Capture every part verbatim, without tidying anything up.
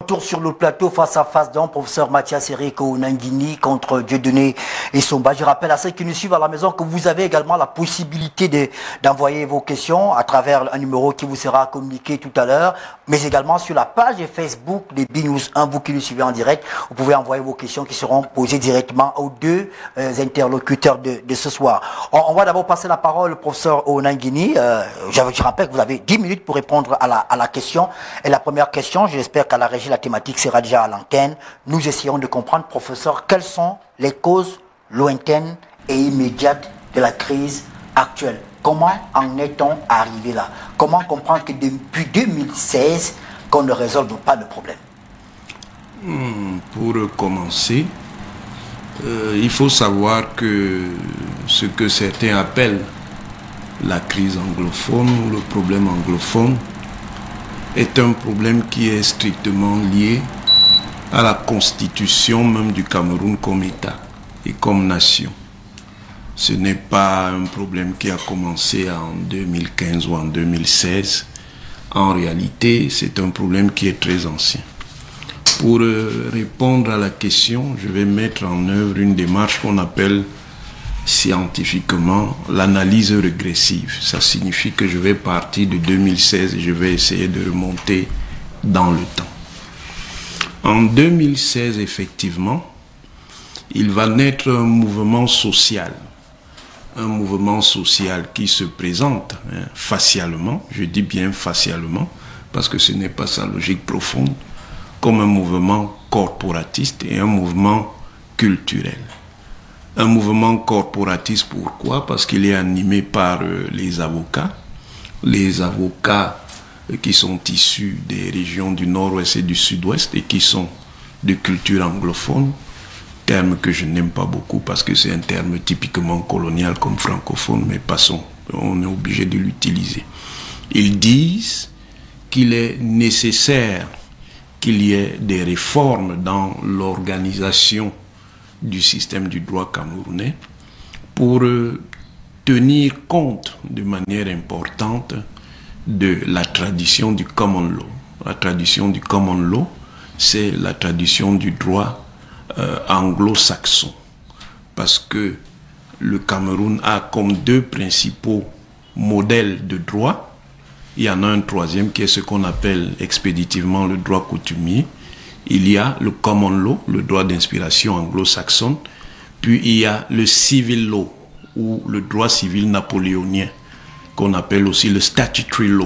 Retour sur le plateau face à face d'un professeur Mathias Eriko Nangini contre Dieudonné Essomba. Je rappelle à ceux qui nous suivent à la maison que vous avez également la possibilité d'envoyer vos questions à travers un numéro qui vous sera communiqué tout à l'heure, mais également sur la page Facebook de B News un, vous qui nous suivez en direct, vous pouvez envoyer vos questions qui seront posées directement aux deux euh, interlocuteurs de, de ce soir. On, on va d'abord passer la parole au professeur Onangini. Euh, je, je rappelle que vous avez dix minutes pour répondre à la, à la question. Et la première question, j'espère qu'à la régie, la thématique sera déjà à l'antenne. Nous essayons de comprendre, professeur, quelles sont les causes lointaines et immédiates de la crise actuelle. Comment en est-on arrivé là? Comment comprendre que depuis deux mille seize, qu'on ne résolve pas le problème? Pour commencer, euh, il faut savoir que ce que certains appellent la crise anglophone ou le problème anglophone est un problème qui est strictement lié à la constitution même du Cameroun comme État et comme nation. Ce n'est pas un problème qui a commencé en deux mille quinze ou en deux mille seize. En réalité, c'est un problème qui est très ancien. Pour euh, répondre à la question, je vais mettre en œuvre une démarche qu'on appelle scientifiquement l'analyse régressive. Ça signifie que je vais partir de deux mille seize et je vais essayer de remonter dans le temps. En deux mille seize, effectivement, il va naître un mouvement social. Un mouvement social qui se présente hein, facialement, je dis bien facialement, parce que ce n'est pas sa logique profonde, comme un mouvement corporatiste et un mouvement culturel. Un mouvement corporatiste, pourquoi? Parce qu'il est animé par euh, les avocats, les avocats euh, qui sont issus des régions du nord-ouest et du sud-ouest et qui sont de culture anglophone, terme que je n'aime pas beaucoup parce que c'est un terme typiquement colonial comme francophone, mais passons, on est obligé de l'utiliser. Ils disent qu'il est nécessaire qu'il y ait des réformes dans l'organisation du système du droit camerounais pour euh, tenir compte de manière importante de la tradition du common law. La tradition du common law, c'est la tradition du droit euh, anglo-saxon. Parce que le Cameroun a comme deux principaux modèles de droit. Il y en a un troisième qui est ce qu'on appelle expéditivement le droit coutumier. Il y a le common law, le droit d'inspiration anglo-saxonne, puis il y a le civil law, ou le droit civil napoléonien, qu'on appelle aussi le statutory law.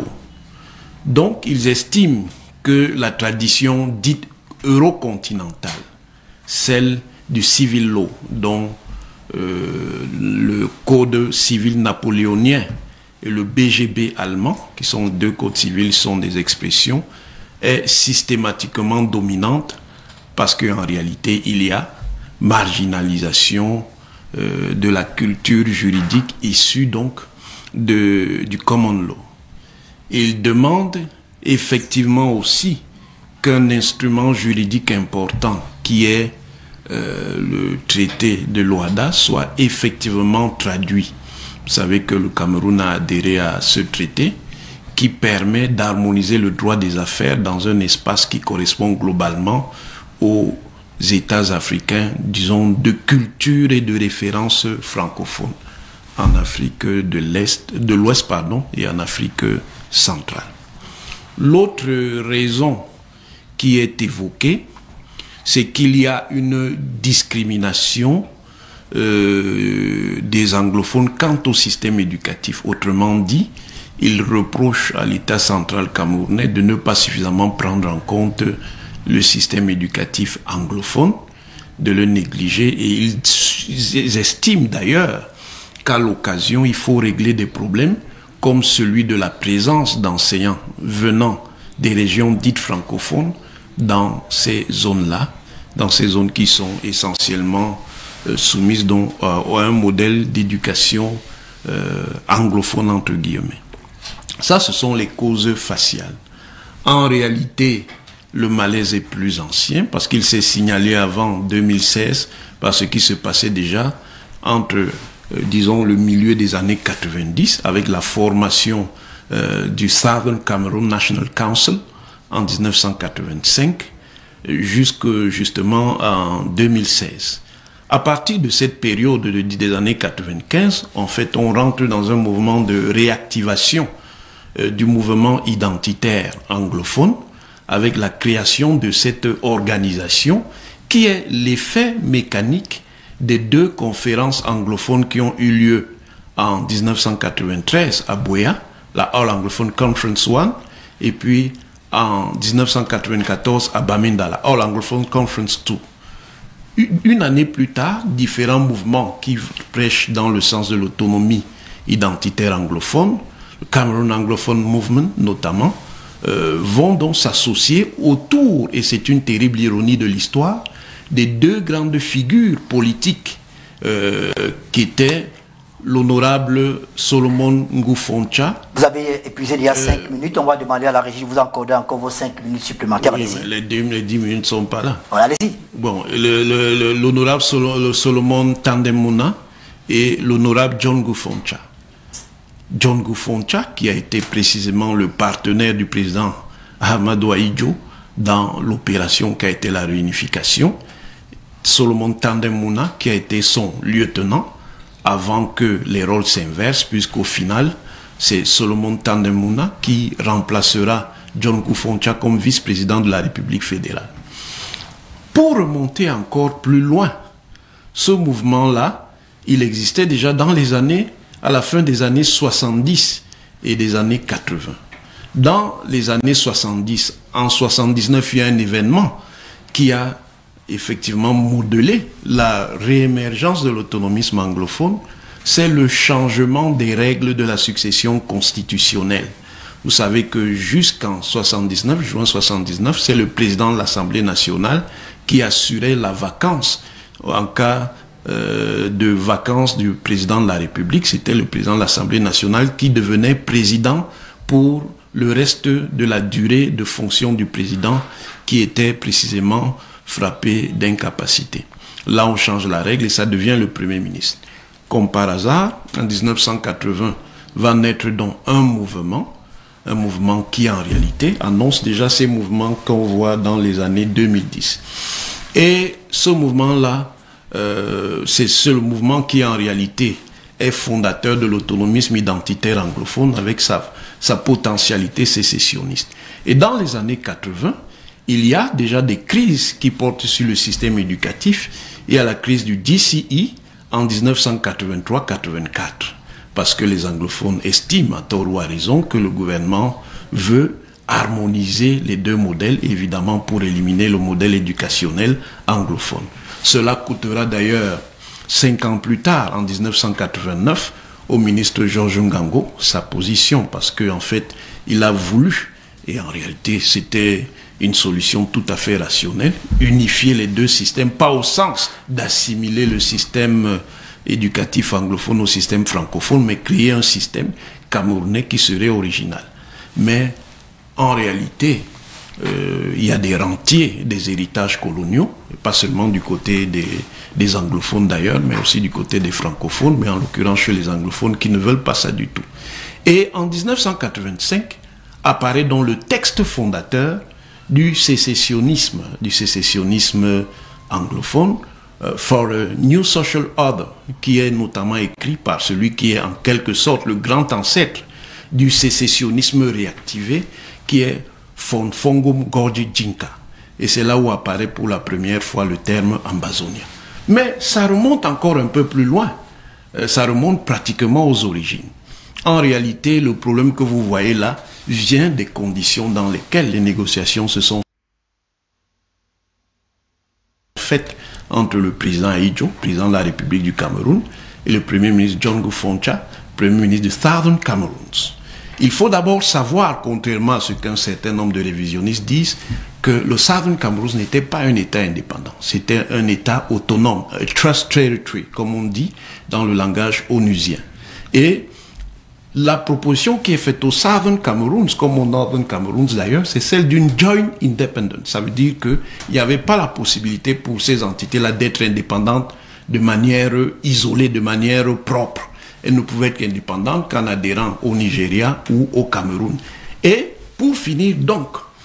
Donc, ils estiment que la tradition dite eurocontinentale, celle du civil law, dont euh, le code civil napoléonien et le B G B allemand, qui sont deux codes civils, sont des expressions, est systématiquement dominante parce qu'en réalité, il y a marginalisation euh, de la culture juridique issue donc de, du common law. Il demande effectivement aussi qu'un instrument juridique important qui est euh, le traité de l'O-A-D A soit effectivement traduit. Vous savez que le Cameroun a adhéré à ce traité qui permet d'harmoniser le droit des affaires dans un espace qui correspond globalement aux États africains, disons, de culture et de référence francophone, en Afrique de l'Est, de l'Ouest, pardon, et en Afrique centrale. L'autre raison qui est évoquée, c'est qu'il y a une discrimination euh, des anglophones quant au système éducatif. Autrement dit, il reproche à l'État central camerounais de ne pas suffisamment prendre en compte le système éducatif anglophone, de le négliger, et ils, ils estiment d'ailleurs qu'à l'occasion, il faut régler des problèmes comme celui de la présence d'enseignants venant des régions dites francophones dans ces zones-là, dans ces zones qui sont essentiellement euh, soumises donc, euh, à un modèle d'éducation euh, anglophone entre guillemets. Ça, ce sont les causes faciales. En réalité, le malaise est plus ancien parce qu'il s'est signalé avant deux mille seize par ce qui se passait déjà entre, euh, disons, le milieu des années quatre-vingt-dix avec la formation euh, du Southern Cameroon National Council en mille neuf cent quatre-vingt-cinq jusque justement en deux mille seize. À partir de cette période de, des années quatre-vingt-quinze, en fait, on rentre dans un mouvement de réactivation euh, du mouvement identitaire anglophone avec la création de cette organisation qui est l'effet mécanique des deux conférences anglophones qui ont eu lieu en mille neuf cent quatre-vingt-treize à Buea, la All Anglophone Conference un, et puis en mille neuf cent quatre-vingt-quatorze à Bamenda, la All Anglophone Conference deux. Une année plus tard, différents mouvements qui prêchent dans le sens de l'autonomie identitaire anglophone, le Cameroon Anglophone Movement notamment, euh, vont donc s'associer autour, et c'est une terrible ironie de l'histoire, des deux grandes figures politiques euh, qui étaient l'honorable Solomon Ngufoncha. Vous avez épuisé il y a cinq euh, minutes, on va demander à la régie de vous accorder encore vos cinq minutes supplémentaires. Oui, les, deux, les dix minutes ne sont pas là. Voilà, allez-y. Bon, l'honorable Sol, Solomon Tandemuna et l'honorable John Ngufoncha. John Ngufoncha, qui a été précisément le partenaire du président Ahmadou Ahidjo dans l'opération qui a été la réunification. Solomon Tandemuna, qui a été son lieutenant, avant que les rôles s'inversent, puisqu'au final, c'est Solomon Tandemuna qui remplacera John Ngufoncha comme vice-président de la République fédérale. Pour remonter encore plus loin, ce mouvement-là, il existait déjà dans les années, à la fin des années soixante-dix et des années quatre-vingts. Dans les années soixante-dix, en soixante-dix-neuf, il y a un événement qui a effectivement modelé la réémergence de l'autonomisme anglophone, c'est le changement des règles de la succession constitutionnelle. Vous savez que jusqu'en soixante-dix-neuf, juin soixante-dix-neuf, c'est le président de l'Assemblée nationale qui assurait la vacance. En cas euh, de vacance du président de la République, c'était le président de l'Assemblée nationale qui devenait président pour le reste de la durée de fonction du président qui était précisément frappé d'incapacité. Là, on change la règle et ça devient le Premier ministre. Comme par hasard, en mille neuf cent quatre-vingts, va naître donc un mouvement, un mouvement qui en réalité annonce déjà ces mouvements qu'on voit dans les années deux mille dix. Et ce mouvement-là, euh, c'est ce mouvement qui en réalité est fondateur de l'autonomisme identitaire anglophone avec sa, sa potentialité sécessionniste. Et dans les années quatre-vingts, il y a déjà des crises qui portent sur le système éducatif. Il y a la crise du D C E en mille neuf cent quatre-vingt-trois quatre-vingt-quatre, parce que les anglophones estiment, à tort ou à raison, que le gouvernement veut harmoniser les deux modèles, évidemment pour éliminer le modèle éducationnel anglophone. Cela coûtera d'ailleurs, cinq ans plus tard, en mille neuf cent quatre-vingt-neuf, au ministre Georges Ngango, sa position, parce qu'en fait, il a voulu, et en réalité, c'était une solution tout à fait rationnelle, unifier les deux systèmes, pas au sens d'assimiler le système éducatif anglophone au système francophone, mais créer un système camerounais qui serait original. Mais en réalité, euh, il y a des rentiers des héritages coloniaux, et pas seulement du côté des, des anglophones d'ailleurs, mais aussi du côté des francophones, mais en l'occurrence chez les anglophones qui ne veulent pas ça du tout. Et en mille neuf cent quatre-vingt-cinq apparaît donc le texte fondateur du sécessionnisme, du sécessionnisme anglophone, uh, For a New Social Order, qui est notamment écrit par celui qui est en quelque sorte le grand ancêtre du sécessionnisme réactivé, qui est Fonfongum Gorji Jinka. Et c'est là où apparaît pour la première fois le terme ambazonien. Mais ça remonte encore un peu plus loin, euh, ça remonte pratiquement aux origines. En réalité, le problème que vous voyez là vient des conditions dans lesquelles les négociations se sont faites entre le président Ahidjo, président de la République du Cameroun, et le Premier ministre John Ngufoncha, Premier ministre du Southern Cameroons. Il faut d'abord savoir, contrairement à ce qu'un certain nombre de révisionnistes disent, que le Southern Cameroons n'était pas un État indépendant, c'était un État autonome, a trust territory, comme on dit dans le langage onusien. Et la proposition qui est faite au Southern Cameroons, comme au Northern Cameroons d'ailleurs, c'est celle d'une joint independence. Ça veut dire qu'il n'y avait pas la possibilité pour ces entités-là d'être indépendantes de manière isolée, de manière propre. Elles ne pouvaient être indépendantes qu'en adhérant au Nigeria ou au Cameroun. Et pour finir donc,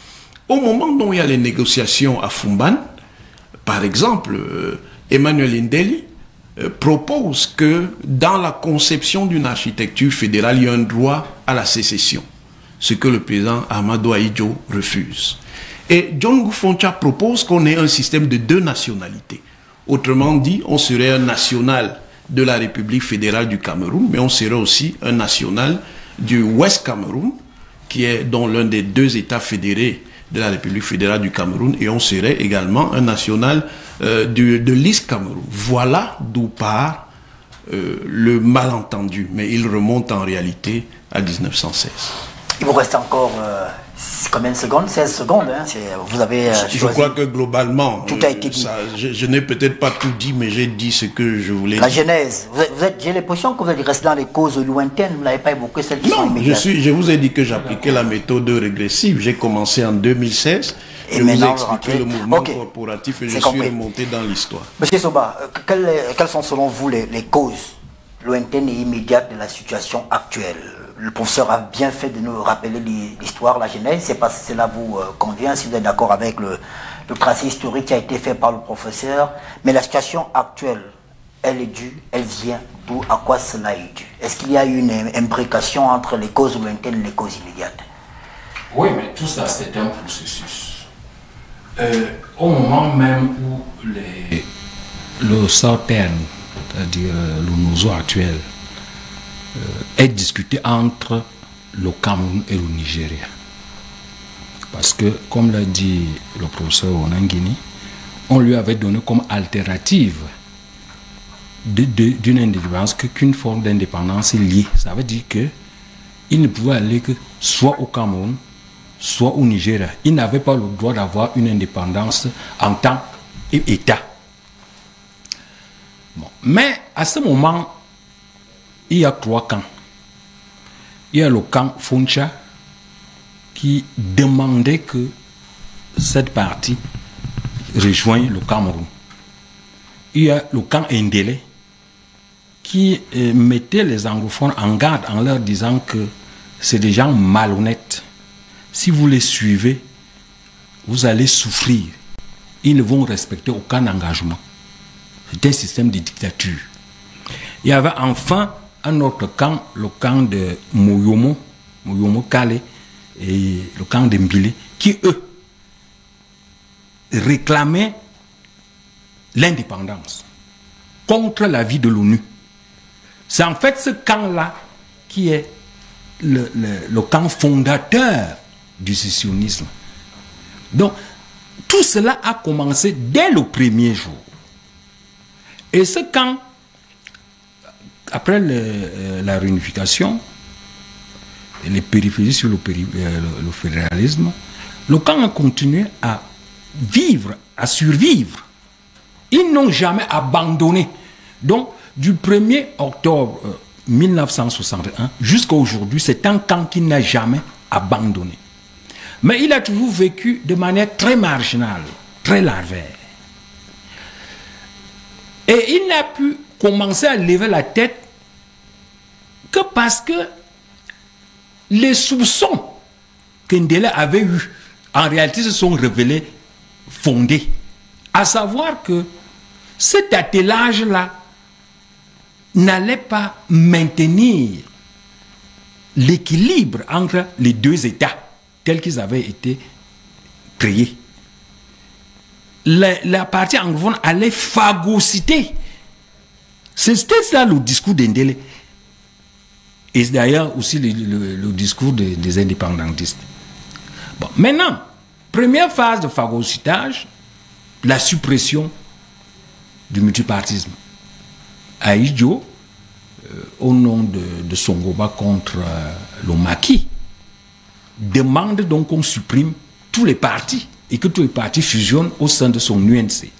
Au moment dont il y a les négociations à Fumban, par exemple, euh, Emmanuel Ndeli euh, propose que dans la conception d'une architecture fédérale, il y a un droit à la sécession, ce que le président Amadou Ahidjo refuse. Et John Gufoncha propose qu'on ait un système de deux nationalités. Autrement dit, on serait un national de la République fédérale du Cameroun, mais on serait aussi un national du Ouest Cameroun, qui est dont l'un des deux États fédérés de la République fédérale du Cameroun, et on serait également un national euh, du, de l'East Cameroun. Voilà d'où part euh, le malentendu, mais il remonte en réalité à mille neuf cent seize. Il vous reste encore euh, combien de secondes? seize secondes. Hein, vous avez euh, Je crois que globalement, tout a été dit. Ça, je, je n'ai peut-être pas tout dit, mais j'ai dit ce que je voulais La dire. genèse. Vous êtes, vous êtes, j'ai l'impression que vous êtes resté dans les causes lointaines. Vous n'avez pas évoqué celles qui non, sont immédiates. Je, suis, je vous ai dit que j'appliquais la méthode régressive. J'ai commencé en deux mille seize. Et je maintenant, vous ai expliqué le mouvement okay. corporatif et je compris. suis remonté dans l'histoire. Monsieur Somba, quelles, quelles sont selon vous les, les causes lointaines et immédiates de la situation actuelle? Le professeur a bien fait de nous rappeler l'histoire, la genèse. C'est pas si cela vous euh, convient, si vous êtes d'accord avec le, le tracé historique qui a été fait par le professeur. Mais la situation actuelle, elle est due, elle vient d'où, à quoi cela est dû? Est-ce qu'il y a une imprécation entre les causes lointaines et les causes immédiates? Oui, mais tout ça, c'est un processus. Euh, au moment même où les, le Southern, c'est-à-dire le Nozo actuel, Euh, est discuté entre le Cameroun et le Nigeria. Parce que, comme l'a dit le professeur Onangini, on lui avait donné comme alternative d'une indépendance qu'une forme d'indépendance liée. Ça veut dire qu'il ne pouvait aller que soit au Cameroun, soit au Nigeria. Il n'avait pas le droit d'avoir une indépendance en tant qu'État. Bon. Mais à ce moment, il y a trois camps. Il y a le camp Foncha qui demandait que cette partie rejoigne le Cameroun. Il y a le camp Ndélé qui euh, mettait les anglophones en garde en leur disant que c'est des gens malhonnêtes. Si vous les suivez, vous allez souffrir. Ils ne vont respecter aucun engagement. C'est un système de dictature. Il y avait enfin un autre camp, le camp de Moyomo, Moyomo Kale et le camp de Mbile, qui eux réclamaient l'indépendance contre l'avis de l'ONU. C'est en fait ce camp-là qui est le, le, le camp fondateur du sionisme. Donc, tout cela a commencé dès le premier jour. Et ce camp, après le, euh, la réunification, et les périphéries sur le, péri euh, le, le fédéralisme, le camp a continué à vivre, à survivre. Ils n'ont jamais abandonné. Donc, du premier octobre euh, mille neuf cent soixante et un jusqu'à aujourd'hui, c'est un camp qui n'a jamais abandonné. Mais il a toujours vécu de manière très marginale, très larvaire. Et il n'a pu commencer à lever la tête que parce que les soupçons que Ndélé avait eus, en réalité, se sont révélés fondés. À savoir que cet attelage-là n'allait pas maintenir l'équilibre entre les deux États tels qu'ils avaient été créés. La, la partie anglophone allait phagocyter. C'était ça le discours d'Ndélé. Et d'ailleurs aussi le, le, le discours de, des indépendantistes. Bon, maintenant, première phase de phagocytage, la suppression du multipartisme. Ahidjo, euh, au nom de, de Songoba contre euh, le maquis, demande donc qu'on supprime tous les partis et que tous les partis fusionnent au sein de son U N C.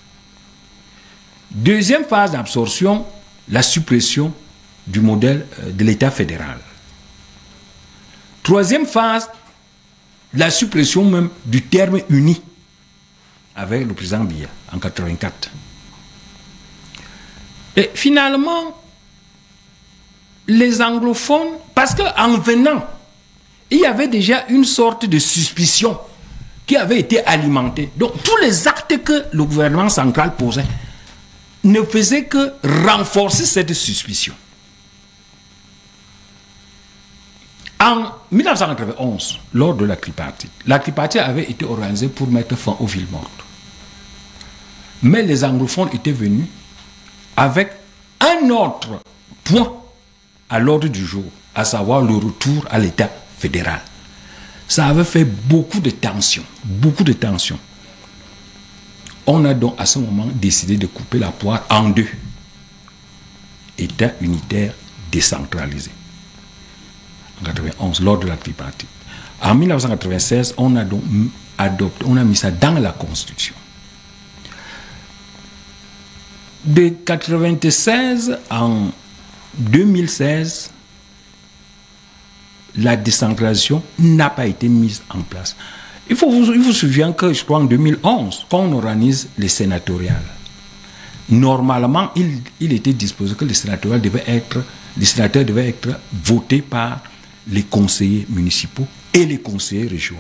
Deuxième phase d'absorption, la suppression du modèle de l'État fédéral. Troisième phase, la suppression même du terme uni avec le président Biya en mille neuf cent quatre-vingt-quatre. Et finalement, les anglophones, parce qu'en venant, il y avait déjà une sorte de suspicion qui avait été alimenté. Donc tous les actes que le gouvernement central posait ne faisaient que renforcer cette suspicion. En mille neuf cent quatre-vingt-onze, lors de la tripartite, la tripartite avait été organisée pour mettre fin aux villes mortes. Mais les anglophones étaient venus avec un autre point à l'ordre du jour, à savoir le retour à l'État fédéral. Ça avait fait beaucoup de tensions, beaucoup de tensions. On a donc à ce moment décidé de couper la poire en deux. État unitaire décentralisé. En mille neuf cent quatre-vingt-onze, lors de la tripartite. En mille neuf cent quatre-vingt-seize, on a donc adopté, on a mis ça dans la Constitution. De mille neuf cent quatre-vingt-seize en deux mille seize, la décentralisation n'a pas été mise en place. Il faut vous, il vous souvenir que, je crois, en deux mille onze, quand on organise les sénatoriales, normalement, il, il était disposé que les sénatoriales devaient être, les sénateurs devaient être votés par les conseillers municipaux et les conseillers régionaux.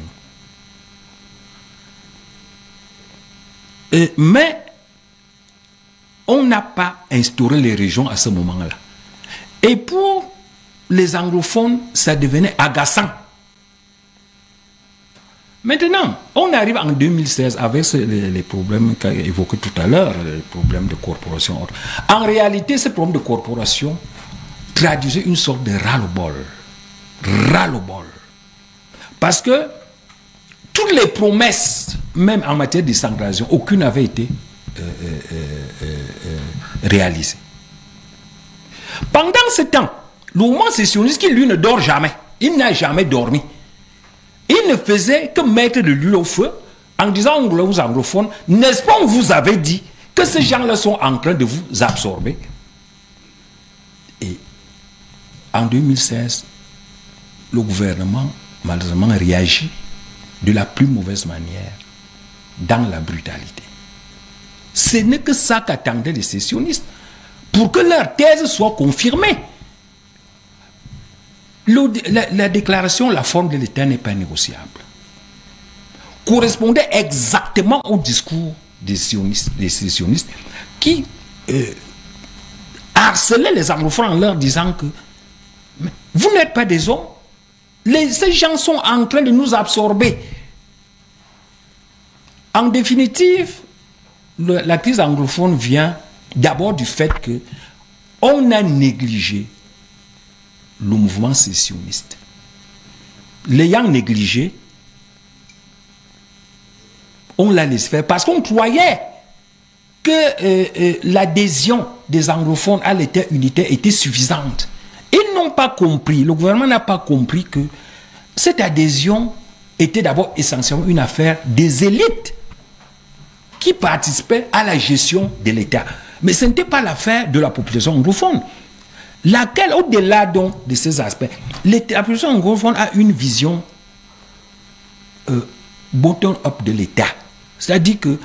Et, mais on n'a pas instauré les régions à ce moment-là. Et pour les anglophones, ça devenait agaçant. Maintenant, on arrive en deux mille seize avec ce, les, les problèmes qu'a évoqué tout à l'heure, les problèmes de corporation. En réalité, ces problèmes de corporation traduisaient une sorte de ras-le-bol. Ras-le-bol. Parce que toutes les promesses, même en matière de décentralisation, aucune n'avait été euh, euh, euh, euh, réalisée. Pendant ce temps, le mouvement sécessionniste qui, lui, ne dort jamais, il n'a jamais dormi. Il ne faisait que mettre de l'huile au feu en disant aux anglophones, n'est-ce pas, on vous avait dit que ces gens-là sont en train de vous absorber. Et en deux mille seize, le gouvernement, malheureusement, réagit de la plus mauvaise manière, dans la brutalité. Ce n'est que ça qu'attendaient les sécessionnistes, pour que leur thèse soit confirmée. Le, la, la déclaration, la forme de l'État n'est pas négociable. Correspondait exactement au discours des sionistes, des sécessionnistes qui euh, harcelaient les anglophones en leur disant que vous n'êtes pas des hommes, les, ces gens sont en train de nous absorber. En définitive, le, la crise anglophone vient d'abord du fait que on a négligé le mouvement sécessionniste. L'ayant négligé, on l'a laissé faire parce qu'on croyait que euh, euh, l'adhésion des anglophones à l'État unitaire était suffisante. Ils n'ont pas compris, le gouvernement n'a pas compris que cette adhésion était d'abord essentiellement une affaire des élites qui participaient à la gestion de l'État. Mais ce n'était pas l'affaire de la population anglophone, laquelle, au-delà donc de ces aspects, la population anglophone a une vision euh, bottom-up de l'État. C'est-à-dire que,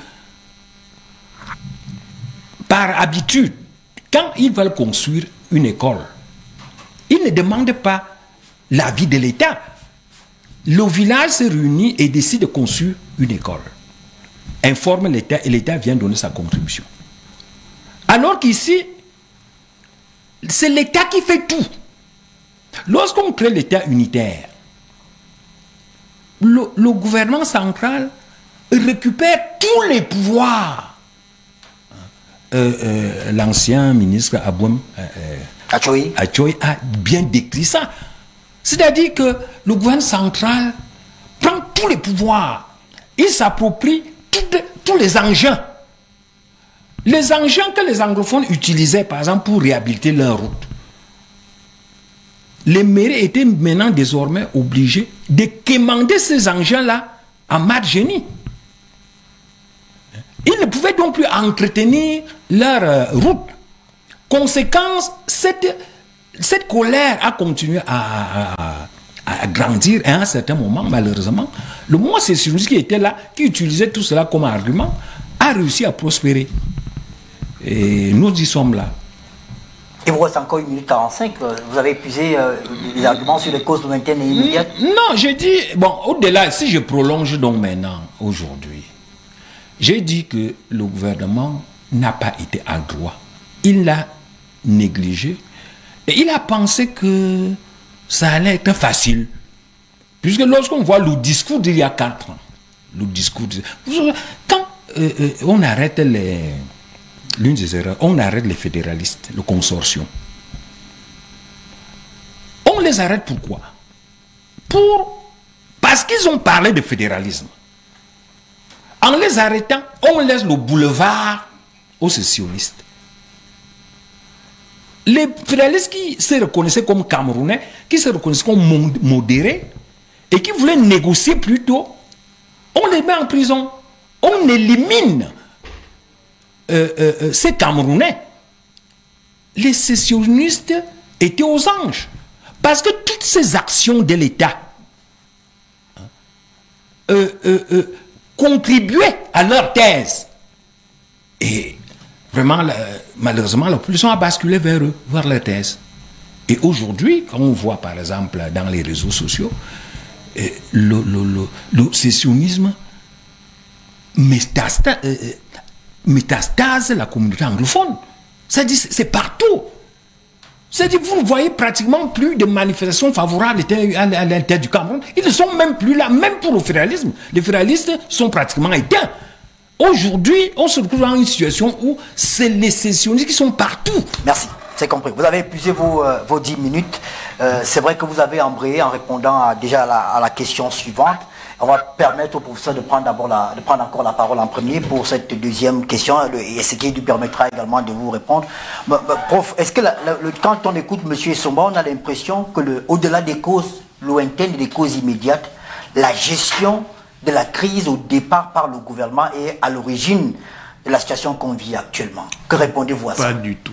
par habitude, quand ils veulent construire une école, ils ne demandent pas l'avis de l'État. Le village se réunit et décide de construire une école. Informe l'État et l'État vient donner sa contribution. Alors qu'ici, c'est l'État qui fait tout. Lorsqu'on crée l'État unitaire, le, le gouvernement central récupère tous les pouvoirs. Euh, euh, L'ancien ministre Abouem euh, Achoy. Achoy a bien décrit ça. C'est-à-dire que le gouvernement central prend tous les pouvoirs. Il s'approprie tous les engins. Les engins que les anglophones utilisaient, par exemple, pour réhabiliter leurs routes. Les mairies étaient maintenant désormais obligés de quémander ces engins-là en Martinique. Ils ne pouvaient donc plus entretenir leur euh, route. Conséquence, cette, cette colère a continué à, à, à grandir et à un certain moment, malheureusement, le mouvement sécessionniste qui était là, qui utilisait tout cela comme argument, a réussi à prospérer. Et nous y sommes là. Il vous reste encore une minute quarante-cinq. Vous avez épuisé euh, les arguments sur les causes lointaines et immédiates. Non, j'ai dit, bon, au-delà, si je prolonge donc maintenant, aujourd'hui, j'ai dit que le gouvernement n'a pas été à droit. Il l'a négligé et il a pensé que ça allait être facile. Puisque lorsqu'on voit le discours d'il y a quatre ans, le discours, quand euh, euh, on arrête les... L'une des erreurs, on arrête les fédéralistes, le consortium. On les arrête pourquoi? Pour, parce qu'ils ont parlé de fédéralisme. En les arrêtant, on laisse le boulevard aux sécessionnistes. Les fédéralistes qui se reconnaissaient comme Camerounais, qui se reconnaissaient comme modérés, et qui voulaient négocier plus tôt, on les met en prison. On élimine Euh, euh, euh, ces Camerounais. Les sécessionnistes étaient aux anges. Parce que toutes ces actions de l'État euh, euh, euh, contribuaient à leur thèse. Et vraiment, la, malheureusement, la population a basculé vers eux, vers leur thèse. Et aujourd'hui, quand on voit par exemple dans les réseaux sociaux, euh, le, le, le, le sécessionnisme métastase, euh, métastase la communauté anglophone. C'est-à-dire, c'est partout. C'est-à-dire, vous ne voyez pratiquement plus de manifestations favorables à l'intérêt du Cameroun. Ils ne sont même plus là, même pour le fédéralisme. Les fédéralistes sont pratiquement éteints. Aujourd'hui, on se retrouve dans une situation où c'est les sécessionnistes qui sont partout. Merci, c'est compris. Vous avez épuisé vos, euh, vos dix minutes. Euh, c'est vrai que vous avez embrayé en répondant à, déjà à la, à la question suivante. On va permettre au professeur de prendre d'abord la, de prendre encore la parole en premier pour cette deuxième question, et ce qui lui permettra également de vous répondre. Mais, mais, prof, est-ce que la, la, le, quand on écoute M. Essomba, on a l'impression que le, au-delà des causes lointaines et des causes immédiates, la gestion de la crise au départ par le gouvernement est à l'origine de la situation qu'on vit actuellement. Que répondez-vous à ça? Pas du tout.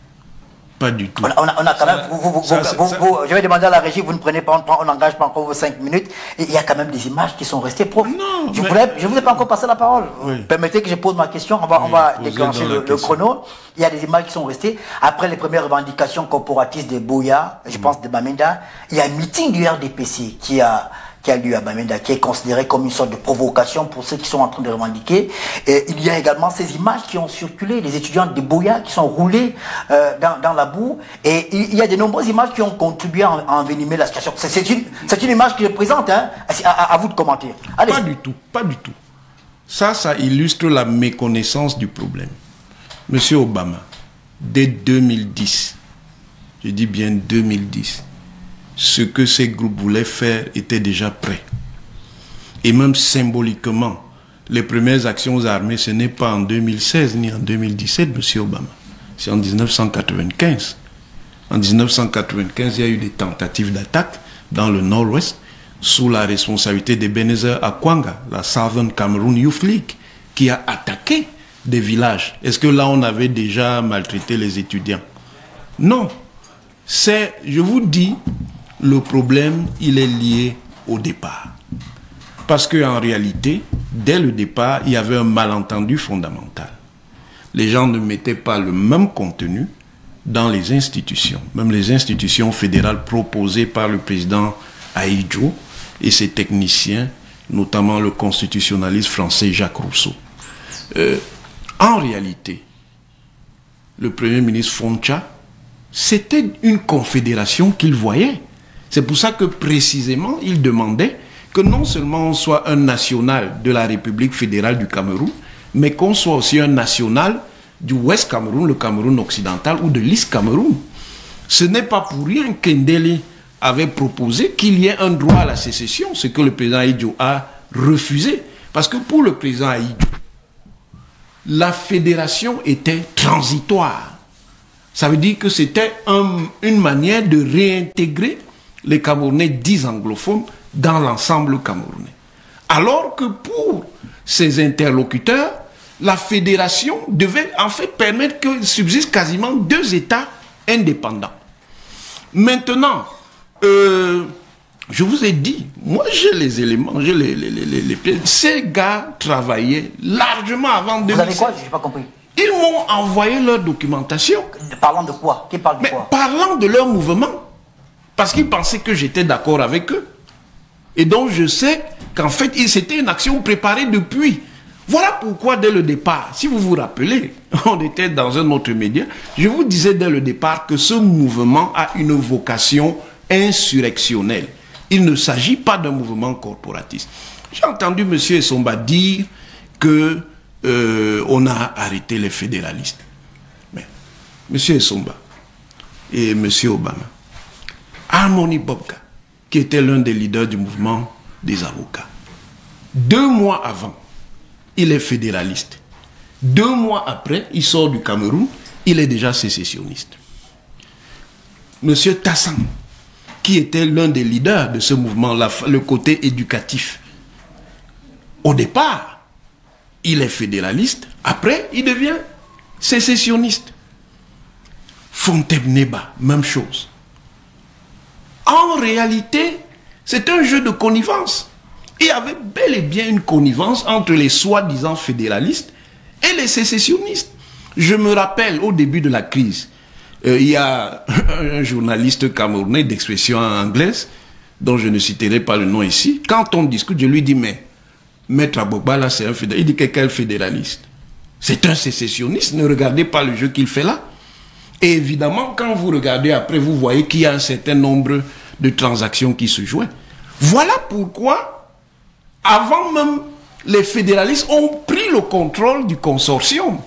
Pas du tout. On a, on a, on a quand même, vous, vous, ça, vous, vous, vous, je vais demander à la régie, vous ne prenez pas, on n'engage pas encore vos cinq minutes. Et il y a quand même des images qui sont restées, prof. Non, je ne mais... vous ai pas encore passé la parole. Oui. Permettez que je pose ma question, on va, oui, on va déclencher le, le chrono. Il y a des images qui sont restées. Après les premières revendications corporatistes de Boya, je mmh. pense de Bamenda, il y a un meeting du R D P C qui a... qui a lieu à Bamenda, qui est considéré comme une sorte de provocation pour ceux qui sont en train de revendiquer. Et il y a également ces images qui ont circulé, les étudiants de Boya qui sont roulés euh, dans, dans la boue. Et il y a de nombreuses images qui ont contribué à, à envenimer la situation. C'est une, une image qui est présente, hein, à, à, à vous de commenter. Allez. Pas du tout, pas du tout. Ça, ça illustre la méconnaissance du problème. Monsieur Obama, dès deux mille dix, je dis bien deux mille dix, ce que ces groupes voulaient faire était déjà prêt. Et même symboliquement, les premières actions armées, ce n'est pas en deux mille seize ni en deux mille dix-sept, M. Obama. C'est en mille neuf cent quatre-vingt-quinze. En mille neuf cent quatre-vingt-quinze, il y a eu des tentatives d'attaque dans le nord-ouest sous la responsabilité d'Ebenezer Akwanga, la Southern Cameroon Youth League, qui a attaqué des villages. Est-ce que là, on avait déjà maltraité les étudiants? Non. C'est, je vous dis, le problème, il est lié au départ. Parce qu'en réalité, dès le départ, il y avait un malentendu fondamental. Les gens ne mettaient pas le même contenu dans les institutions, même les institutions fédérales proposées par le président Ahidjo et ses techniciens, notamment le constitutionnaliste français Jacques Rousseau. Euh, en réalité, le premier ministre Foncha, c'était une confédération qu'il voyait. C'est pour ça que précisément, il demandait que non seulement on soit un national de la République fédérale du Cameroun, mais qu'on soit aussi un national du Ouest Cameroun, le Cameroun occidental, ou de l'East Cameroun. Ce n'est pas pour rien qu'Ndélé avait proposé qu'il y ait un droit à la sécession, ce que le président Ahidjo a refusé. Parce que pour le président Ahidjo, la fédération était transitoire. Ça veut dire que c'était un, une manière de réintégrer les Camerounais dits anglophones dans l'ensemble camerounais. Alors que pour ses interlocuteurs, la fédération devait en fait permettre qu'il subsiste quasiment deux États indépendants. Maintenant, euh, je vous ai dit, moi j'ai les éléments, j'ai les, les, les, les, les... Ces gars travaillaient largement avant deux mille sept. Vous avez quoi? Je n'ai pas compris. Ils m'ont envoyé leur documentation. Parlant de quoi? Qui parle de Mais quoi? parlant de leur mouvement. Parce qu'ils pensaient que j'étais d'accord avec eux. Et donc je sais qu'en fait, c'était une action préparée depuis. Voilà pourquoi dès le départ, si vous vous rappelez, on était dans un autre média, je vous disais dès le départ que ce mouvement a une vocation insurrectionnelle. Il ne s'agit pas d'un mouvement corporatiste. J'ai entendu M. Essomba dire que euh, on a arrêté les fédéralistes. Mais M. Essomba et M. Obama, Harmony Bobka, qui était l'un des leaders du mouvement des avocats, deux mois avant, il est fédéraliste. Deux mois après, il sort du Cameroun, il est déjà sécessionniste. Monsieur Tassan, qui était l'un des leaders de ce mouvement, la, le côté éducatif, au départ, il est fédéraliste, après, il devient sécessionniste. Fontebneba, même chose. En réalité, c'est un jeu de connivence. Il y avait bel et bien une connivence entre les soi-disant fédéralistes et les sécessionnistes. Je me rappelle au début de la crise, euh, il y a un journaliste camerounais d'expression anglaise, dont je ne citerai pas le nom ici. Quand on discute, je lui dis, mais Maître Abogba, là, c'est un fédéraliste. Il dit que quel fédéraliste? C'est un sécessionniste, ne regardez pas le jeu qu'il fait là. Et évidemment, quand vous regardez après, vous voyez qu'il y a un certain nombre de transactions qui se jouaient. Voilà pourquoi, avant même, les fédéralistes ont pris le contrôle du consortium.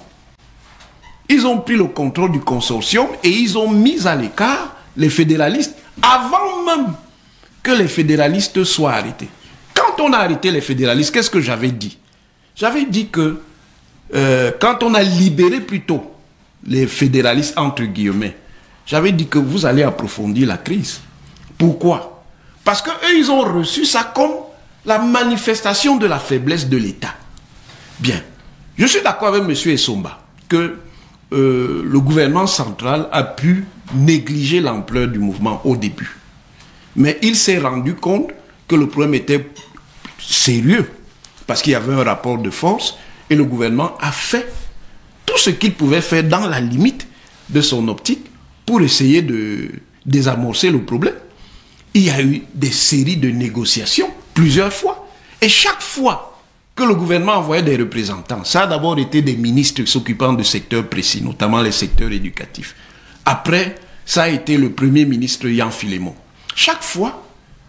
Ils ont pris le contrôle du consortium et ils ont mis à l'écart les fédéralistes avant même que les fédéralistes soient arrêtés. Quand on a arrêté les fédéralistes, qu'est-ce que j'avais dit? J'avais dit que euh, quand on a libéré plutôt les fédéralistes, entre guillemets, j'avais dit que vous allez approfondir la crise. Pourquoi? Parce qu'eux, ils ont reçu ça comme la manifestation de la faiblesse de l'État. Bien. Je suis d'accord avec M. Essomba que euh, le gouvernement central a pu négliger l'ampleur du mouvement au début. Mais il s'est rendu compte que le problème était sérieux parce qu'il y avait un rapport de force et le gouvernement a fait tout ce qu'il pouvait faire dans la limite de son optique pour essayer de désamorcer le problème. Il y a eu des séries de négociations, plusieurs fois. Et chaque fois que le gouvernement envoyait des représentants, ça a d'abord été des ministres s'occupant de secteurs précis, notamment les secteurs éducatifs. Après, ça a été le premier ministre Yann Philémon. Chaque fois,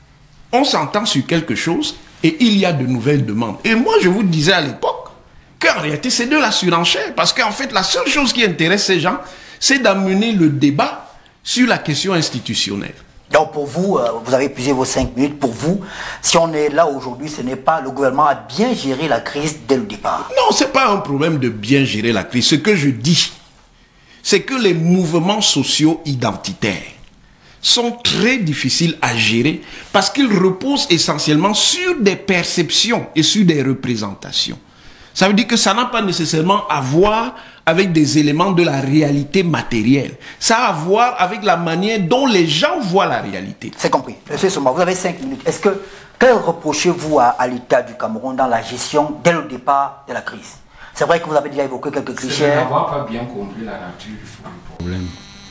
on s'entend sur quelque chose et il y a de nouvelles demandes. Et moi, je vous disais à l'époque, qu'en réalité, c'est de la surenchère. Parce qu'en fait, la seule chose qui intéresse ces gens, c'est d'amener le débat sur la question institutionnelle. Donc pour vous, euh, vous avez épuisé vos cinq minutes. Pour vous, si on est là aujourd'hui, ce n'est pas le gouvernement a bien géré la crise dès le départ. Non, ce n'est pas un problème de bien gérer la crise. Ce que je dis, c'est que les mouvements sociaux identitaires sont très difficiles à gérer parce qu'ils reposent essentiellement sur des perceptions et sur des représentations. Ça veut dire que ça n'a pas nécessairement à voir avec des éléments de la réalité matérielle. Ça a à voir avec la manière dont les gens voient la réalité. C'est compris. Monsieur Essomba, vous avez cinq minutes. Est-ce que, que reprochez-vous à, à l'État du Cameroun dans la gestion dès le départ de la crise? C'est vrai que vous avez déjà évoqué quelques clichés. C'est d'avoir pas bien compris la nature du problème.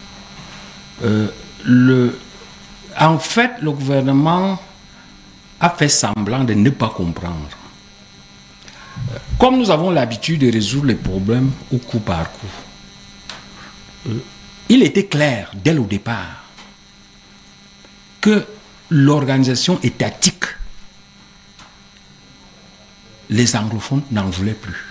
Euh, le, en fait, le gouvernement a fait semblant de ne pas comprendre. Comme nous avons l'habitude de résoudre les problèmes au coup par coup, euh, il était clair dès le départ que l'organisation étatique, les anglophones n'en voulaient plus.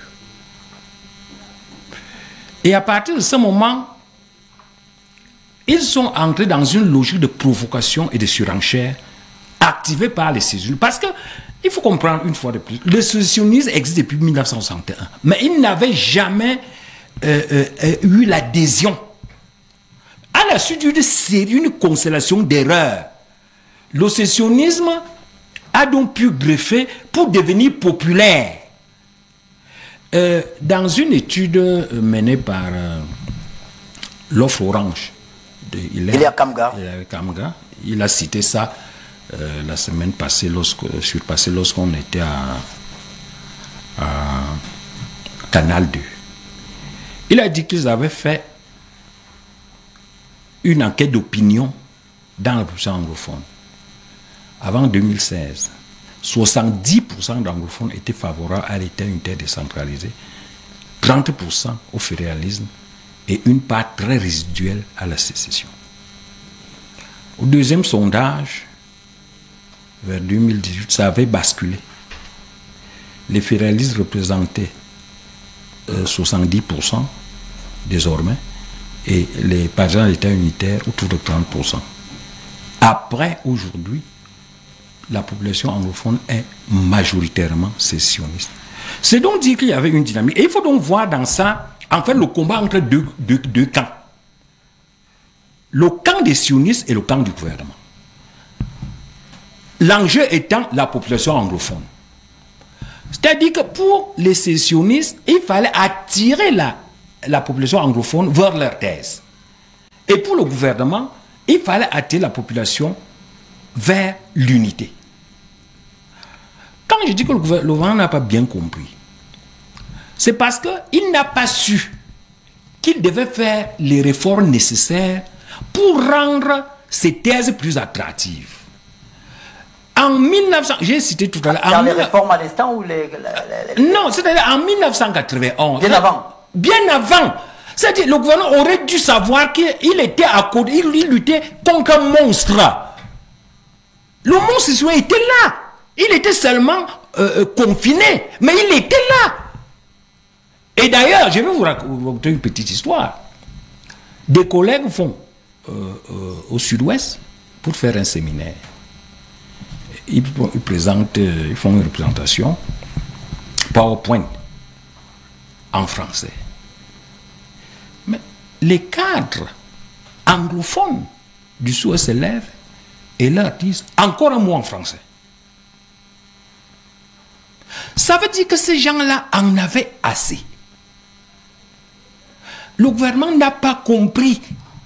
Et à partir de ce moment, ils sont entrés dans une logique de provocation et de surenchère activée par les césules. Parce que il faut comprendre une fois de plus, le sécessionnisme existe depuis mille neuf cent soixante et un, mais il n'avait jamais euh, euh, euh, eu l'adhésion. À la suite d'une série, une constellation d'erreurs, le sécessionnisme a donc pu greffer pour devenir populaire. Euh, dans une étude menée par euh, l'Offre Orange de Hilaire Kamga, Kamga, il a cité ça Euh, la semaine passée, lorsque, surpassée, lorsqu'on était à, à Canal deux. Il a dit qu'ils avaient fait une enquête d'opinion dans la population anglophone. Avant deux mille seize, soixante-dix pour cent d'anglophones étaient favorables à l'État unitaire décentralisé, trente pour cent au fédéralisme et une part très résiduelle à la sécession. Au deuxième sondage, vers deux mille dix-huit, ça avait basculé. Les fédéralistes représentaient euh, soixante-dix pour cent désormais et les partisans de l'État unitaire autour de trente pour cent. Après, aujourd'hui, la population anglophone est majoritairement sécessionniste. C'est donc dire qu'il y avait une dynamique. Et il faut donc voir dans ça, en fait, le combat entre deux, deux, deux camps. Le camp des sionistes et le camp du gouvernement. L'enjeu étant la population anglophone. C'est-à-dire que pour les sécessionnistes, il fallait attirer la, la population anglophone vers leur thèse. Et pour le gouvernement, il fallait attirer la population vers l'unité. Quand je dis que le gouvernement n'a pas bien compris, c'est parce qu'il n'a pas su qu'il devait faire les réformes nécessaires pour rendre ces thèses plus attractives. En mille neuf cents, j'ai cité tout à l'heure. Dans les réformes à l'instant ou les, les, les... Non, c'est-à-dire en mille neuf cent quatre-vingt-onze. Bien avant. Bien avant. C'est-à-dire le gouvernement aurait dû savoir qu'il était à côté, il, il luttait contre un monstre. Le monstre était là. Il était seulement euh, confiné, mais il était là. Et d'ailleurs, je vais vous raconter une petite histoire. Des collègues vont euh, euh, au sud-ouest pour faire un séminaire. Ils, ils, présentent, ils font une représentation PowerPoint en français. Mais les cadres anglophones du sud-ouest se lèvent et leur disent encore un mot en français. Ça veut dire que ces gens-là en avaient assez. Le gouvernement n'a pas compris.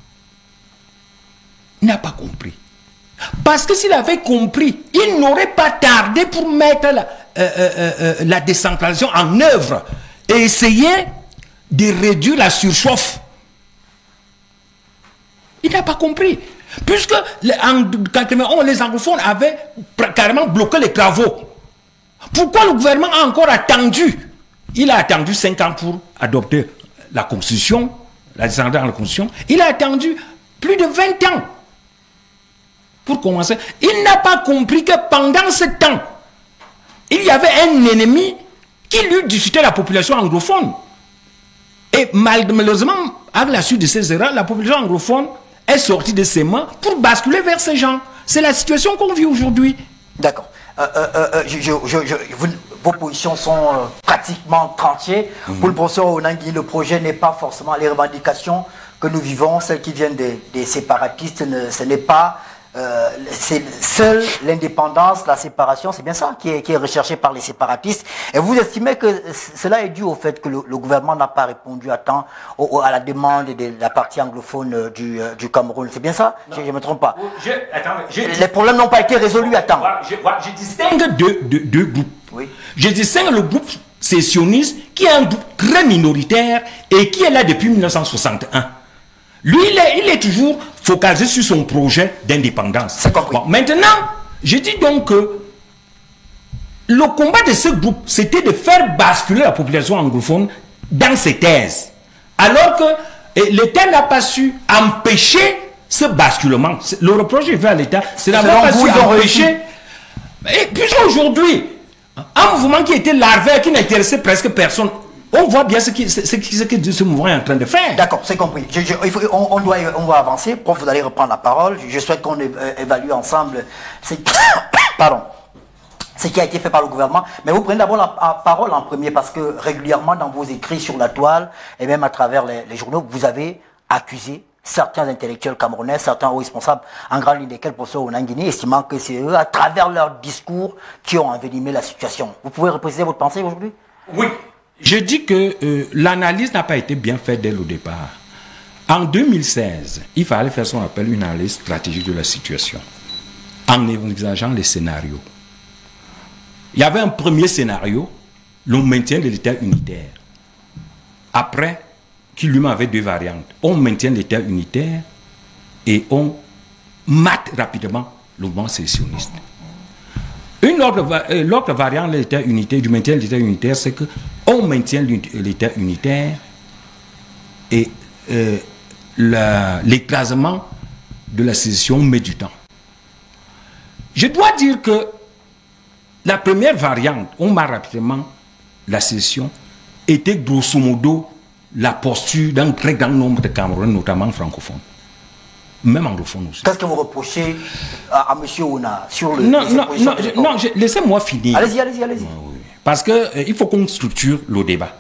N'a pas compris. Parce que s'il avait compris, il n'aurait pas tardé pour mettre la, euh, euh, euh, la décentralisation en œuvre et essayer de réduire la surchauffe. Il n'a pas compris. Puisque en quatre-vingt-onze, les anglophones avaient carrément bloqué les travaux. Pourquoi le gouvernement a encore attendu? Il a attendu cinq ans pour adopter la Constitution, la décentralisation de la Constitution. Il a attendu plus de vingt ans pour commencer. Il n'a pas compris que pendant ce temps, il y avait un ennemi qui lui disputait la population anglophone. Et malheureusement, avec la suite de ces erreurs, la population anglophone est sortie de ses mains pour basculer vers ces gens. C'est la situation qu'on vit aujourd'hui. D'accord. Euh, euh, euh, je, je, je, vous, vos positions sont euh, pratiquement tranchées. Mmh. Pour le professeur Onangui, le projet n'est pas forcément les revendications que nous vivons, celles qui viennent des, des séparatistes, ne, ce n'est pas euh, c'est seule l'indépendance, la séparation, c'est bien ça qui est, qui est recherché par les séparatistes. Et vous estimez que cela est dû au fait que le, le gouvernement n'a pas répondu à temps au, à la demande de la partie anglophone du, du Cameroun, c'est bien ça? Je ne me trompe pas. Je, attends, je, les je, problèmes n'ont pas été résolus à temps. Je, je, je distingue deux, deux, deux groupes. Oui. Je distingue le groupe sécessionniste qui est un groupe très minoritaire et qui est là depuis mille neuf cent soixante et un. Lui, il est, il est toujours focalisé sur son projet d'indépendance. Bon, maintenant, je dis donc que le combat de ce groupe, c'était de faire basculer la population anglophone dans ses thèses. Alors que l'État n'a pas su empêcher ce basculement. Le reproche que je fais à l'État, c'est d'avoir pas su empêcher. Et puisqu'aujourd'hui, un mouvement qui était larvaire, qui n'intéressait presque personne, on voit bien ce, qui, ce, ce, ce que ce mouvement est en train de faire. D'accord, c'est compris. Je, je, il faut, on, on, doit, on va avancer. Prof, vous allez reprendre la parole. Je souhaite qu'on évalue ensemble pardon, ce qui a été fait par le gouvernement. Mais vous prenez d'abord la, la parole en premier parce que régulièrement dans vos écrits sur la toile et même à travers les, les journaux, vous avez accusé certains intellectuels camerounais, certains hauts responsables, en grande ligne desquels le professeur Onangui, estimant que c'est eux, à travers leur discours, qui ont envenimé la situation. Vous pouvez repréciser votre pensée aujourd'hui? Oui. Je dis que euh, l'analyse n'a pas été bien faite dès le départ. En deux mille seize, il fallait faire ce qu'on appelle une analyse stratégique de la situation, en envisageant les scénarios. Il y avait un premier scénario, le maintien de l'État unitaire. Après, qui lui-même avait deux variantes. On maintient l'État unitaire et on mate rapidement le mouvement sécessionniste. Une autre, euh, l'autre variante de l'État unitaire, du maintien de l'État unitaire, c'est qu'on maintient l'État unitaire et euh, l'écrasement de la sécession met du temps. Je dois dire que la première variante, on m'a rapidement la sécession, était grosso modo la posture d'un très grand nombre de Camerounais, notamment francophones, même anglophones aussi. Qu'est-ce que vous reprochez à, à M. Ouna sur le... Non, non, non, je, non laissez-moi finir. Allez-y, allez-y, allez-y. Oui, parce qu'il euh, faut qu'on structure le débat.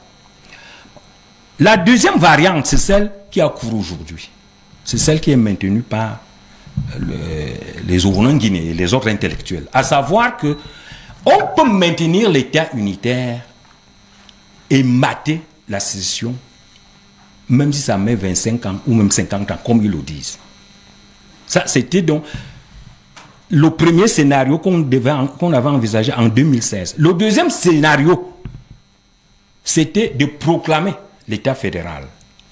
La deuxième variante, c'est celle qui a cours aujourd'hui. C'est celle qui est maintenue par le, les Ouvrons guinéens et les autres intellectuels. À savoir que on peut maintenir l'État unitaire et mater la sécession, même si ça met vingt-cinq ans ou même cinquante ans, comme ils le disent. Ça, c'était donc le premier scénario qu'on qu'on avait envisagé en deux mille seize. Le deuxième scénario, c'était de proclamer l'État fédéral.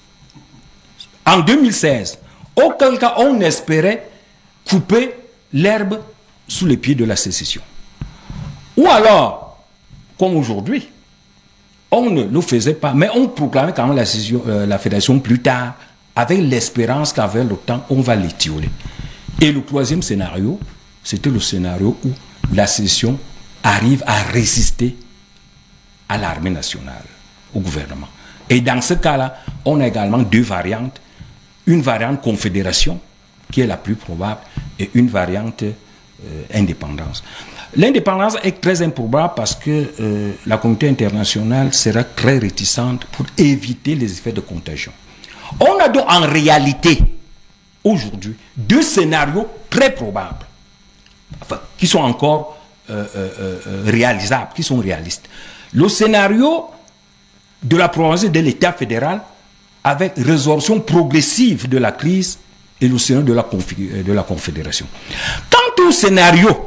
En deux mille seize, auquel cas on espérait couper l'herbe sous les pieds de la sécession. Ou alors, comme aujourd'hui, on ne le faisait pas, mais on proclamait quand même la, sécession, euh, la fédération plus tard, avec l'espérance qu'avec le temps, on va l'étioler. Et le troisième scénario, c'était le scénario où la sécession arrive à résister à l'armée nationale, au gouvernement. Et dans ce cas-là, on a également deux variantes. Une variante confédération, qui est la plus probable, et une variante euh, indépendance. L'indépendance est très improbable parce que euh, la communauté internationale sera très réticente pour éviter les effets de contagion. On a donc en réalité, aujourd'hui, deux scénarios très probables, enfin, qui sont encore euh, euh, euh, réalisables, qui sont réalistes. Le scénario de la province de l'État fédéral avec résorption progressive de la crise et le scénario de la, de la confédération. Quant au scénario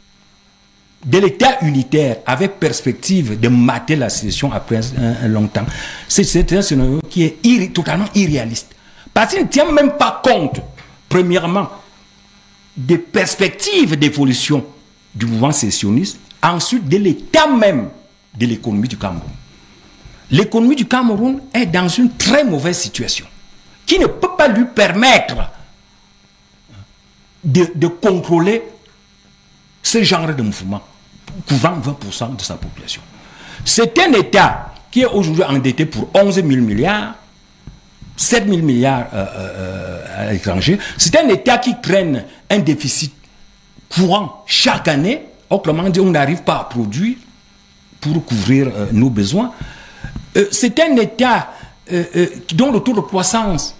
de l'État unitaire avec perspective de mater la sécession après un, un long temps, c'est un scénario qui est irré, totalement irréaliste. Parce qu'il ne tient même pas compte, premièrement, des perspectives d'évolution du mouvement sécessionniste, ensuite de l'état même de l'économie du Cameroun. L'économie du Cameroun est dans une très mauvaise situation, qui ne peut pas lui permettre de, de contrôler ce genre de mouvement, couvrant vingt pour cent de sa population. C'est un État qui est aujourd'hui endetté pour onze mille milliards, sept mille milliards euh, euh, à l'étranger. C'est un État qui traîne un déficit courant chaque année. Autrement dit, on n'arrive pas à produire pour couvrir euh, nos besoins. Euh, c'est un État euh, euh, dont le taux de croissance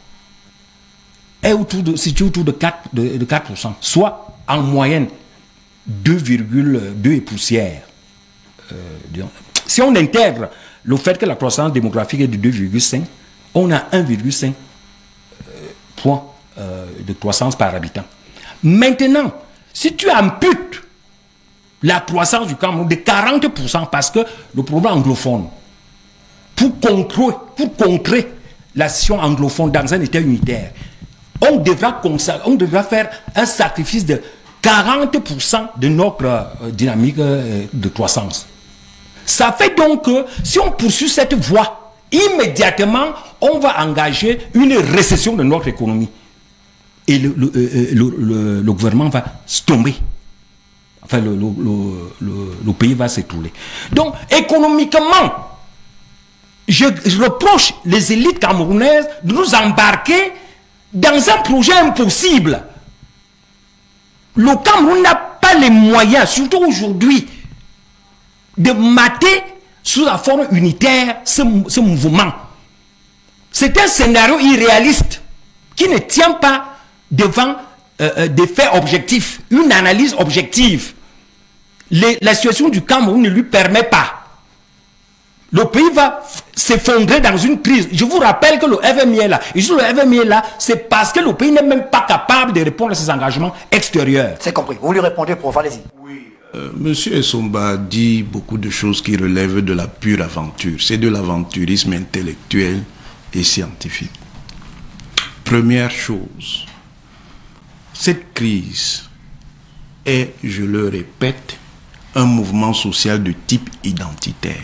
est autour de, situé autour de quatre, de, de quatre pour cent, soit en moyenne deux virgule deux et poussière. Euh, si on intègre le fait que la croissance démographique est de deux virgule cinq, on a un virgule cinq euh, points euh, de croissance par habitant. Maintenant, si tu amputes la croissance du Cameroun de quarante pour cent, parce que le problème anglophone, pour contrer, pour contrer la situation anglophone dans un État unitaire, on devra, on devra faire un sacrifice de quarante pour cent de notre euh, dynamique euh, de croissance. Ça fait donc que si on poursuit cette voie, immédiatement, on va engager une récession de notre économie. Et le, le, le, le, le gouvernement va tomber. Enfin, le, le, le, le pays va s'écrouler. Donc, économiquement, je, je reproche les élites camerounaises de nous embarquer dans un projet impossible. Le Cameroun n'a pas les moyens, surtout aujourd'hui, de mater sous la forme unitaire ce, ce mouvement. C'est un scénario irréaliste qui ne tient pas devant euh, des faits objectifs, une analyse objective. Les, la situation du Cameroun ne lui permet pas. Le pays va s'effondrer dans une crise. Je vous rappelle que le F M I est là. Et sur le F M I est là, c'est parce que le pays n'est même pas capable de répondre à ses engagements extérieurs. C'est compris. Vous lui répondez, prof, allez-y. Oui. Euh, Monsieur Essomba dit beaucoup de choses qui relèvent de la pure aventure. C'est de l'aventurisme intellectuel et scientifique. Première chose, cette crise est, je le répète, un mouvement social de type identitaire.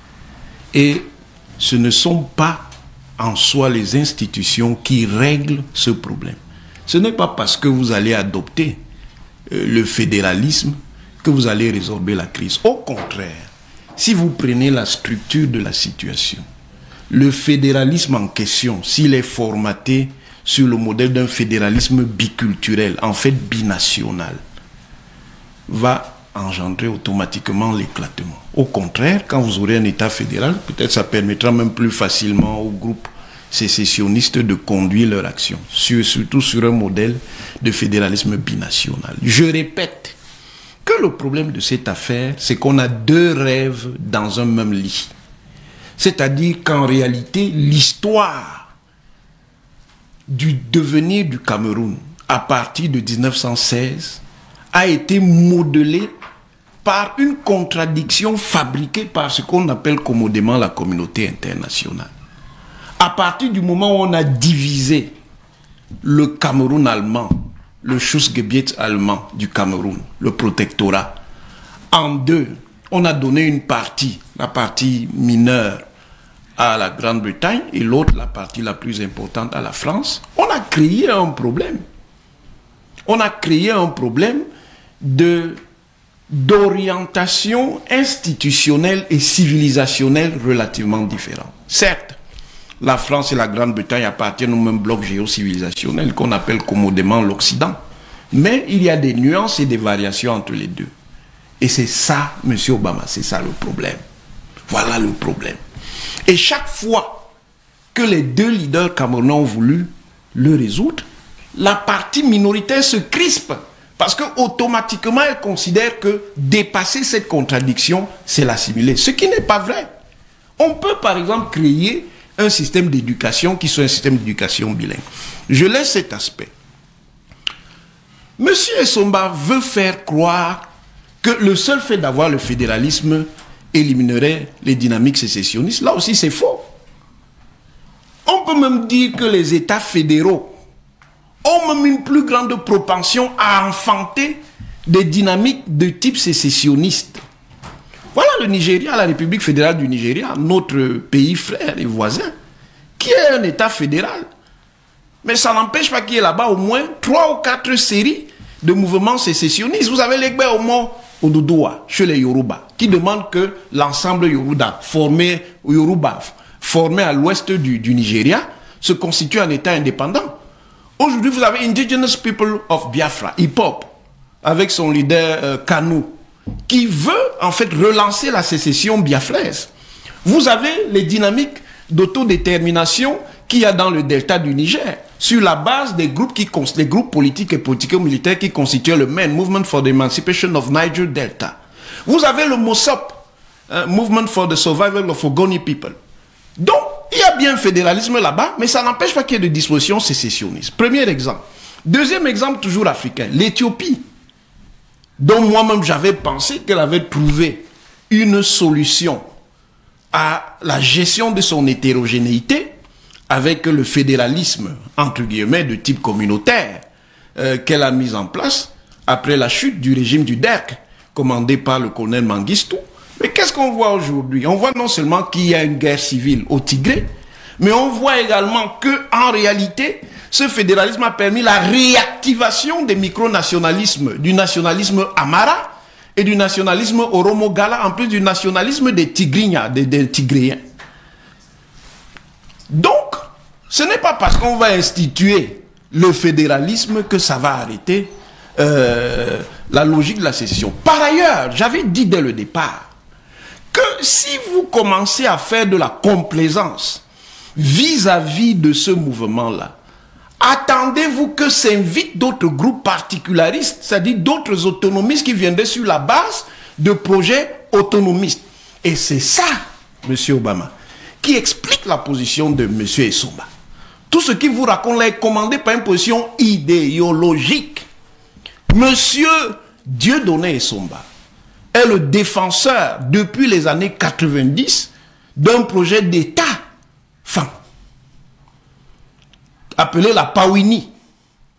Et ce ne sont pas en soi les institutions qui règlent ce problème. Ce n'est pas parce que vous allez adopter euh, le fédéralisme que vous allez résorber la crise. Au contraire, si vous prenez la structure de la situation, le fédéralisme en question, s'il est formaté sur le modèle d'un fédéralisme biculturel, en fait binational, va engendrer automatiquement l'éclatement. Au contraire, quand vous aurez un État fédéral, peut-être ça permettra même plus facilement aux groupes sécessionnistes de conduire leur action, sur, surtout sur un modèle de fédéralisme binational. Je répète que le problème de cette affaire, c'est qu'on a deux rêves dans un même lit. C'est-à-dire qu'en réalité, l'histoire du devenir du Cameroun à partir de mille neuf cent seize a été modelée par une contradiction fabriquée par ce qu'on appelle commodément la communauté internationale. À partir du moment où on a divisé le Cameroun allemand, le Schutzgebiet allemand du Cameroun, le protectorat, en deux, on a donné une partie, la partie mineure à la Grande-Bretagne et l'autre, la partie la plus importante, à la France. On a créé un problème. On a créé un problème de d'orientation institutionnelle et civilisationnelle relativement différente. Certes, la France et la Grande-Bretagne appartiennent au même bloc géocivilisationnel qu'on appelle commodément l'Occident. Mais il y a des nuances et des variations entre les deux. Et c'est ça, monsieur Obama, c'est ça le problème. Voilà le problème. Et chaque fois que les deux leaders camerounais ont voulu le résoudre, la partie minoritaire se crispe. Parce qu'automatiquement, elle considère que dépasser cette contradiction, c'est l'assimiler. Ce qui n'est pas vrai. On peut, par exemple, créer un système d'éducation qui soit un système d'éducation bilingue. Je laisse cet aspect. Monsieur Essomba veut faire croire que le seul fait d'avoir le fédéralisme éliminerait les dynamiques sécessionnistes. Là aussi, c'est faux. On peut même dire que les États fédéraux ont même une plus grande propension à enfanter des dynamiques de type sécessionniste. Voilà le Nigeria, la République fédérale du Nigeria, notre pays frère et voisin, qui est un État fédéral. Mais ça n'empêche pas qu'il y ait là-bas au moins trois ou quatre séries de mouvements sécessionnistes. Vous avez l'Egbe Omo Oduduwa, chez les Yoruba, qui demande que l'ensemble Yoruba formé, Yoruba, formé à l'ouest du, du Nigeria se constitue un État indépendant. Aujourd'hui, vous avez Indigenous People of Biafra, I P O B, avec son leader euh, Kanu, qui veut en fait relancer la sécession biafraise. Vous avez les dynamiques d'autodétermination qu'il y a dans le delta du Niger, sur la base des groupes, qui, les groupes politiques et politico-militaires qui constituent le M E N, Movement for the Emancipation of Niger Delta. Vous avez le MOSOP, uh, Movement for the Survival of Ogoni People. Donc, il y a bien un fédéralisme là-bas, mais ça n'empêche pas qu'il y ait de dispositions sécessionnistes. Premier exemple. Deuxième exemple, toujours africain, l'Éthiopie, dont moi-même j'avais pensé qu'elle avait trouvé une solution à la gestion de son hétérogénéité avec le fédéralisme, entre guillemets, de type communautaire euh, qu'elle a mis en place après la chute du régime du Derg, commandé par le colonel Mengistu. Mais qu'est-ce qu'on voit aujourd'hui? On voit non seulement qu'il y a une guerre civile au Tigré, mais on voit également qu'en réalité, ce fédéralisme a permis la réactivation des micronationalismes, du nationalisme Amara et du nationalisme Oromo-Gala, en plus du nationalisme des Tigrinya, des, des Tigréens. Donc, ce n'est pas parce qu'on va instituer le fédéralisme que ça va arrêter euh, la logique de la sécession. Par ailleurs, j'avais dit dès le départ que si vous commencez à faire de la complaisance vis-à-vis de ce mouvement-là, attendez-vous que s'invitent d'autres groupes particularistes, c'est-à-dire d'autres autonomistes qui viendraient sur la base de projets autonomistes. Et c'est ça, monsieur Obama, qui explique la position de monsieur Essomba. Tout ce qu'il vous raconte là est commandé par une position idéologique. Monsieur Dieudonné Essomba est le défenseur depuis les années quatre-vingt-dix d'un projet d'État fin, appelé la Pawini.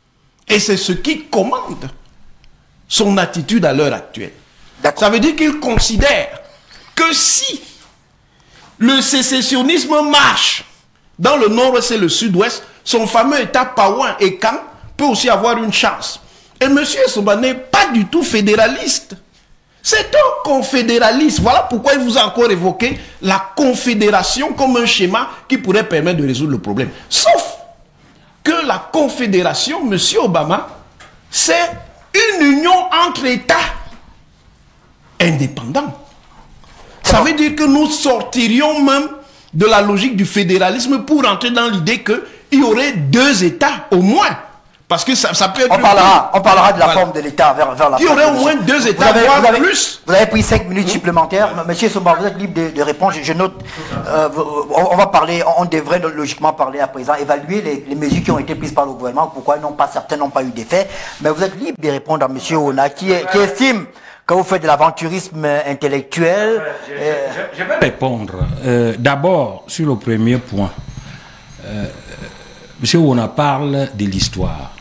Et c'est ce qui commande son attitude à l'heure actuelle. Ça veut dire qu'il considère que si le sécessionnisme marche dans le nord-ouest et le sud-ouest, son fameux État Paouin et Caen peut aussi avoir une chance. Et M. Essomba n'est pas du tout fédéraliste. C'est un confédéraliste. Voilà pourquoi il vous a encore évoqué la confédération comme un schéma qui pourrait permettre de résoudre le problème. Sauf que la confédération, M. Obama, c'est une union entre États indépendants. Ça veut dire que nous sortirions même de la logique du fédéralisme pour entrer dans l'idée qu'il y aurait deux États au moins. Parce que ça, ça peut être... On parlera, on parlera de la voilà. forme de l'État vers, vers la Il y aurait au moins deux États, vous avez, voire vous avez, plus. Vous avez pris cinq minutes mmh. supplémentaires. Monsieur Essomba, vous êtes libre de, de répondre. Je, je note, euh, on, on va parler, on devrait logiquement parler à présent, évaluer les, les mesures qui ont été prises par le gouvernement, pourquoi non pas, certains n'ont pas eu d'effet. Mais vous êtes libre de répondre à Monsieur Ona, qui, qui estime que vous faites de l'aventurisme intellectuel. Je, je, je, je vais répondre. Euh, D'abord, sur le premier point, euh, Monsieur Ona parle de l'histoire.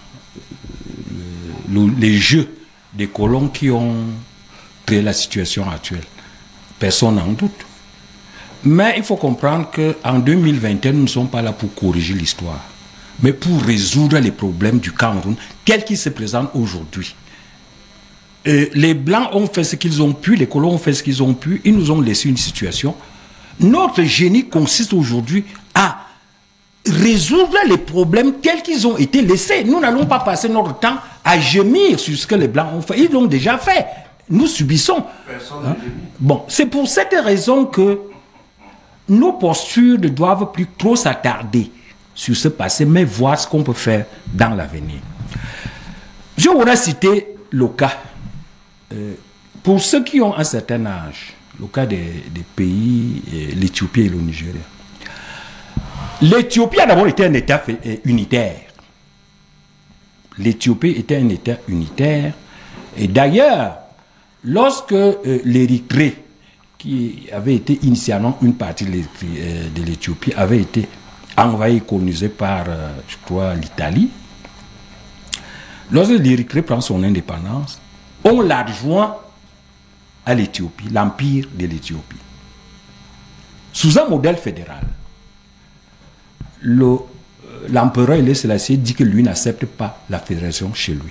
Les jeux des colons qui ont créé la situation actuelle. Personne n'en doute. Mais il faut comprendre qu'en deux mille vingt et un, nous ne sommes pas là pour corriger l'histoire, mais pour résoudre les problèmes du Cameroun tels qu'ils se présentent aujourd'hui. Les Blancs ont fait ce qu'ils ont pu, les colons ont fait ce qu'ils ont pu, ils nous ont laissé une situation. Notre génie consiste aujourd'hui à résoudre les problèmes tels qu'ils ont été laissés. Nous n'allons pas passer notre temps à gémir sur ce que les Blancs ont fait. Ils l'ont déjà fait. Nous subissons. Hein? Bon, c'est pour cette raison que nos postures ne doivent plus trop s'attarder sur ce passé, mais voir ce qu'on peut faire dans l'avenir. Je voudrais citer le cas. Euh, pour ceux qui ont un certain âge, le cas des, des pays, l'Éthiopie et le Nigeria. L'Éthiopie a d'abord été un État unitaire. L'Éthiopie était un État unitaire. Et d'ailleurs, lorsque euh, l'Érythrée, qui avait été initialement une partie de l'Éthiopie, avait été envahie et colonisée par, euh, je crois, l'Italie, lorsque l'Érythrée prend son indépendance, on l'a rejoint à l'Éthiopie, l'empire de l'Éthiopie, sous un modèle fédéral. L'empereur Haïlé Sélassié dit que lui n'accepte pas la fédération chez lui.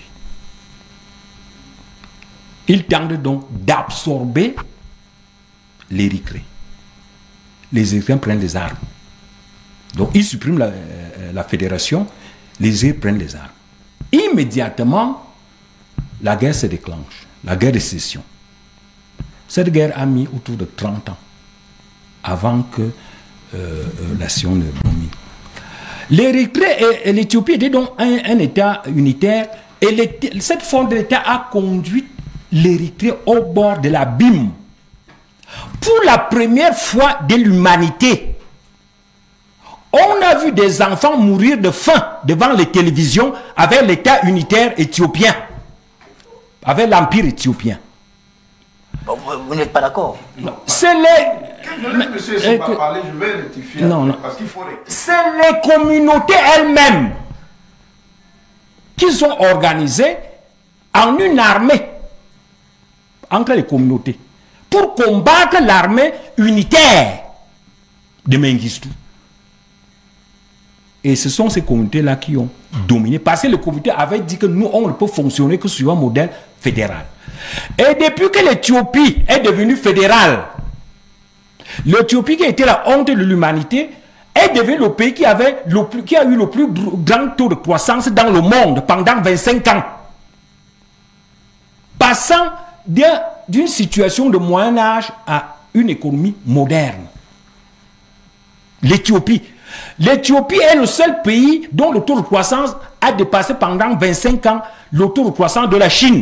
Il tente donc d'absorber l'Érythrée. Les Érythréens prennent les armes. Donc il supprime la, la fédération, les Érythréens prennent les armes. Immédiatement, la guerre se déclenche, la guerre de sécession. Cette guerre a mis autour de trente ans avant que euh, euh, la nation ne domine. L'Érythrée et, et l'Éthiopie étaient donc un, un État unitaire et cette forme d'État a conduit l'Érythrée au bord de l'abîme. Pour la première fois de l'humanité, on a vu des enfants mourir de faim devant les télévisions avec l'État unitaire éthiopien, avec l'Empire éthiopien. Vous, vous n'êtes pas d'accord? C'est les... Monsieur Essomba que... parler, je vais rectifier. Non, non. Parce qu'il faut rectifier. C'est les communautés elles-mêmes qui sont organisées en une armée entre les communautés pour combattre l'armée unitaire de Mengistu. Et ce sont ces communautés-là qui ont dominé parce que les communautés avaient dit que nous, on ne peut fonctionner que sur un modèle fédéral. Et depuis que l'Éthiopie est devenue fédérale, l'Éthiopie qui était la honte de l'humanité est devenue le pays qui, avait le plus, qui a eu le plus grand taux de croissance dans le monde pendant vingt-cinq ans. Passant d'une situation de Moyen Âge à une économie moderne. L'Éthiopie. L'Éthiopie est le seul pays dont le taux de croissance a dépassé pendant vingt-cinq ans le taux de croissance de la Chine.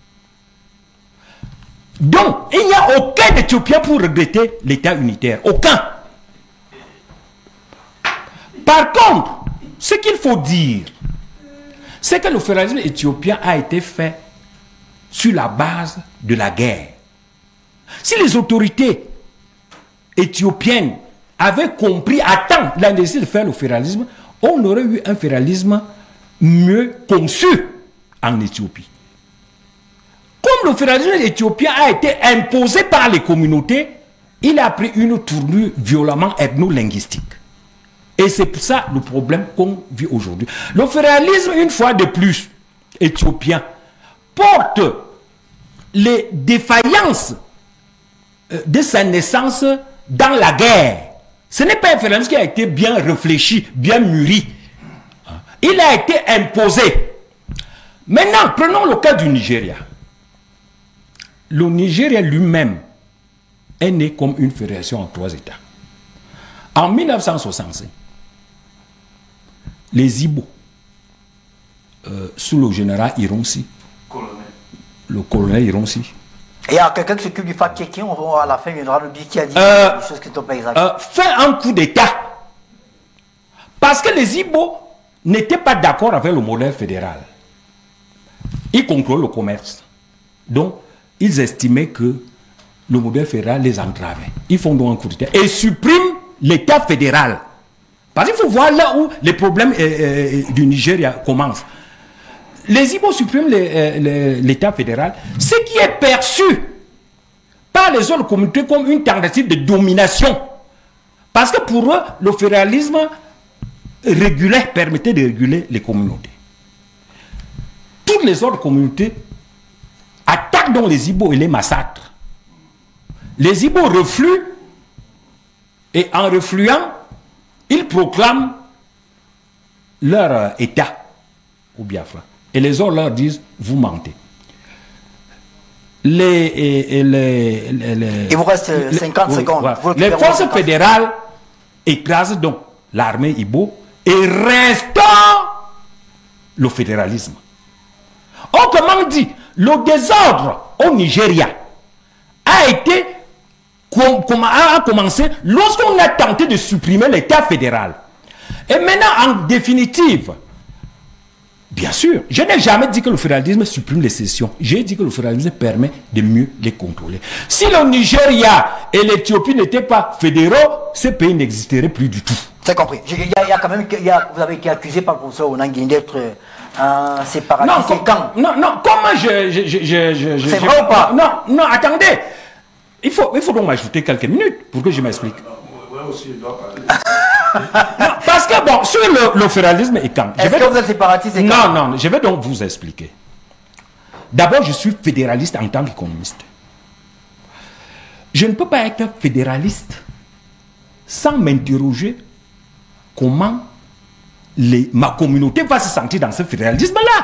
Donc, il n'y a aucun Éthiopien pour regretter l'État unitaire. Aucun. Par contre, ce qu'il faut dire, c'est que le fédéralisme éthiopien a été fait sur la base de la guerre. Si les autorités éthiopiennes avaient compris à temps la nécessité de faire le fédéralisme, on aurait eu un fédéralisme mieux conçu. en Éthiopie. Comme le fédéralisme éthiopien a été imposé par les communautés, il a pris une tournure violemment ethno-linguistique. Et c'est pour ça le problème qu'on vit aujourd'hui. Le fédéralisme, une fois de plus, éthiopien, porte les défaillances de sa naissance dans la guerre. Ce n'est pas un fédéralisme qui a été bien réfléchi, bien mûri. Il a été imposé. Maintenant, prenons le cas du Nigeria. Le Nigeria lui-même est né comme une fédération en trois États. En mille neuf cent soixante-cinq, les Igbo, euh, sous le général Ironsi, colonel. le colonel Ironsi. Il y a quelqu'un qui s'occupe du fact-checking, on va à la fin, il viendra nous dire qui a dit euh, des choses qui ne sont pas exactes. Euh, fait un coup d'État. Parce que les Igbo n'étaient pas d'accord avec le modèle fédéral. Ils contrôlent le commerce. Donc, ils estimaient que le modèle fédéral les entravait. Ils font donc un coup d'État et suppriment l'État fédéral. Parce qu'il faut voir là où les problèmes euh, euh, du Nigeria commencent. Les Igbo suppriment l'État fédéral, ce qui est perçu par les autres communautés comme une tentative de domination. Parce que pour eux, le fédéralisme régulait, permettait de réguler les communautés. Toutes les autres communautés attaquent donc les Igbo et les massacrent. Les Igbo refluent et en refluant, ils proclament leur euh, État au Biafra. Et les autres leur disent, vous mentez. Les, et, et les, les, les, Il vous reste cinquante les, secondes. Voilà. Les forces fédérales écrasent donc l'armée Igbo et restaurent le fédéralisme. Autrement dit, le désordre au Nigeria a été com com a commencé lorsqu'on a tenté de supprimer l'État fédéral. Et maintenant, en définitive, bien sûr, je n'ai jamais dit que le fédéralisme supprime les cessions. J'ai dit que le fédéralisme permet de mieux les contrôler. Si le Nigeria et l'Éthiopie n'étaient pas fédéraux, ces pays n'existeraient plus du tout. C'est compris. Il y, a, il y a quand même, il y a, vous avez été accusé par le professeur Onangini d'être un séparatiste. Non, quand, non, non, comment je... je, je, je, je C'est vrai ou pas? Non, non, attendez. Il faut, il faut donc m'ajouter quelques minutes pour que je m'explique. Moi aussi, je dois parler. Non, parce que bon, sur le, le fédéralisme et quand... Est-ce que vous êtes séparatiste et quand? Non, non, je vais donc vous expliquer. D'abord, je suis fédéraliste en tant qu'économiste. Je ne peux pas être fédéraliste sans m'interroger comment les, ma communauté va se sentir dans ce fédéralisme-là.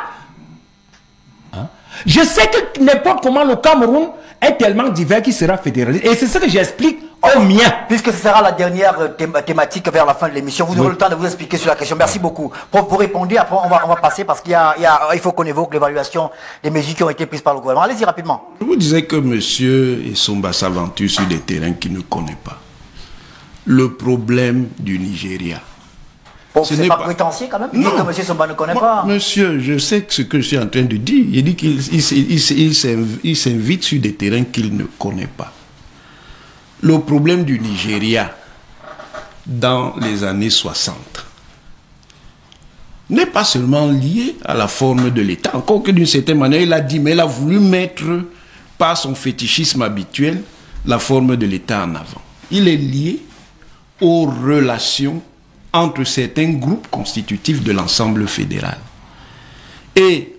Hein? Je sais que n'importe comment le Cameroun est tellement divers qu'il sera fédéraliste. Et c'est ce que j'explique au mien. Puisque ce sera la dernière thém thématique vers la fin de l'émission, vous aurez oui. le temps de vous expliquer sur la question. Merci beaucoup. Pour vous répondre, après on va, on va passer parce qu'il y a, il y a, il faut qu'on évoque l'évaluation des mesures qui ont été prises par le gouvernement. Allez-y rapidement. Je vous disais que monsieur Essomba s'aventure sur des terrains qu'il ne connaît pas. Le problème du Nigeria. Bon, ce n'est pas, pas prétentieux quand même. Non. Que monsieur Essomba ne connaît Moi, pas. Monsieur, je sais ce que je suis en train de dire. Il dit qu'il il, s'invite sur des terrains qu'il ne connaît pas. Le problème du Nigeria dans les années soixante n'est pas seulement lié à la forme de l'État, encore que d'une certaine manière, il a dit, mais il a voulu mettre, par son fétichisme habituel, la forme de l'État en avant. Il est lié aux relations entre certains groupes constitutifs de l'ensemble fédéral. Et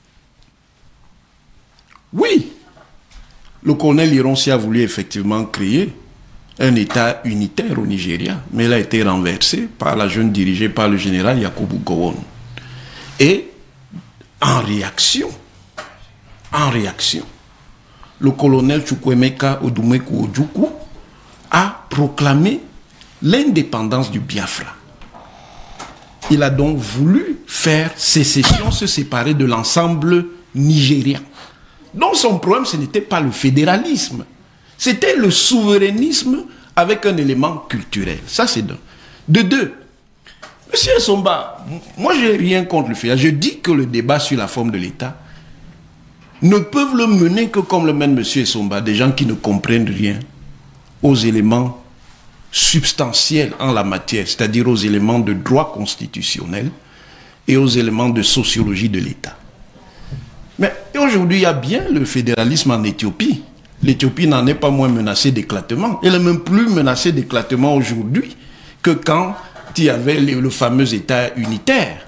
oui, le colonel Ironsi a voulu effectivement créer un État unitaire au Nigeria, mais il a été renversé par la jeune dirigée par le général Yakubu Gowon. Et en réaction, en réaction, le colonel Chukwuemeka Odumeku Ojukwu a proclamé l'indépendance du Biafra. Il a donc voulu faire sécession, se séparer de l'ensemble nigérien. Donc son problème, ce n'était pas le fédéralisme, c'était le souverainisme avec un élément culturel. Ça, c'est d'un. De deux, monsieur Essomba, moi, je n'ai rien contre le fédéralisme. Je dis que le débat sur la forme de l'État ne peuvent le mener que comme le mène monsieur Essomba, des gens qui ne comprennent rien aux éléments substantiels en la matière, c'est-à-dire aux éléments de droit constitutionnel et aux éléments de sociologie de l'État. Mais aujourd'hui, il y a bien le fédéralisme en Éthiopie. L'Éthiopie n'en est pas moins menacée d'éclatement. Elle est même plus menacée d'éclatement aujourd'hui que quand il y avait le, le fameux État unitaire.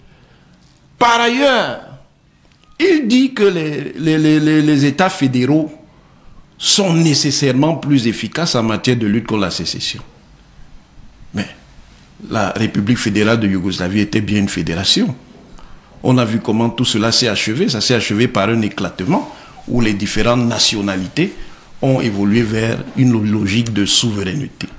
Par ailleurs, il dit que les, les, les, les États fédéraux sont nécessairement plus efficaces en matière de lutte contre la sécession. Mais la République fédérale de Yougoslavie était bien une fédération. On a vu comment tout cela s'est achevé. Ça s'est achevé par un éclatement où les différentes nationalités ont évolué vers une logique de souveraineté.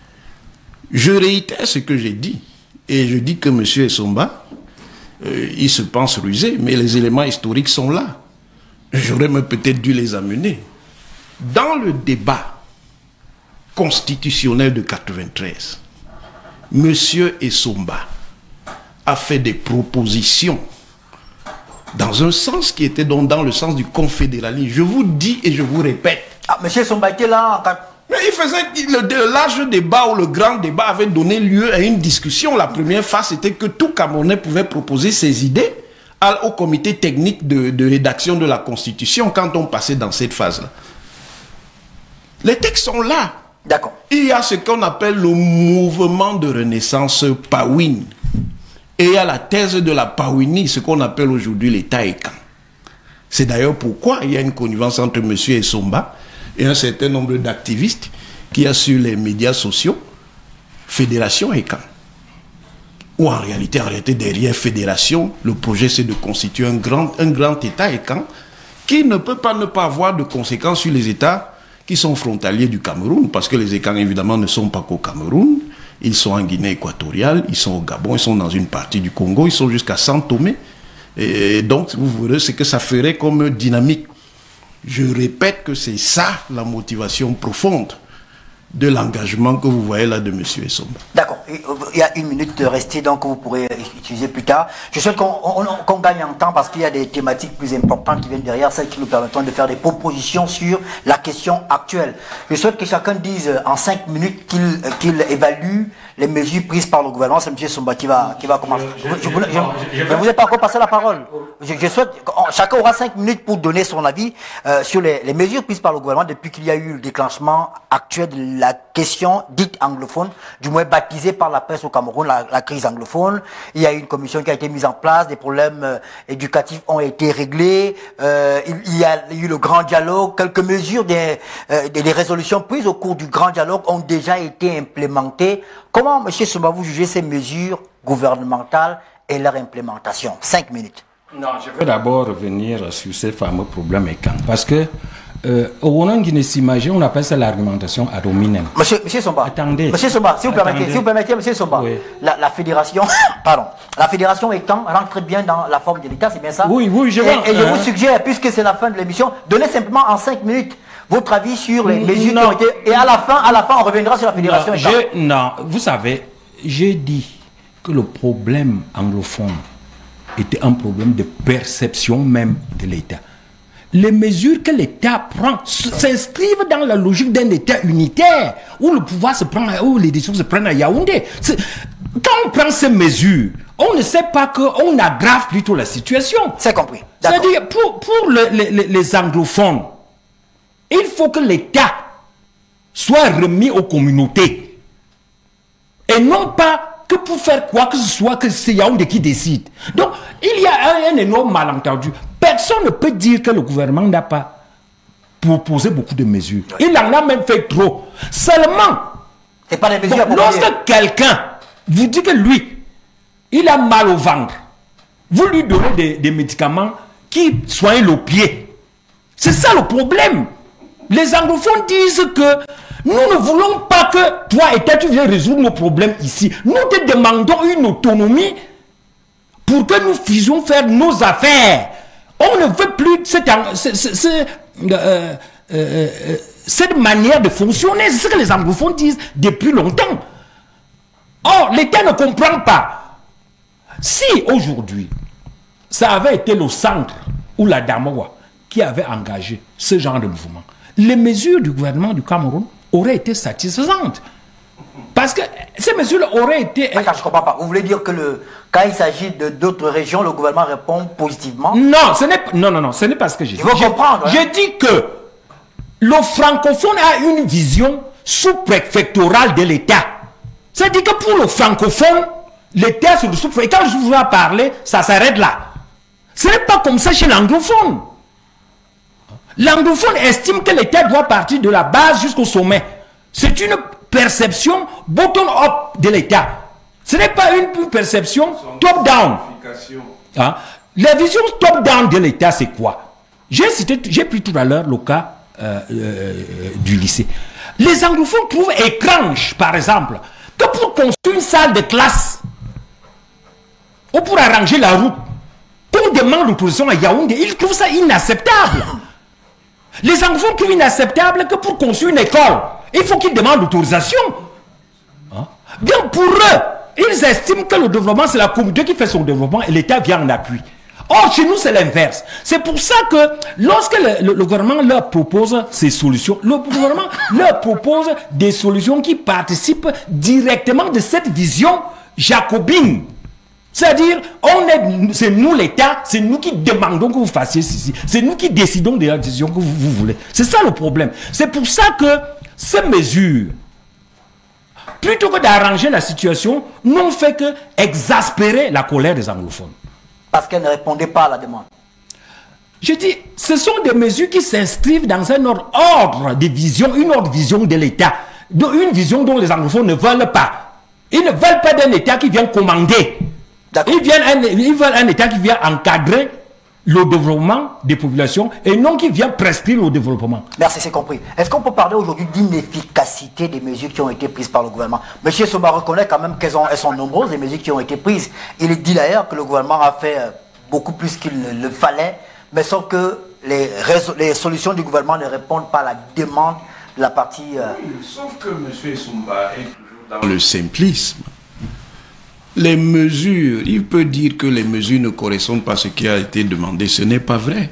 Je réitère ce que j'ai dit. Et je dis que M. Essomba, euh, il se pense rusé, mais les éléments historiques sont là. J'aurais même peut-être dû les amener. Dans le débat constitutionnel de mille neuf cent quatre-vingt-treize, M. Essomba a fait des propositions dans un sens qui était donc dans le sens du confédéralisme. Je vous dis et je vous répète. Ah, M. Essomba était là en... Mais il faisait le, le large débat ou le grand débat avait donné lieu à une discussion. La première phase, c'était que tout Camerounais pouvait proposer ses idées à, au comité technique de, de rédaction de la Constitution quand on passait dans cette phase-là. Les textes sont là. D'accord. Il y a ce qu'on appelle le mouvement de renaissance Pawin. Et il y a la thèse de la Pawinie, ce qu'on appelle aujourd'hui l'État Ekan. C'est d'ailleurs pourquoi il y a une connivence entre M. Essomba et un certain nombre d'activistes qui a sur les médias sociaux Fédération Ekan. Ou en réalité, en réalité, derrière Fédération, le projet c'est de constituer un grand, un grand État Ekan qui ne peut pas ne pas avoir de conséquences sur les États qui sont frontaliers du Cameroun, parce que les Ekans évidemment ne sont pas qu'au Cameroun, ils sont en Guinée équatoriale, ils sont au Gabon, ils sont dans une partie du Congo, ils sont jusqu'à São Tomé. Et donc, vous verrez ce que ça ferait comme dynamique. Je répète que c'est ça la motivation profonde de l'engagement que vous voyez là de M. Essomba. D'accord. Il y a une minute de restée, donc vous pourrez utiliser plus tard. Je souhaite qu'on qu'on gagne en temps parce qu'il y a des thématiques plus importantes qui viennent derrière, celles qui nous permettront de faire des propositions sur la question actuelle. Je souhaite que chacun dise en cinq minutes qu'il qu'il évalue les mesures prises par le gouvernement. C'est M. Essomba qui va, qui va commencer. Je ne vous ai pas encore passé la parole. Je, je souhaite chacun aura cinq minutes pour donner son avis euh, sur les, les mesures prises par le gouvernement depuis qu'il y a eu le déclenchement actuel de la question dite anglophone, du moins baptisée par la presse au Cameroun, la, la crise anglophone. Il y a eu une commission qui a été mise en place, des problèmes euh, éducatifs ont été réglés, euh, il, il y a eu le grand dialogue, quelques mesures des, euh, des, des résolutions prises au cours du grand dialogue ont déjà été implémentées. Comment, M. Essomba, vous jugez ces mesures gouvernementales et leur implémentation? Cinq minutes. Non, je veux d'abord revenir sur ces fameux problèmes écans. Parce que, euh, au nom qui ne s'imagine, on appelle ça l'argumentation ad hominem. Monsieur, monsieur Somba, attendez. Monsieur Somba, si vous attendez. permettez, si vous permettez, Monsieur Somba, oui. la, la fédération, pardon, la fédération étant rentre bien dans la forme de l'État, c'est bien ça? Oui, oui, je vois. Et, et je vous suggère, puisque c'est la fin de l'émission, donnez simplement en cinq minutes votre avis sur les mesures non. qui ont été, et à la fin, à la fin, on reviendra sur la fédération non, étant. Je, non, vous savez, j'ai dit que le problème anglophone était un problème de perception même de l'État. Les mesures que l'État prend s'inscrivent dans la logique d'un État unitaire, où le pouvoir se prend, où les décisions se prennent à Yaoundé. Quand on prend ces mesures, on ne sait pas qu'on aggrave plutôt la situation. C'est compris. C'est-à-dire, pour, pour le, les, les anglophones, il faut que l'État soit remis aux communautés. Et non pas que pour faire quoi que ce soit, que c'est Yaoundé qui décide. Donc, il y a un, un énorme malentendu. Personne ne peut dire que le gouvernement n'a pas proposé beaucoup de mesures. Il en a même fait trop. Seulement, c'est pas les mesures bon, lorsque quelqu'un vous dit que lui, il a mal au ventre, vous lui donnez des, des médicaments qui soignent le pied. C'est ça le problème. Les anglophones disent que nous ne voulons pas que toi, État, tu viennes résoudre nos problèmes ici. Nous te demandons une autonomie pour que nous puissions faire nos affaires. On ne veut plus cette, cette, cette, euh, euh, cette manière de fonctionner. C'est ce que les anglophones disent depuis longtemps. Or, l'État ne comprend pas. Si aujourd'hui, ça avait été le centre ou la Damawa qui avait engagé ce genre de mouvement, les mesures du gouvernement du Cameroun auraient été satisfaisantes. Parce Parce que ces mesures auraient été... Attends, je ne comprends pas. Vous voulez dire que le, quand il s'agit de d'autres régions, le gouvernement répond positivement? Non, ce n'est non, non, non, ce n'est pas ce que j'ai dit. Il faut comprendre. J'ai dit que le francophone a une vision sous-préfectorale de l'État. C'est-à-dire que pour le francophone, l'État se sous et quand je vous ai parlé, ça s'arrête là. Ce n'est pas comme ça chez l'anglophone. L'anglophone estime que l'État doit partir de la base jusqu'au sommet. C'est une perception bottom-up de l'État. Ce n'est pas une perception top-down. Hein? La vision top-down de l'État, c'est quoi? J'ai cité, j'ai pris tout à l'heure le cas euh, euh, du lycée. Les anglophones trouvent étrange, par exemple, que pour construire une salle de classe ou pour arranger la route, qu'on demande l'autorisation à Yaoundé, ils trouvent ça inacceptable. Les anglophones trouvent inacceptable que pour construire une école, il faut qu'ils demandent l'autorisation. Hein? Bien pour eux, ils estiment que le développement, c'est la communauté qui fait son développement et l'État vient en appui. Or, chez nous, c'est l'inverse. C'est pour ça que lorsque le, le, le gouvernement leur propose ces solutions, le gouvernement leur propose des solutions qui participent directement de cette vision jacobine. C'est-à-dire, on est, c'est nous l'État, c'est nous qui demandons que vous fassiez ceci, c'est nous qui décidons de la décision que vous, vous voulez. C'est ça le problème. C'est pour ça que ces mesures, plutôt que d'arranger la situation, n'ont fait que exaspérer la colère des anglophones. Parce qu'elles ne répondaient pas à la demande. Je dis, ce sont des mesures qui s'inscrivent dans un autre ordre de vision, une autre vision de l'État, une vision dont les anglophones ne veulent pas. Ils ne veulent pas d'un État qui vient commander. Ils, viennent un, ils veulent un État qui vient encadrer le développement des populations et non qui vient prescrire le développement. Merci, c'est compris. Est-ce qu'on peut parler aujourd'hui d'inefficacité des mesures qui ont été prises par le gouvernement? Monsieur Somba reconnaît quand même qu'elles elles sont nombreuses, les mesures qui ont été prises. Il dit d'ailleurs que le gouvernement a fait beaucoup plus qu'il ne le fallait, mais sauf que les, les solutions du gouvernement ne répondent pas à la demande de la partie... Euh... Sauf que monsieur Somba est toujours dans le simplisme. Les mesures, il peut dire que les mesures ne correspondent pas à ce qui a été demandé. Ce n'est pas vrai.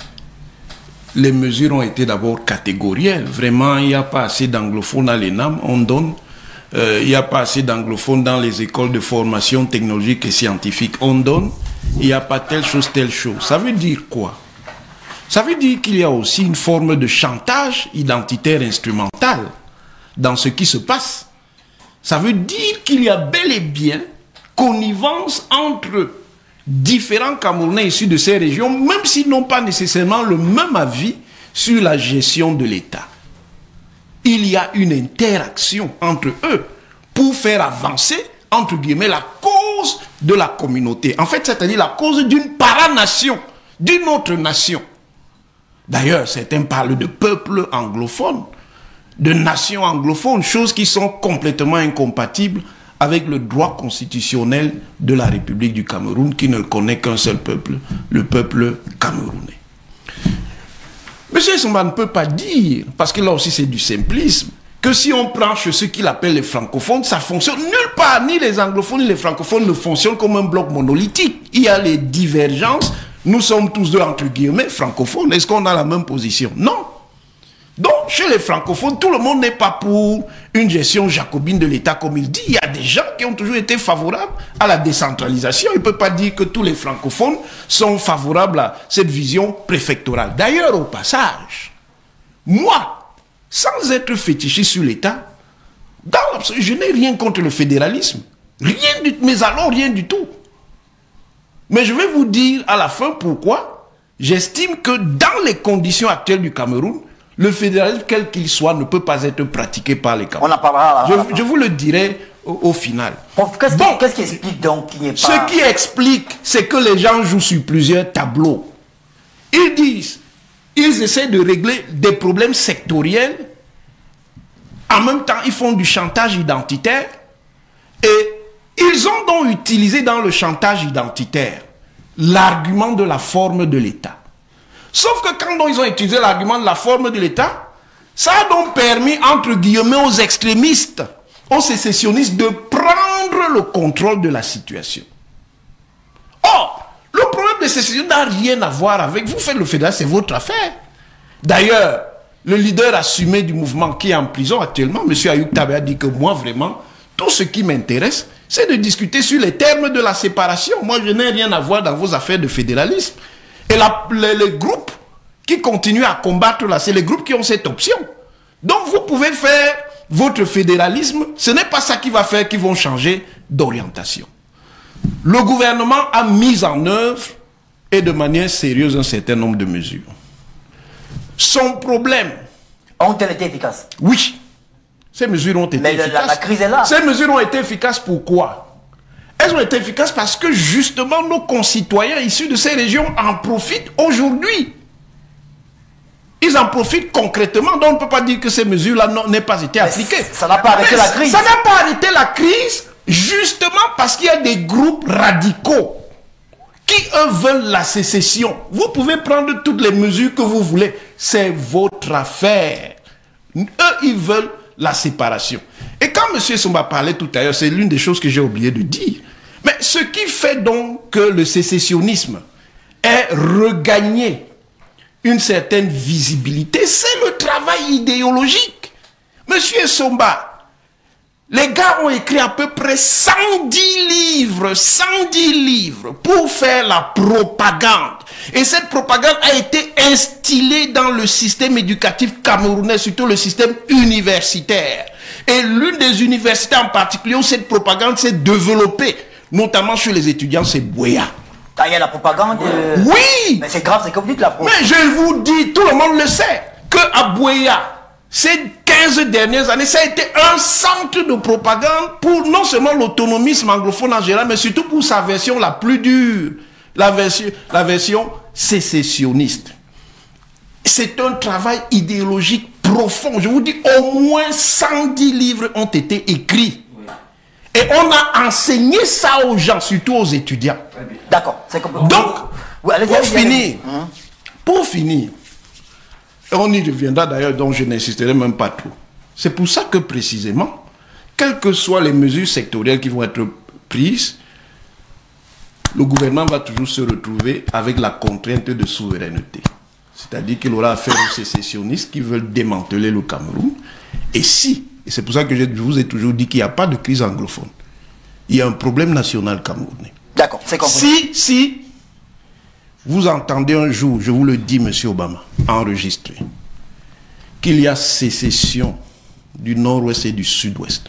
Les mesures ont été d'abord catégorielles. Vraiment, il n'y a pas assez d'anglophones à l'E N A M, on donne. Euh, il n'y a pas assez d'anglophones dans les écoles de formation technologique et scientifique, on donne. Il n'y a pas telle chose, telle chose. Ça veut dire quoi? Ça veut dire qu'il y a aussi une forme de chantage identitaire instrumental dans ce qui se passe. Ça veut dire qu'il y a bel et bien connivence entre différents Camerounais issus de ces régions, même s'ils n'ont pas nécessairement le même avis sur la gestion de l'État. Il y a une interaction entre eux pour faire avancer, entre guillemets, la cause de la communauté. En fait, c'est-à-dire la cause d'une paranation, d'une autre nation. D'ailleurs, certains parlent de peuple anglophone, de nation anglophone, choses qui sont complètement incompatibles avec le droit constitutionnel de la République du Cameroun, qui ne connaît qu'un seul peuple, le peuple camerounais. Monsieur Somba ne peut pas dire, parce que là aussi c'est du simplisme, que si on prend chez ceux qu'il appelle les francophones, ça fonctionne nulle part. Ni les anglophones ni les francophones ne fonctionnent comme un bloc monolithique. Il y a les divergences. Nous sommes tous deux, entre guillemets, francophones. Est-ce qu'on a la même position? Non. Donc, chez les francophones, tout le monde n'est pas pour une gestion jacobine de l'État, comme il dit. Il y a des gens qui ont toujours été favorables à la décentralisation. Il ne peut pas dire que tous les francophones sont favorables à cette vision préfectorale. D'ailleurs, au passage, moi, sans être fétichiste sur l'État, dans l'absolu, je n'ai rien contre le fédéralisme. Rien du tout, mais alors rien du tout. Mais je vais vous dire à la fin pourquoi j'estime que dans les conditions actuelles du Cameroun, le fédéralisme, quel qu'il soit, ne peut pas être pratiqué par les Camerounais. On en parlera là. Je, je vous le dirai au, au final. Qu'est-ce bon, qui, qui explique donc qu'il n'y ait pas... Ce qui explique, c'est que les gens jouent sur plusieurs tableaux. Ils disent, ils essaient de régler des problèmes sectoriels. En même temps, ils font du chantage identitaire. Et ils ont donc utilisé dans le chantage identitaire l'argument de la forme de l'État. Sauf que quand donc ils ont utilisé l'argument de la forme de l'État, ça a donc permis, entre guillemets, aux extrémistes, aux sécessionnistes de prendre le contrôle de la situation. Or, le problème de sécession n'a rien à voir avec vous. Faites le fédéral, c'est votre affaire. D'ailleurs, le leader assumé du mouvement qui est en prison actuellement, M. Ayoub Tabé, a dit que moi, vraiment, tout ce qui m'intéresse, c'est de discuter sur les termes de la séparation. Moi, je n'ai rien à voir dans vos affaires de fédéralisme. Et la, les, les groupes qui continuent à combattre là, c'est les groupes qui ont cette option. Donc, vous pouvez faire votre fédéralisme. Ce n'est pas ça qui va faire qu'ils vont changer d'orientation. Le gouvernement a mis en œuvre, et de manière sérieuse, un certain nombre de mesures. Son problème... Ont-elles été efficaces? Oui. Ces mesures ont été Mais efficaces. La, la crise est là. Ces mesures ont été efficaces pourquoi? Elles ont été efficaces parce que justement nos concitoyens issus de ces régions en profitent aujourd'hui. Ils en profitent concrètement, donc on ne peut pas dire que ces mesures-là n'aient pas été appliquées. Ça n'a pas arrêté la crise. Ça n'a pas arrêté la crise, justement parce qu'il y a des groupes radicaux qui, eux, veulent la sécession. Vous pouvez prendre toutes les mesures que vous voulez. C'est votre affaire. Eux, ils veulent la séparation. Et quand M. Somba parlait tout à l'heure, c'est l'une des choses que j'ai oublié de dire. Mais ce qui fait donc que le sécessionnisme ait regagné une certaine visibilité, c'est le travail idéologique. Monsieur Somba, les gars ont écrit à peu près cent dix livres, cent dix livres pour faire la propagande. Et cette propagande a été instillée dans le système éducatif camerounais, surtout le système universitaire. Et l'une des universités en particulier où cette propagande s'est développée, notamment chez les étudiants, c'est Bouéa. Ah, il y a la propagande. Euh... Oui. Mais c'est grave, c'est comme vous dites la propagande. Mais je vous dis, tout le monde le sait, qu'à Bouéa, ces quinze dernières années, ça a été un centre de propagande pour non seulement l'autonomisme anglophone en général, mais surtout pour sa version la plus dure, la version, la version sécessionniste. C'est un travail idéologique profond. Je vous dis, au moins cent dix livres ont été écrits. Et on a enseigné ça aux gens, surtout aux étudiants. D'accord. Donc, oui, allez, pour allez, finir, allez. Hum. pour finir, et on y reviendra d'ailleurs, donc je n'insisterai même pas trop. C'est pour ça que précisément, quelles que soient les mesures sectorielles qui vont être prises, le gouvernement va toujours se retrouver avec la contrainte de souveraineté. C'est-à-dire qu'il aura affaire aux sécessionnistes qui veulent démanteler le Cameroun. Et si, et c'est pour ça que je vous ai toujours dit qu'il n'y a pas de crise anglophone, il y a un problème national camerounais. D'accord, c'est compris. Si, si, vous entendez un jour, je vous le dis, monsieur Obama, enregistré, qu'il y a sécession du nord-ouest et du sud-ouest,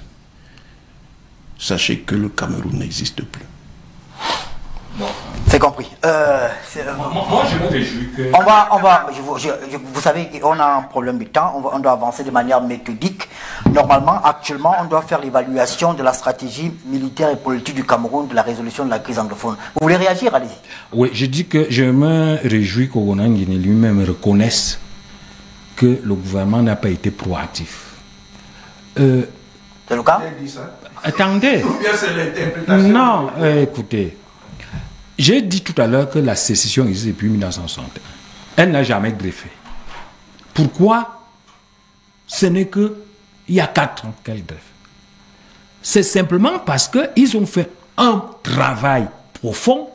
sachez que le Cameroun n'existe plus. Bon. C'est compris. Euh, euh, moi, moi, je me réjouis que... On va, on va, je, je, je, vous savez, on a un problème de temps, on, va, on doit avancer de manière méthodique. Normalement, actuellement, on doit faire l'évaluation de la stratégie militaire et politique du Cameroun de la résolution de la crise anglophone. Vous voulez réagir? Allez-y. Oui, je dis que je me réjouis qu'Ogonanguine lui-même reconnaisse que le gouvernement n'a pas été proactif. Euh, C'est le cas? Attendez. Non, euh, écoutez. J'ai dit tout à l'heure que la sécession existe depuis mille neuf cent soixante. Elle n'a jamais greffé. Pourquoi? Ce n'est que il y a quatre ans qu'elle greffe. C'est simplement parce qu'ils ont fait un travail profond,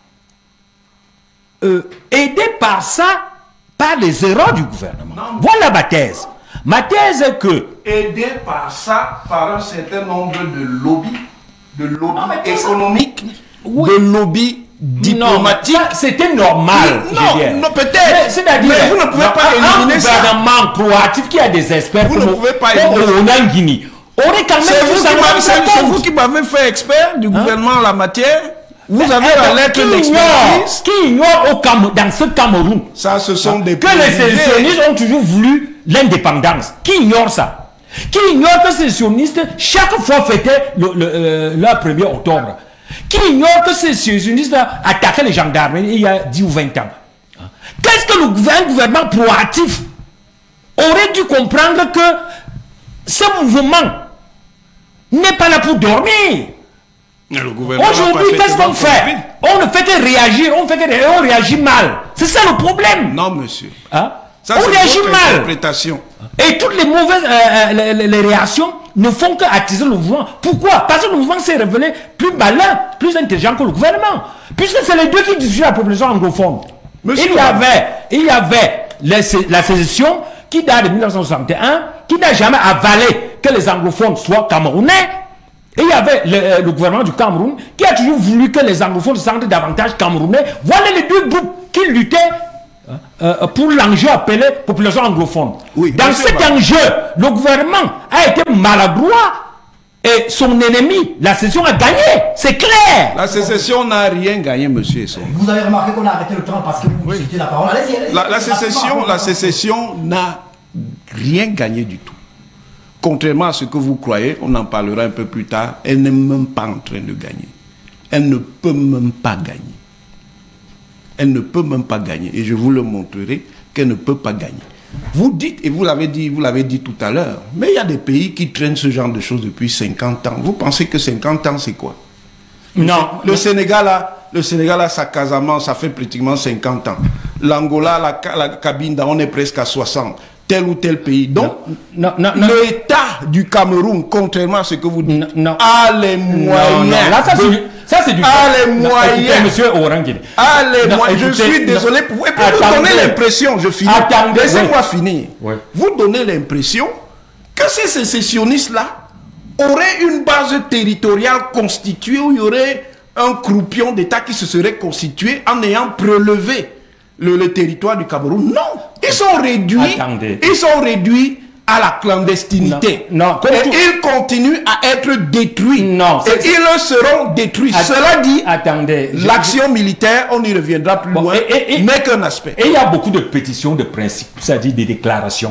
euh, aidé par ça, par les erreurs du gouvernement. Non. Voilà ma thèse. Ma thèse est que... Aidé par ça, par un certain nombre de lobbies, de lobbies économiques, oui. de lobbies diplomatique, c'était normal. Non, non peut-être. C'est-à-dire, mais vous ne pouvez pas éliminer ça. Un gouvernement proactif qui a des experts. Vous ne pouvez pas éliminer ça. Aurait quand même. C'est vous qui m'avez fait expert du gouvernement en la matière. Vous avez la lettre d'expertise. Qui ignore au Cameroun, dans ce Cameroun, ça, ce sont des que les sécessionnistes ont toujours voulu l'indépendance. Qui ignore ça? Qui ignore que ces sécessionnistes chaque fois fêtaient le, le, euh, leur premier octobre? Qui ignore que ces sécessionnistes attaquaient les gendarmes il y a dix ou vingt ans? Qu'est-ce que le gouvernement, gouvernement proactif aurait dû comprendre que ce mouvement n'est pas là pour dormir? Aujourd'hui, qu'est-ce qu'on fait? On ne fait que réagir, on fait que réagir, on réagit mal. C'est ça le problème. Non, monsieur. Hein? Ça, on réagit mal. Interprétation. Et toutes les mauvaises euh, les, les, les réactions ne font qu'attiser le mouvement. Pourquoi? Parce que le mouvement s'est révélé plus malin, plus intelligent que le gouvernement. Puisque c'est les deux qui dirigent la population anglophone. Monsieur il y avait, il y avait les, la sécession qui date de mille neuf cent soixante et un, qui n'a jamais avalé que les anglophones soient camerounais. Et il y avait le, le gouvernement du Cameroun qui a toujours voulu que les anglophones se sentent davantage camerounais. Voilà les deux groupes qui luttaient euh, pour l'enjeu appelé population anglophone. Oui, dans cet bah. enjeu, le gouvernement a été maladroit et son ennemi, la sécession, a gagné. C'est clair. La sécession n'a rien gagné, monsieur Esson. Vous avez remarqué qu'on a arrêté le temps parce que vous oui. citez la parole. Allez-y, allez-y. La, la sécession, la sécession n'a rien gagné du tout. Contrairement à ce que vous croyez, on en parlera un peu plus tard, elle n'est même pas en train de gagner. Elle ne peut même pas gagner. Elle ne peut même pas gagner. Et je vous le montrerai qu'elle ne peut pas gagner. Vous dites, et vous l'avez dit, vous l'avez dit tout à l'heure, mais il y a des pays qui traînent ce genre de choses depuis cinquante ans. Vous pensez que cinquante ans, c'est quoi? Non. Le non. Sénégal, a, le Sénégal a sa Casamance, ça fait pratiquement cinquante ans. L'Angola, la, la Cabinda, on est presque à soixante. Tel ou tel pays. Donc, non, non, non, l'État du Cameroun, contrairement à ce que vous dites, non, non. a les moyens. Non, non. Là, ça, c'est du, ça, c'est du... A les non, moyens. Écoutez, monsieur Orangine. A les non, moyens. Je écoutez, suis désolé pour vous. Et puis attendez. vous donnez l'impression, je finis. Laissez-moi oui. finir. Oui. Vous donnez l'impression que ces sécessionnistes-là auraient une base territoriale constituée où il y aurait un croupion d'État qui se serait constitué en ayant prélevé Le, le territoire du Cameroun. Non, ils sont réduits, Attendez. ils sont réduits à la clandestinité. Non, non. Et ils continuent à être détruits. Non, et ils seront détruits. Att Cela dit, attendez, l'action militaire, on y reviendra plus bon, loin, n'est qu'un aspect. Et il y a beaucoup de pétitions de principe, c'est-à-dire des déclarations.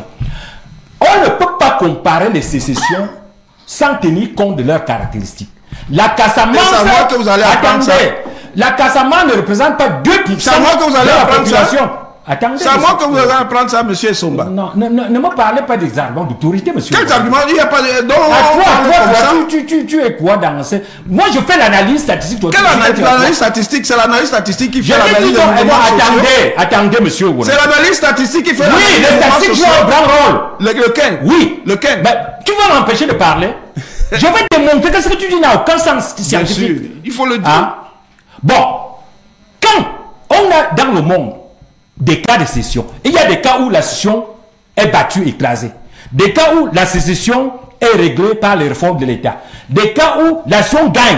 On ne peut pas comparer les sécessions sans tenir compte de leurs caractéristiques. La Casamance, que vous allez attendez, ça. La Casamance ne représente pas deux pour cent que vous allez de la population. Ça. Attendez. C'est à moi que vous allez apprendre ça, monsieur Somba. Non, ne, ne, ne me parlez pas des arguments d'autorité, monsieur. Quels arguments? Il n'y a pas de... Donc, à toi, toi, toi, tu, tu, tu, tu es quoi dans ce... Moi, je fais l'analyse statistique. Toi, quelle analyse, l'analyse statistique? C'est l'analyse statistique qui fait l'analyse des mouvements sociaux. Attendez, attendez, monsieur. C'est l'analyse statistique qui fait l'analyse des mouvements sociaux. Oui, les statistiques jouent un grand rôle. Le, lequel? Oui. Lequel? Ben, tu vas m'empêcher de parler. Je vais te montrer que ce que tu dis n'a aucun sens scientifique. Bien sûr, il faut le dire. Hein? Bon, quand on a dans le monde des cas de sécession, il y a des cas où la sécession est battue, écrasée. Des cas où la sécession est réglée par les réformes de l'État. Des cas où la sécession gagne.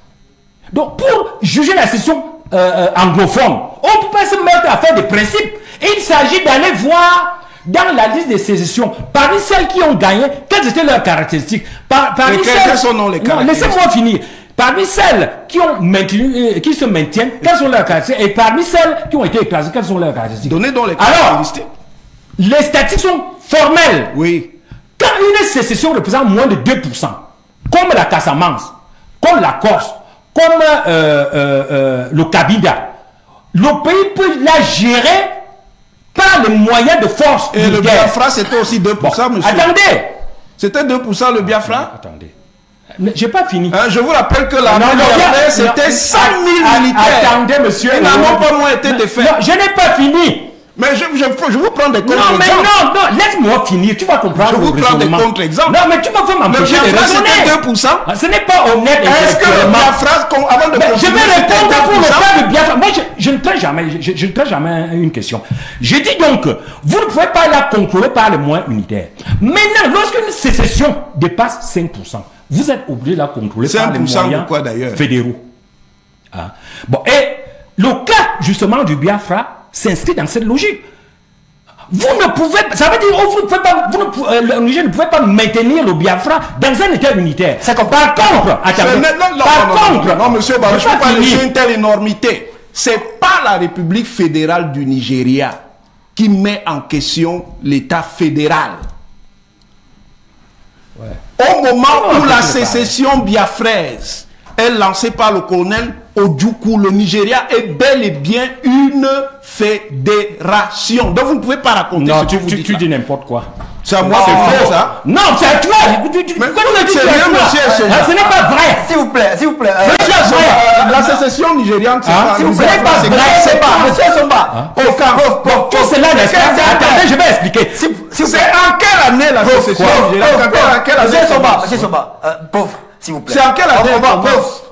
Donc, pour juger la sécession euh, euh, anglophone, on ne peut pas se mettre à faire des principes. Il s'agit d'aller voir dans la liste des sécessions, parmi celles qui ont gagné, quelles étaient leurs caractéristiques. Par, parmi quelles celles... sont non, les caractéristiques? Laissez-moi finir. Parmi celles qui, ont maintenu, euh, qui se maintiennent, quelles sont leurs caractéristiques? Et parmi celles qui ont été écrasées, quelles sont leurs caractéristiques? Donnez donc les caractéristiques. Alors, les statistiques sont formelles. Oui. Quand une sécession représente moins de deux pour cent, comme la Casamance, comme la Corse, comme euh, euh, euh, le Cabinda, le pays peut la gérer par les moyens de force. Et le Biafra, c'était aussi deux pour cent, bon, monsieur. Attendez. C'était deux pour cent le Biafra? Attendez. J'ai pas fini. Hein, je vous rappelle que l'armée Biafra, c'était cent mille militaires. Attendez, monsieur. Ils n'en ont pas moins été défaits. Non, je n'ai pas fini. Mais je, je, je vous prends des contre-exemples. Non, mais non, non, laisse-moi finir. Tu vas comprendre. Je vous prends des contre-exemples. Non, mais tu vas faire m'empêcher de raisonner. C'était deux pour cent. Ce n'est pas honnête. Est-ce que le Biafra, avant de mais je vais répondre pour le cas de Biafra. Moi, je, je ne traite jamais, je, je ne traite jamais une question. Je dis donc, vous ne pouvez pas la contrôler par les moyens unitaires. Maintenant, lorsqu'une sécession dépasse cinq pour cent, vous êtes obligé de la contrôler par les moyens quoi, fédéraux. Hein? Bon, et le cas, justement, du Biafra s'inscrit dans cette logique. Vous ne pouvez pas, ça veut dire, oh, vous ne pouvez pas, vous ne pouvez, euh, le Niger ne pouvez pas maintenir le Biafra dans un état unitaire. C'est comme par contre, attendez, non, non, par non, contre, non, non, non, monsieur Barra, je ne peux pas laisser une telle énormité. C'est pas la République fédérale du Nigeria qui met en question l'État fédéral. Ouais. Au moment oh, où la sécession biafraise est lancée par le colonel Ojukwu, le Nigeria est bel et bien une fédération. Donc vous ne pouvez pas raconter non, ce tu, que vous tu, dites. Tu dis n'importe quoi. C'est à moi que c'est faux, ça? Non, c'est à toi. Tu, tu, mais pourquoi tu c'est rien, monsieur Somba. Ce n'est pas vrai. S'il vous plaît, s'il vous plaît. Euh, monsieur Somba, la sécession nigériane, c'est ah, pas... S'il vous plaît, pas vrai. C'est pas, monsieur Somba. Au cas où, tout cela, n'est-ce pas? Attendez, je vais expliquer. C'est en quelle année la sécession nigériane? Monsieur Somba, monsieur Somba, pauvre. S'il vous plaît. C'est en quelle année? On va,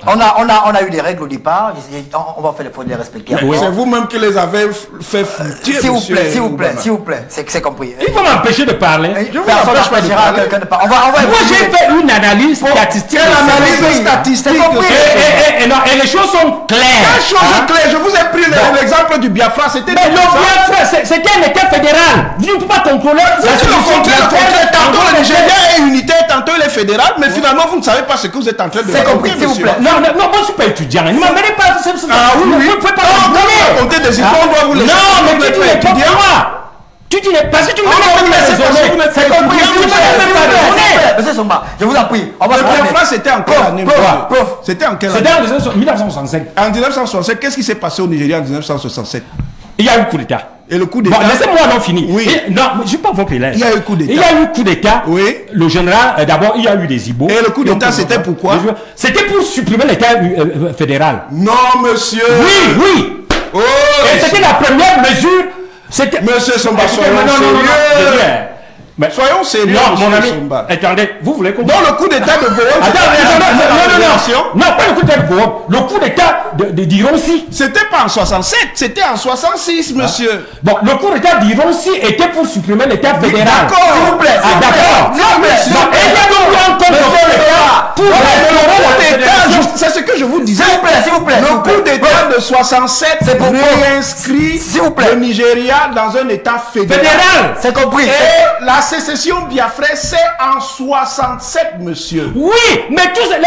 On a, on, a, on a eu des règles au départ, on va faire les faut les respecter. Oui. C'est vous-même qui les avez fait foutir. S'il vous plaît, s'il vous plaît, s'il vous plaît, c'est compris. Il faut m'empêcher de parler. Je vous empêche pas de parler. On va, on va Moi j'ai fait une analyse statistique. Quelle analyse statistique? Et, et, et, et les choses sont claires. Les choses sont claires. Je vous ai pris l'exemple du Biafra. C'était Mais le Biafra, c'était un État fédéral. Vous ne pouvez pas contrôler. C'est le contraire. Tantôt le Nigeria est unitaire, tantôt il est fédéral, mais finalement vous ne savez pas ce que vous êtes en train de C'est compris, s'il vous plaît. Non, non, moi je suis pas étudiant. Ne m'amenez pas. Ah oui, oui. Vous ne pouvez pas raconter des histoires, on doit vous laisser. Non, mais tu dis pas moi. Tu dis parce que tu ne m'as pas C'est compris, s'il vous plaît. Monsieur Somba, je vous en prie. On va se La France c'était en quelle année? C'était en quelle année? C'était en mille neuf cent soixante-cinq. En mille neuf cent soixante-cinq, qu'est-ce qui s'est passé au Nigeria en mille neuf cent soixante-sept? Il y a eu coup d'État. Et le coup d'État. Bon, laissez-moi non finir. Oui. Et, non, je ne suis pas populaire. Il y a eu coup d'État. Il y a eu coup d'État. Oui. Le général, euh, d'abord, il y a eu des Ibo. Et le coup d'État, c'était pourquoi? C'était pour supprimer l'État euh, fédéral. Non, monsieur. Oui, oui. Oh, et c'était la première mesure. Monsieur Somba, soyons non, non, non, non, sérieux. Mais soyons sérieux, non, mon ami. Somba. Attendez, vous voulez comprendre? Dans le coup d'État de Bohol, non, non, non, non, pas le coup d'État de Bohol. Le coup d'État de d'Ironsi. C'était pas en soixante-sept, c'était en soixante-six, monsieur. Bon, le coup d'État d'Ironsi était pour supprimer l'État fédéral. D'accord, s'il vous plaît. Ah, d'accord. Non, monsieur. Et il y a donc un contre l'État pour l'État. C'est ce que je vous disais. S'il vous plaît, s'il vous plaît. Le coup d'État de soixante-sept c'est pour réinscrit le Nigeria dans un État fédéral. Fédéral. C'est compris. Et la sécession biafraise, c'est en soixante-sept, monsieur. Oui, mais tout c'est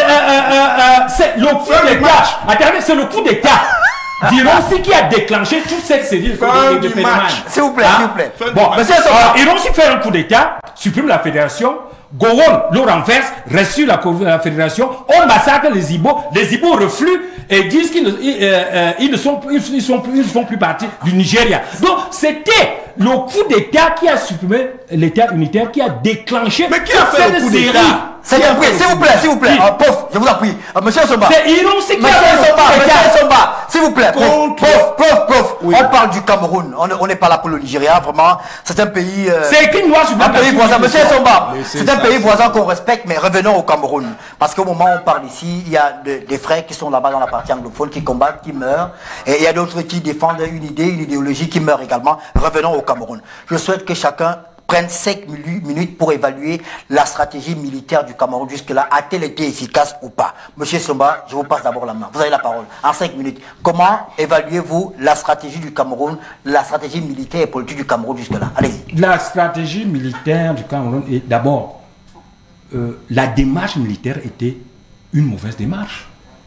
le coup d'État. Attendez, c'est le coup d'État d'Ironsi qui a déclenché toute cette série de phénomènes. S'il vous plaît, s'il vous plaît. Bon, Ironsi fait un coup d'État, supprime la fédération. Gowon le renverse, reçut la, la fédération, on massacre les Ibo, les Ibo refluent et disent qu'ils ne, ils, euh, ils ne sont, ils, ils sont, ils font plus partie du Nigeria. Donc c'était le coup d'État qui a supprimé l'État unitaire, qui a déclenché. Mais qui a fait le coup d'État? C'est compris, s'il vous plaît, s'il vous plaît. Ah, pof, je vous en prie. Ah, monsieur Somba. C'est Ironsi qui a fait fait le coup d'État. Monsieur Somba, s'il vous plaît. Pof, pof, pof, pof. Oui. On parle du Cameroun. On n'est pas là pour le Nigeria, vraiment. C'est un pays. Euh, c'est écrit noir sur un pays voisin. Monsieur Somba, c'est un pays voisin qu'on respecte, mais revenons au Cameroun. Parce qu'au moment où on parle ici, il y a de, des frères qui sont là-bas dans la partie anglophone, qui combattent, qui meurent. Et il y a d'autres qui défendent une idée, une idéologie, qui meurent également. Revenons au Cameroun. Je souhaite que chacun prenne cinq minutes pour évaluer la stratégie militaire du Cameroun jusque-là. A-t-elle été efficace ou pas? Monsieur Somba, je vous passe d'abord la main. Vous avez la parole. En cinq minutes. Comment évaluez-vous la stratégie du Cameroun, la stratégie militaire et politique du Cameroun jusque-là? Allez-y. La stratégie militaire du Cameroun est d'abord, euh, la démarche militaire était une mauvaise démarche.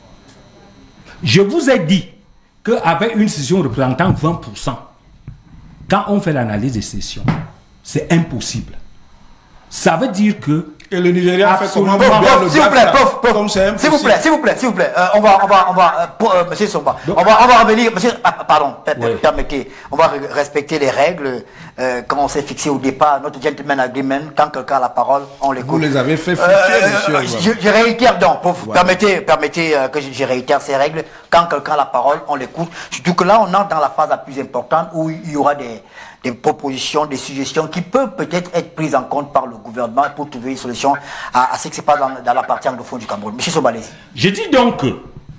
Je vous ai dit qu'avec une session représentant vingt pour cent, quand on fait l'analyse des sessions, c'est impossible. Ça veut dire que... Et le Nigeria fait comment? S'il vous plaît, prof, prof. S'il vous plaît, s'il vous plaît, s'il vous plaît. Euh, on va, on va, on va, euh, pour, euh, monsieur Somba, on va, on va revenir, monsieur, ah, pardon, oui. Permettez, on va respecter les règles, euh, quand on s'est fixé au départ, notre gentleman agreement, quand quelqu'un a la parole, on l'écoute. Vous les avez fait foutre, euh, monsieur. Je, je réitère donc, prof, voilà. permettez, permettez euh, que je, je réitère ces règles, quand quelqu'un a la parole, on l'écoute. Surtout que là, on entre dans la phase la plus importante où il y aura des, des propositions, des suggestions qui peuvent peut-être être prises en compte par le gouvernement pour trouver une solution à, à ce qui se passe dans, dans la partie anglophone du Cameroun. Monsieur Sobalé. Je dis donc que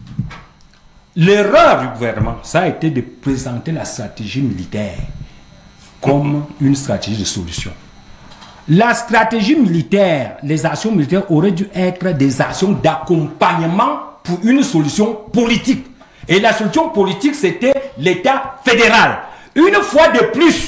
l'erreur du gouvernement, ça a été de présenter la stratégie militaire comme une stratégie de solution. La stratégie militaire, les actions militaires auraient dû être des actions d'accompagnement pour une solution politique. Et la solution politique, c'était l'État fédéral. Une fois de plus,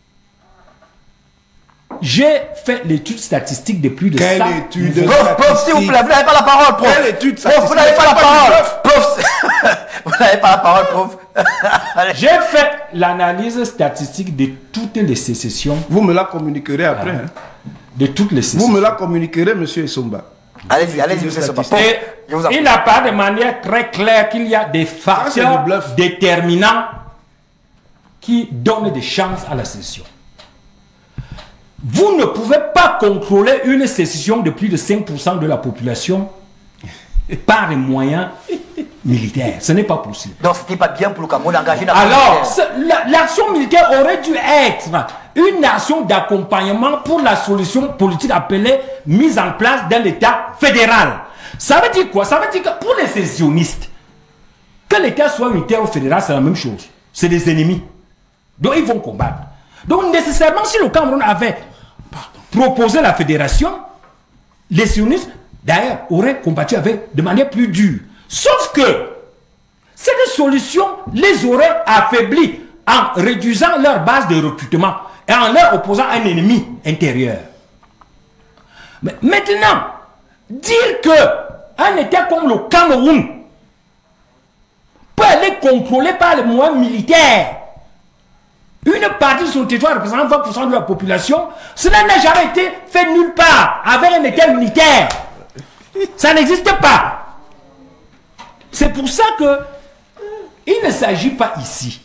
j'ai fait l'étude statistique de plus de Quelle cent... étude Prof, prof, s'il vous plaît, vous n'avez pas la parole, prof. Quelle étude prof, vous n'avez pas la parole. Prof, vous n'avez pas la parole, prof. J'ai fait l'analyse statistique de toutes les sécessions. Vous me la communiquerez après. Ah, hein. De toutes les sécessions. Vous me la communiquerez, monsieur Somba. Allez-y, allez-y, monsieur Somba. Il apparaît de manière très claire qu'il y a des facteurs déterminants qui donnent des chances à la sécession. Vous ne pouvez pas contrôler une sécession de plus de cinq pour cent de la population par les moyens militaires. Ce n'est pas possible. Donc, ce n'était pas bien pour le Cameroun d'engager la Alors, l'action militaire aurait dû être une action d'accompagnement pour la solution politique appelée mise en place d'un État fédéral. Ça veut dire quoi? Ça veut dire que pour les sécessionnistes, que l'État soit unitaire ou fédéral, c'est la même chose. C'est des ennemis. Donc ils vont combattre. Donc nécessairement, si le Cameroun avait proposé la fédération, les sionistes, d'ailleurs, auraient combattu avec de manière plus dure. Sauf que cette solution les aurait affaiblis en réduisant leur base de recrutement et en leur opposant un ennemi intérieur. Mais maintenant, dire que un État comme le Cameroun peut aller contrôler par les moyens militaires une partie de son territoire représentant vingt pour cent de la population, cela n'a jamais été fait nulle part avec un État militaire. Ça n'existe pas. C'est pour ça que il ne s'agit pas ici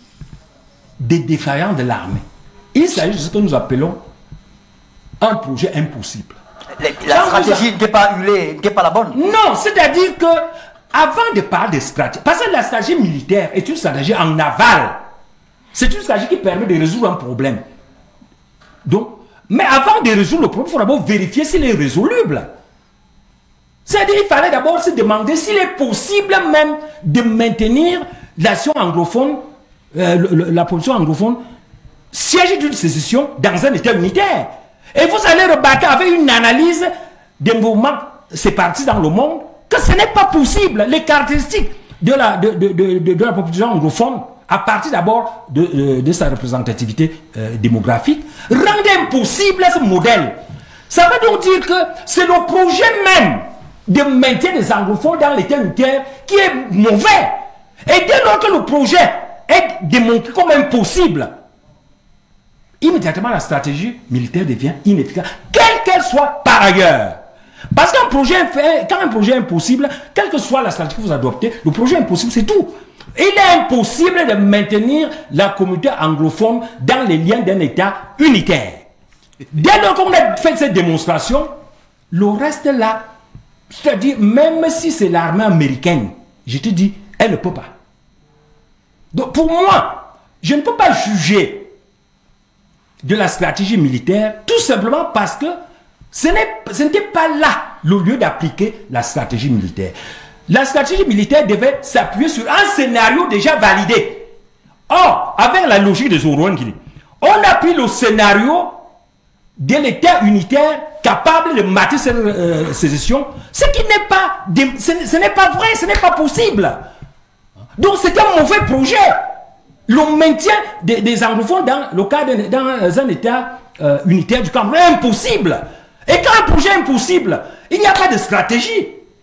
des défaillants de l'armée. Il s'agit de ce que nous appelons un projet impossible. La, la stratégie n'était pas huilée, n'était pas la bonne. Non, c'est-à-dire que avant de parler de stratégie, parce que la stratégie militaire est une stratégie en aval. C'est une stratégie qui permet de résoudre un problème. Donc, mais avant de résoudre le problème, il faut d'abord vérifier s'il est résoluble. C'est-à-dire qu'il fallait d'abord se demander s'il est possible même de maintenir l'action anglophone, euh, le, la position anglophone, siège d'une sécession dans un État unitaire. Et vous allez remarquer avec une analyse des mouvements séparatistes dans le monde que ce n'est pas possible. Les caractéristiques de la, de, de, de, de, de la population anglophone, à partir d'abord de, de, de sa représentativité euh, démographique, rendent impossible ce modèle. Ça veut donc dire que c'est le projet même de maintien des anglophones dans l'État unitaire qui est mauvais. Et dès lors que le projet est démontré comme impossible, immédiatement la stratégie militaire devient inefficace, quelle qu'elle soit par ailleurs. Parce qu'un projet, quand un projet est impossible, quelle que soit la stratégie que vous adoptez, le projet est impossible, c'est tout. Il est impossible de maintenir la communauté anglophone dans les liens d'un État unitaire. Dès lors qu'on a fait cette démonstration, le reste là, c'est-à-dire même si c'est l'armée américaine, je te dis, elle ne peut pas. Donc pour moi, je ne peux pas juger de la stratégie militaire tout simplement parce que ce n'était pas là le lieu d'appliquer la stratégie militaire. La stratégie militaire devait s'appuyer sur un scénario déjà validé. Or, avec la logique des Ourouangili, on a pris le scénario de l'État unitaire capable de mater cette euh, sécession, ce qui n'est pas, ce, ce n'est pas vrai, ce n'est pas possible. Donc c'est un mauvais projet. Le maintien des, des anglophones dans le cadre de, dans un État euh, unitaire du Cameroun est impossible. Et quand un projet est impossible, il n'y a pas de stratégie.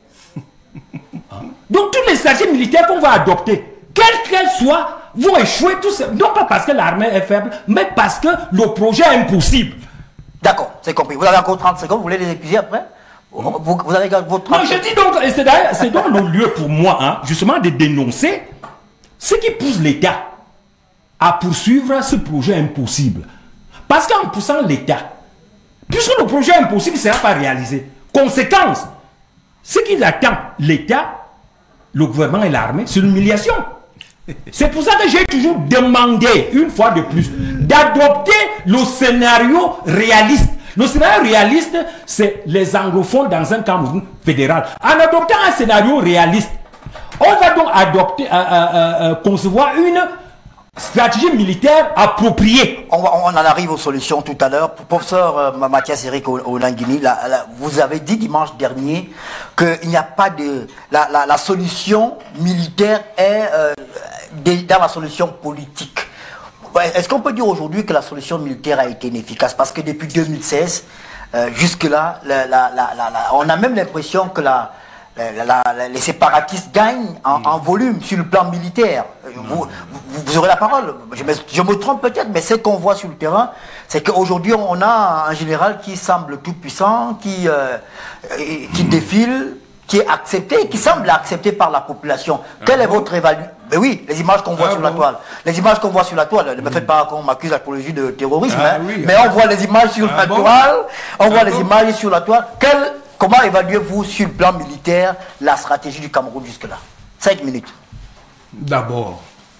Donc toutes les stratégies militaires qu'on va adopter, quelles qu'elles soient, vont échouer tout ça. Non pas parce que l'armée est faible, mais parce que le projet est impossible. D'accord, c'est compris. Vous avez encore trente secondes, vous voulez les épuiser après? vous, vous avez votre trente Non, je dis donc, c'est donc le lieu pour moi, hein, justement, de dénoncer ce qui pousse l'État à poursuivre ce projet impossible. Parce qu'en poussant l'État, puisque le projet impossible ne sera pas réalisé, conséquence, ce qu'ils attendent, l'État, le gouvernement et l'armée, c'est l'humiliation. C'est pour ça que j'ai toujours demandé, une fois de plus, d'adopter le scénario réaliste. Le scénario réaliste, c'est les anglophones dans un Cameroun fédéral. En adoptant un scénario réaliste, on va donc adopter, euh, euh, euh, concevoir une stratégie militaire appropriée. On, va, on en arrive aux solutions tout à l'heure. Professeur euh, Mathias Eric Oulangini, vous avez dit dimanche dernier qu'il n'y a pas de... La, la, la solution militaire est euh, dans la solution politique. Est-ce qu'on peut dire aujourd'hui que la solution militaire a été inefficace? Parce que depuis deux mille seize, euh, jusque-là, la, la, la, la, on a même l'impression que la... La, la, la, les séparatistes gagnent en, mmh. en volume sur le plan militaire. Mmh. Vous, vous, vous aurez la parole. Je me, je me trompe peut-être, mais ce qu'on voit sur le terrain, c'est qu'aujourd'hui, on a un général qui semble tout puissant, qui, euh, qui mmh. défile, qui est accepté, qui semble accepté par la population. Ah Quelle bon? est votre évaluation? Ben oui, les images qu'on voit ah sur bon? la toile. Les images qu'on voit sur la toile, ne me faites pas qu'on m'accuse d'apologie de terrorisme, ah hein, oui, mais ah on voit les images sur ah la bon? toile, on ah voit bon? les images sur la toile. Quelle Comment évaluez-vous sur le plan militaire la stratégie du Cameroun jusque-là? Cinq minutes. D'abord,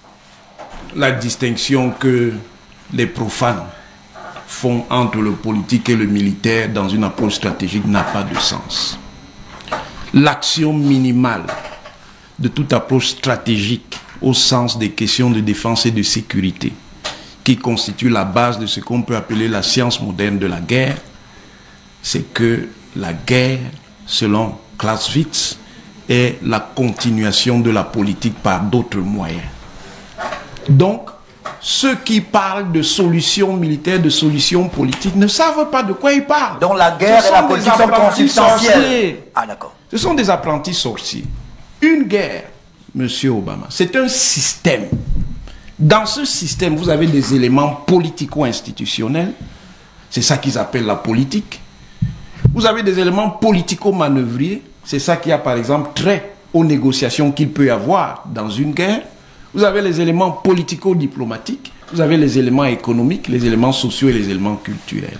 la distinction que les profanes font entre le politique et le militaire dans une approche stratégique n'a pas de sens. l'action minimale de toute approche stratégique au sens des questions de défense et de sécurité, qui constitue la base de ce qu'on peut appeler la science moderne de la guerre, c'est que la guerre, selon Clausewitz, est la continuation de la politique par d'autres moyens. Donc, ceux qui parlent de solutions militaires, de solutions politiques, ne savent pas de quoi ils parlent. Donc la guerre et la politique sont consubstantielles. Ah, d'accord. Ce sont des apprentis sorciers. Une guerre, Monsieur Obama, c'est un système. Dans ce système, vous avez des éléments politico-institutionnels. C'est ça qu'ils appellent la politique. Vous avez des éléments politico-manœuvriers. C'est ça qui a, par exemple, trait aux négociations qu'il peut y avoir dans une guerre. Vous avez les éléments politico-diplomatiques. Vous avez les éléments économiques, les éléments sociaux et les éléments culturels.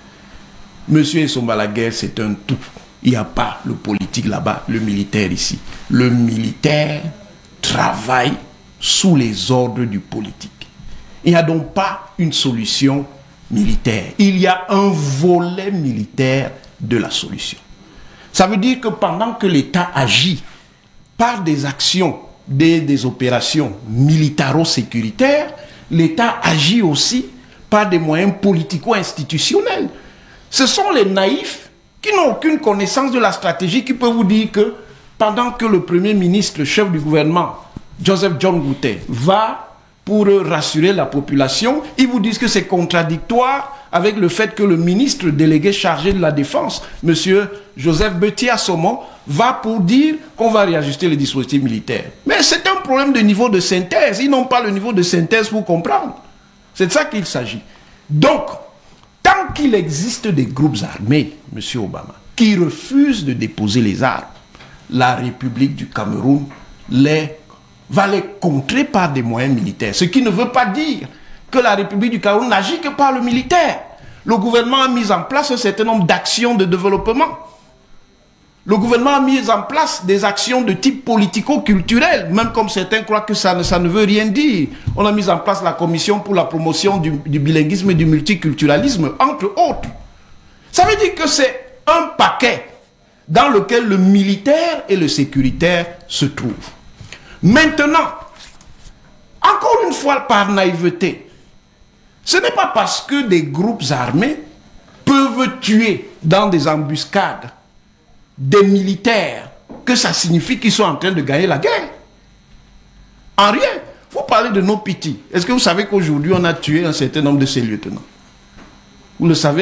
Monsieur Essomba, la guerre, c'est un tout. Il n'y a pas le politique là-bas, le militaire ici. Le militaire travaille sous les ordres du politique. Il n'y a donc pas une solution militaire. Il y a un volet militaire de la solution. Ça veut dire que pendant que l'État agit par des actions, des, des opérations militaro-sécuritaires, l'État agit aussi par des moyens politico-institutionnels. Ce sont les naïfs qui n'ont aucune connaissance de la stratégie qui peuvent vous dire que pendant que le Premier ministre, le chef du gouvernement, Joseph John Goutet, va pour rassurer la population, ils vous disent que c'est contradictoire avec le fait que le ministre délégué chargé de la Défense, M. Joseph Betty-Assomont, va pour dire qu'on va réajuster les dispositifs militaires. Mais c'est un problème de niveau de synthèse. Ils n'ont pas le niveau de synthèse pour comprendre. C'est de ça qu'il s'agit. Donc, tant qu'il existe des groupes armés, M. Obama, qui refusent de déposer les armes, la République du Cameroun les, va les contrer par des moyens militaires. Ce qui ne veut pas dire que la République du Cameroun n'agit que par le militaire. Le gouvernement a mis en place un certain nombre d'actions de développement. Le gouvernement a mis en place des actions de type politico-culturel, même comme certains croient que ça ne, ça ne veut rien dire. On a mis en place la commission pour la promotion du, du bilinguisme et du multiculturalisme, entre autres. Ça veut dire que c'est un paquet dans lequel le militaire et le sécuritaire se trouvent. Maintenant, encore une fois par naïveté, ce n'est pas parce que des groupes armés peuvent tuer dans des embuscades des militaires que ça signifie qu'ils sont en train de gagner la guerre. En rien. Vous parlez de nos petits. Est-ce que vous savez qu'aujourd'hui on a tué un certain nombre de ces lieutenants? Vous le savez?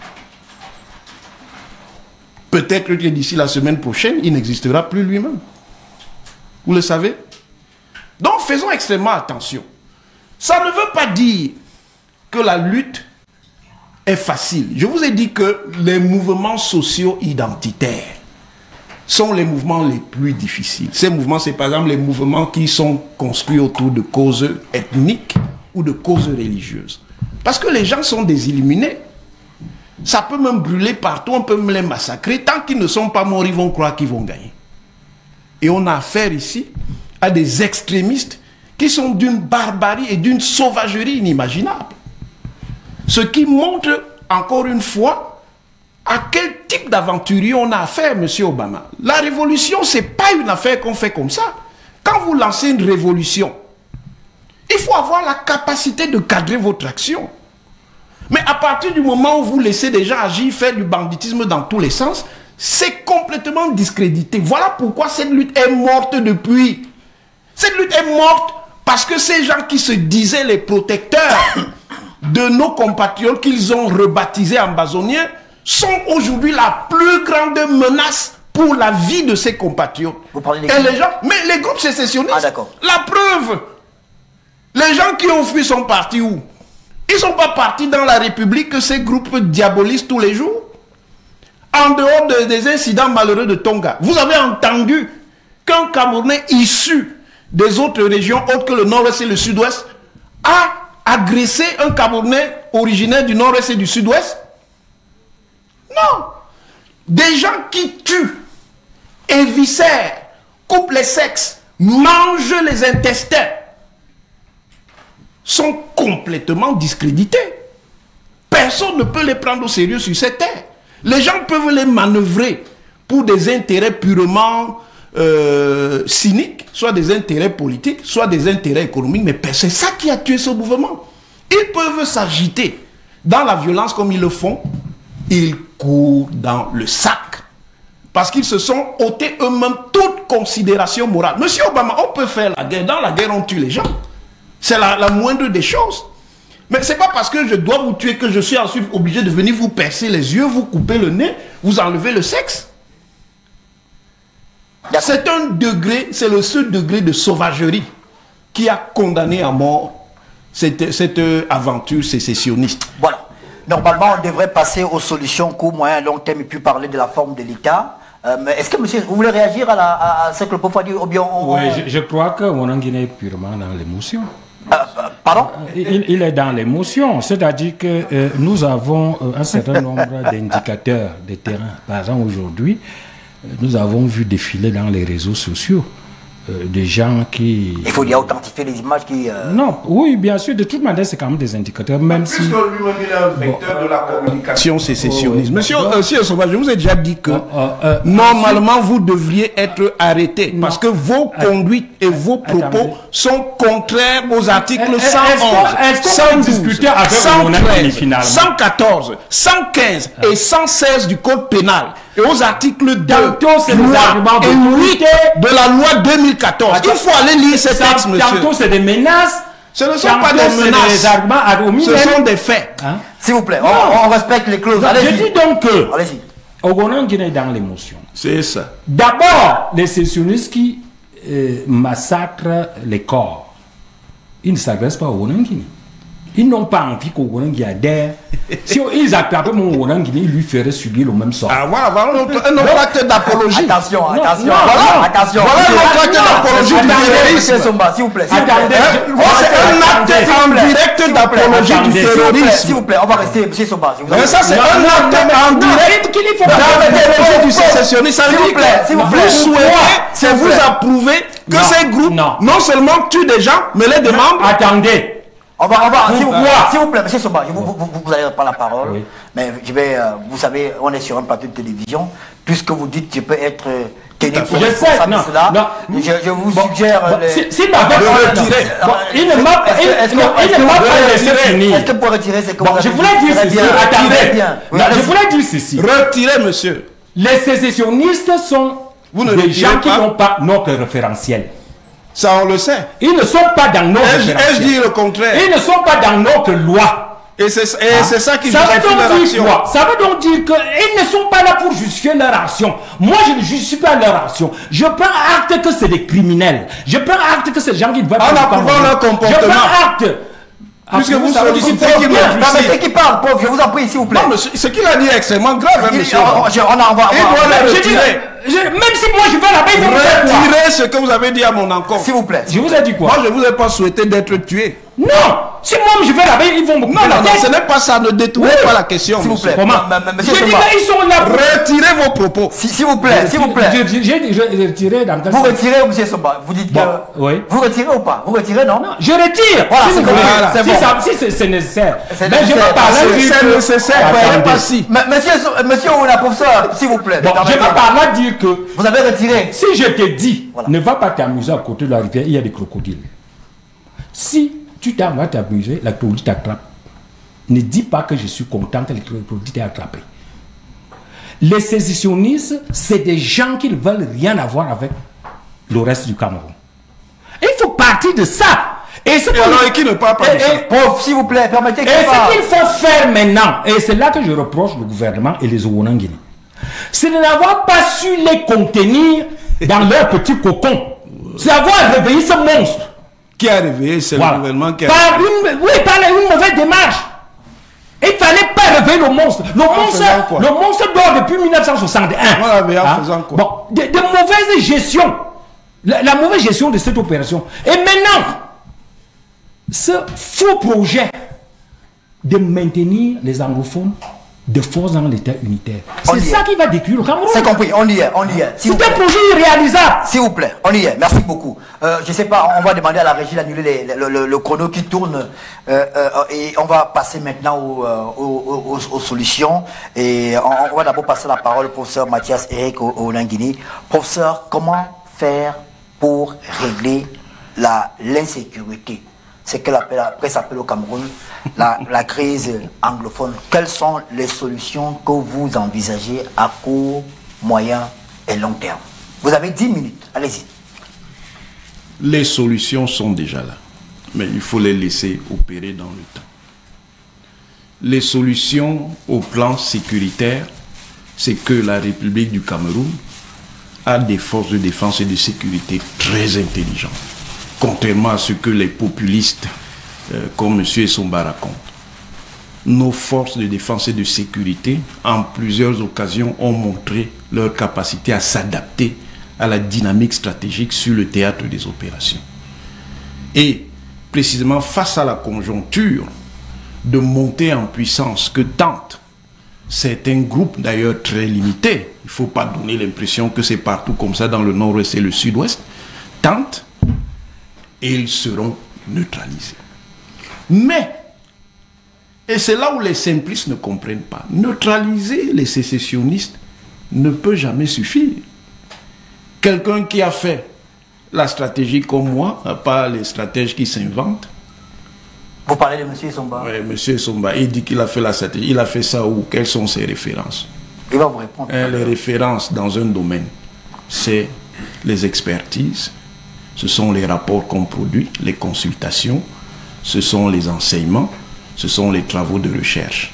Peut-être que d'ici la semaine prochaine, il n'existera plus lui-même. Vous le savez? Donc faisons extrêmement attention. Ça ne veut pas dire que la lutte est facile. Je vous ai dit que les mouvements sociaux identitaires sont les mouvements les plus difficiles. Ces mouvements, c'est par exemple les mouvements qui sont construits autour de causes ethniques ou de causes religieuses. Parce que les gens sont désilluminés. Ça peut même brûler partout, on peut même les massacrer. Tant qu'ils ne sont pas morts, ils vont croire qu'ils vont gagner. Et on a affaire ici à des extrémistes qui sont d'une barbarie et d'une sauvagerie inimaginable. Ce qui montre, encore une fois, à quel type d'aventurier on a affaire, M. Obama. La révolution, ce n'est pas une affaire qu'on fait comme ça. Quand vous lancez une révolution, il faut avoir la capacité de cadrer votre action. Mais à partir du moment où vous laissez des gens agir, faire du banditisme dans tous les sens, c'est complètement discrédité. Voilà pourquoi cette lutte est morte depuis. Cette lutte est morte parce que ces gens qui se disaient les protecteurs de nos compatriotes qu'ils ont rebaptisés ambazoniens sont aujourd'hui la plus grande menace pour la vie de ces compatriotes. Vous parlez des Et les gens, mais les groupes sécessionnistes, ah, d'accord. la preuve, les gens qui ont fui sont partis où? Ils ne sont pas partis dans la République que ces groupes diabolisent tous les jours. En dehors de, des incidents malheureux de Tonga, vous avez entendu qu'un Camerounais issu des autres régions autres que le nord-ouest et le sud-ouest a agressé un Camerounais originaire du nord-ouest et du sud-ouest? Non. Des gens qui tuent, éviscèrent, coupent les sexes, mangent les intestins, sont complètement discrédités. Personne ne peut les prendre au sérieux sur cette terre. Les gens peuvent les manœuvrer pour des intérêts purement euh, cyniques, soit des intérêts politiques, soit des intérêts économiques. Mais c'est ça qui a tué ce mouvement. Ils peuvent s'agiter dans la violence comme ils le font. Ils courent dans le sac. Parce qu'ils se sont ôtés eux-mêmes toute considération morale. Monsieur Obama, on peut faire la guerre. Dans la guerre, on tue les gens. C'est la, la moindre des choses. Mais ce n'est pas parce que je dois vous tuer que je suis ensuite obligé de venir vous percer les yeux, vous couper le nez, vous enlever le sexe. C'est un degré, c'est le seul degré de sauvagerie qui a condamné à mort cette, cette aventure sécessionniste. Voilà. Normalement, on devrait passer aux solutions court, moyen, long terme et puis parler de la forme de l'État. Euh, mais est-ce que, monsieur, vous voulez réagir à, la, à, à ce que le pauvre a dit ou bien on... Oui, je, je crois que Onanguine est purement dans l'émotion. Euh, pardon? il, il est dans l'émotion, c'est-à-dire que euh, nous avons euh, un certain nombre d'indicateurs de terrain. Par exemple, aujourd'hui, euh, nous avons vu défiler dans les réseaux sociaux euh, des gens qui... Il faut dire authentifier les images qui... Euh... Non, oui, bien sûr, de toute manière, c'est quand même des indicateurs, même Puisque si... lui-même, il est un vecteur bon, de la communication sécessionniste. Monsieur euh, Monsieur Sauvage, je vous ai déjà dit que, euh, euh, normalement, vous devriez être arrêté, non. parce que vos conduites et vos propos Attendez. sont contraires aux articles cent onze, cent douze, cent treize, cent quatorze, cent quinze ah. et cent seize du Code pénal. Et aux articles deux, trois et huit de la loi deux mille quatorze. Il faut aller lire ces textes, monsieur. Tantôt, c'est des menaces. Ce ne sont pas des menaces. Des arguments ce sont des faits. Hein? S'il vous plaît, on, on respecte les clauses. Je dis donc que allez-y. Ogonanguine est dans l'émotion. C'est ça. D'abord, les sécessionnistes qui euh, massacrent les corps, ils ne s'agressent pas au Ogonanguine. Ils n'ont pas envie qu'Ogonanguine adhère. Si ils attrapaient mon Ogonanguine, ils lui feraient subir le même sort. Ah voilà, voilà un autre acte d'apologie. Attention, attention. Non, voilà, non, attention. Voilà un autre acte d'apologie du terrorisme. S'il vous plaît. C'est un acte en direct d'apologie du terrorisme. S'il vous plaît, on va rester, monsieur Somba. Mais ça, c'est un acte en direct d'apologie du sécessionnisme. Ça veut dire que vous souhaitez, c'est vous approuvez que ces groupes non seulement tuent des gens, mais les demandent. Attendez. On va, on va, s'il vous, vous plaît, monsieur Somba, vous, vous, vous, vous allez prendre la parole, oui. mais je vais, euh, vous savez, on est sur un plateau de télévision, puisque vous dites que je peux être euh, tenu pour responsable de cela, non. Je, je vous bon, suggère... Bon, les... Si, si m'avait pas retiré, il ne m'a pas laissé finir. Est-ce que pour retirer, c'est que bon, vous je voulais dire ceci, attendez, bien. Oui, je voulais dire ceci. Retirez, monsieur. Les sécessionnistes sont vous ne des gens qui n'ont pas notre référentiel. Ça, on le sait. Ils ne sont pas dans nos référentiels. Ai-je dit le contraire? Ils ne sont pas dans notre loi. Et c'est ah. ça qui ça justifie leur action. Quoi? Ça veut donc dire qu'ils ne sont pas là pour justifier leur action. Moi, je ne justifie pas leur action. Je prends acte que c'est des criminels. Je prends acte que c'est des gens qui doivent... En approuvant leur comportement. Je prends acte. Puisque vous sollicitez qu'il me c'est qui parle, pauvre, je vous en prie, s'il vous plaît. Non, monsieur, ce qu'il a dit est extrêmement grave, hein, monsieur. On a, on va, il doit le retirer. Je, même si moi je vais là-bas, il faut retirer ce que vous avez dit à mon encontre. S'il vous plaît. Je vous ai dit quoi? Moi, je ne vous ai pas souhaité d'être tué. Non. Si moi je vais là-bas, ils vont me couper non, non, non, ce n'est pas ça. Ne détournez oui. pas la question. S'il vous plaît. Comment? Monsieur je dis qu'ils sont là. Pour... Retirez vos propos. S'il vous plaît, s'il vous plaît. J'ai retiré dans Vous retirez, monsieur Somba. Vous dites que. Oui. Vous retirez ou pas? Vous retirez, non? Non, je retire. Voilà, c'est bon. Si c'est nécessaire. Mais je vais parler. C'est nécessaire. Monsieur ou la professeure, s'il vous plaît. Je vais par là dire que. Vous avez retiré. Si je te dis, ne va pas t'amuser à côté de la rivière, il y a des crocodiles. Si tu t'en vas t'amuser, la crocodile t'attrape. Ne dis pas que je suis content que le crocodile t'ait attrapé. Les sécessionnistes, c'est des gens qui ne veulent rien avoir avec le reste du Cameroun. Il faut partir de ça. Et, ce et alors, et qui ne parle pas de ça? Pauvre, s'il vous plaît, permettez qu'il parle. Et ce qu'il faut faire maintenant, et c'est là que je reproche le gouvernement et les Ogonanguine, c'est de n'avoir pas su les contenir dans leur petit cocon. C'est d'avoir réveillé ce monstre. Qui a réveillé? C'est voilà. le gouvernement qui a par une, Oui, par une mauvaise démarche. Il ne fallait pas réveiller le monstre. Le, monstre, le monstre dort depuis mille neuf cent soixante et un. On l'avait en hein? faisant quoi? Bon, de, de mauvaise gestion. La, la mauvaise gestion de cette opération. Et maintenant, ce faux projet de maintenir les anglophones de force dans l'État unitaire. C'est ça qui va détruire le Cameroun. C'est compris, on y est, on y est. C'est un projet irréalisable. S'il vous plaît, on y est. Merci beaucoup. Euh, je ne sais pas, on va demander à la régie d'annuler le, le, le chrono qui tourne euh, euh, et on va passer maintenant aux, aux, aux, aux solutions. Et on, on va d'abord passer la parole au professeur Mathias Eric Onanguini. Professeur, comment faire pour régler l'insécurité? C'est que la presse appelle au Cameroun la, la crise anglophone. Quelles sont les solutions que vous envisagez à court, moyen et long terme? Vous avez dix minutes, allez-y. Les solutions sont déjà là, mais il faut les laisser opérer dans le temps. Les solutions au plan sécuritaire, c'est que la République du Cameroun a des forces de défense et de sécurité très intelligentes. Contrairement à ce que les populistes euh, comme M. Essomba racontent. Nos forces de défense et de sécurité, en plusieurs occasions, ont montré leur capacité à s'adapter à la dynamique stratégique sur le théâtre des opérations. Et précisément face à la conjoncture de montée en puissance que tentent certains groupes, d'ailleurs très limités, il ne faut pas donner l'impression que c'est partout comme ça dans le nord-ouest et le sud-ouest, tentent, et ils seront neutralisés. Mais, et c'est là où les simplistes ne comprennent pas, neutraliser les sécessionnistes ne peut jamais suffire. Quelqu'un qui a fait la stratégie comme moi, pas les stratèges qui s'inventent. Vous parlez de M. Essomba? Oui, M. Essomba, il dit qu'il a fait la stratégie. Il a fait ça où? Quelles sont ses références? Il va vous répondre. Et les références dans un domaine, c'est les expertises, ce sont les rapports qu'on produit, les consultations, ce sont les enseignements, ce sont les travaux de recherche.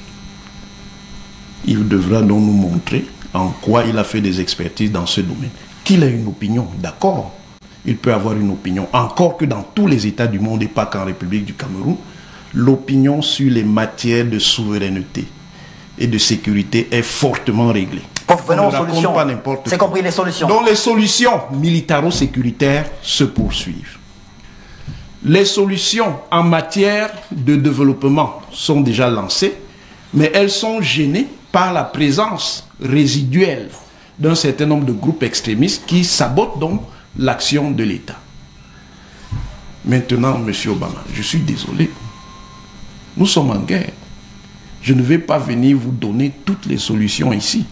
Il devra donc nous montrer en quoi il a fait des expertises dans ce domaine. Qu'il ait une opinion, d'accord, il peut avoir une opinion, encore que dans tous les États du monde et pas qu'en République du Cameroun, l'opinion sur les matières de souveraineté et de sécurité est fortement réglée. Venons aux solutions. C'est compris, les solutions. Donc les solutions militaro-sécuritaires se poursuivent. Les solutions en matière de développement sont déjà lancées, mais elles sont gênées par la présence résiduelle d'un certain nombre de groupes extrémistes qui sabotent donc l'action de l'État. Maintenant, M. Obama, je suis désolé, nous sommes en guerre. Je ne vais pas venir vous donner toutes les solutions ici.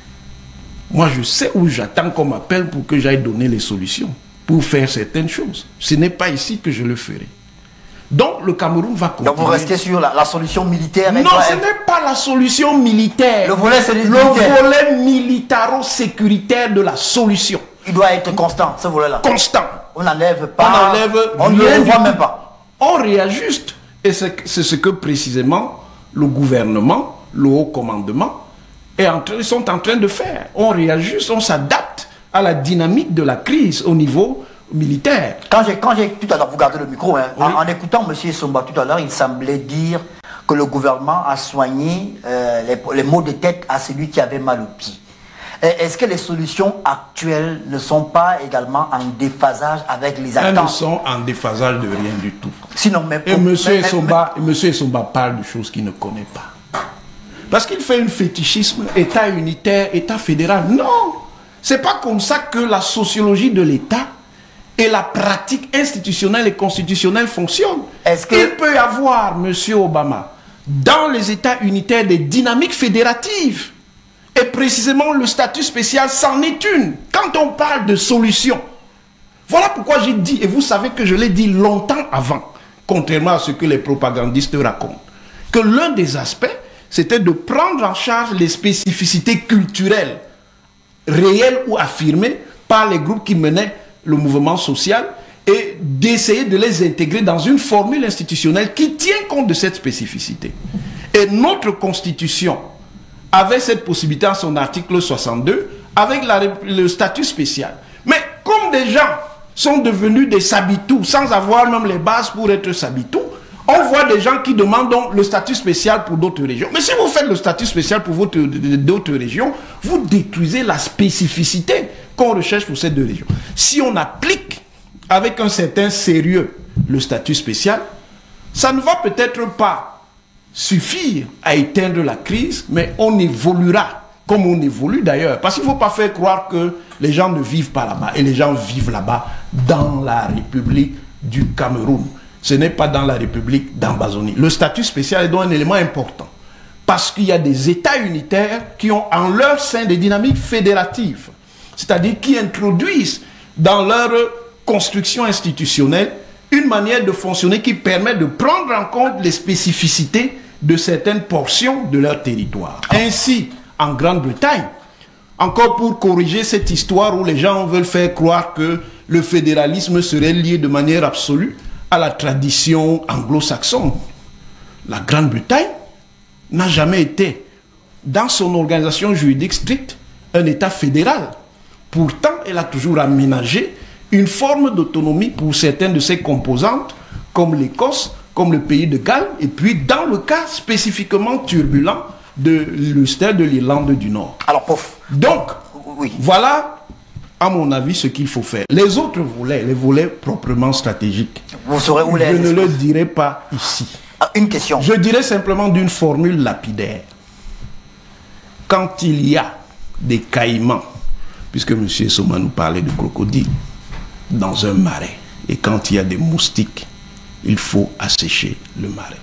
Moi, je sais où j'attends qu'on m'appelle pour que j'aille donner les solutions, pour faire certaines choses. Ce n'est pas ici que je le ferai. Donc, le Cameroun va continuer. Donc, vous restez sur la, la solution militaire. Non, ce être... n'est pas la solution militaire. Le volet, c'est le volet militaro-sécuritaire de la solution. Il doit être constant, ce volet-là. Constant. On n'enlève pas. On n'enlève On ne le voit même pas. On réajuste. Et c'est ce que précisément le gouvernement, le haut commandement, est en train, sont en train de faire. On réajuste, on s'adapte à la dynamique de la crise au niveau militaire. Quand j'ai, quand j'ai tout à l'heure, vous gardez le micro, hein, oui. en, en écoutant M. Essomba tout à l'heure, il semblait dire que le gouvernement a soigné euh, les, les maux de tête à celui qui avait mal au pied. Est-ce que les solutions actuelles ne sont pas également en déphasage avec les attentes? Elles ne sont en déphasage de rien du tout. Sinon, même Et M. Essomba, M. Essomba parle de choses qu'il ne connaît pas. Parce qu'il fait un fétichisme, État unitaire, État fédéral. Non! C'est pas comme ça que la sociologie de l'État et la pratique institutionnelle et constitutionnelle fonctionnent. Est-ce que... Il peut y avoir, M. Obama, dans les États unitaires, des dynamiques fédératives. Et précisément, le statut spécial, c'en est une. Quand on parle de solution, voilà pourquoi j'ai dit, et vous savez que je l'ai dit longtemps avant, contrairement à ce que les propagandistes racontent, que l'un des aspects, c'était de prendre en charge les spécificités culturelles, réelles ou affirmées, par les groupes qui menaient le mouvement social, et d'essayer de les intégrer dans une formule institutionnelle qui tient compte de cette spécificité. Et notre Constitution avait cette possibilité en son article soixante-deux, avec la, le statut spécial. Mais comme des gens sont devenus des sabitous, sans avoir même les bases pour être sabitous, on voit des gens qui demandent donc le statut spécial pour d'autres régions. Mais si vous faites le statut spécial pour d'autres régions, vous détruisez la spécificité qu'on recherche pour ces deux régions. Si on applique avec un certain sérieux le statut spécial, ça ne va peut-être pas suffire à éteindre la crise, mais on évoluera, comme on évolue d'ailleurs. Parce qu'il ne faut pas faire croire que les gens ne vivent pas là-bas, et les gens vivent là-bas dans la République du Cameroun. Ce n'est pas dans la République d'Ambazonie. Le statut spécial est donc un élément important, parce qu'il y a des États unitaires qui ont en leur sein des dynamiques fédératives, c'est-à-dire qui introduisent dans leur construction institutionnelle une manière de fonctionner qui permet de prendre en compte les spécificités de certaines portions de leur territoire. Ainsi, en Grande-Bretagne, encore pour corriger cette histoire où les gens veulent faire croire que le fédéralisme serait lié de manière absolue à la tradition anglo-saxonne, la Grande-Bretagne n'a jamais été, dans son organisation juridique stricte, un État fédéral. Pourtant, elle a toujours aménagé une forme d'autonomie pour certaines de ses composantes, comme l'Écosse, comme le pays de Galles, et puis dans le cas spécifiquement turbulent de l'Ulster de l'Irlande du Nord. Alors, pof. Donc, oui. Voilà, à mon avis, ce qu'il faut faire. Les autres volets, les volets proprement stratégiques, vous saurez où les je ne le dirai pas ici. Ah, une question. Je dirais simplement d'une formule lapidaire. Quand il y a des caïmans, puisque M. Soma nous parlait de crocodiles, dans un marais, et quand il y a des moustiques, il faut assécher le marais.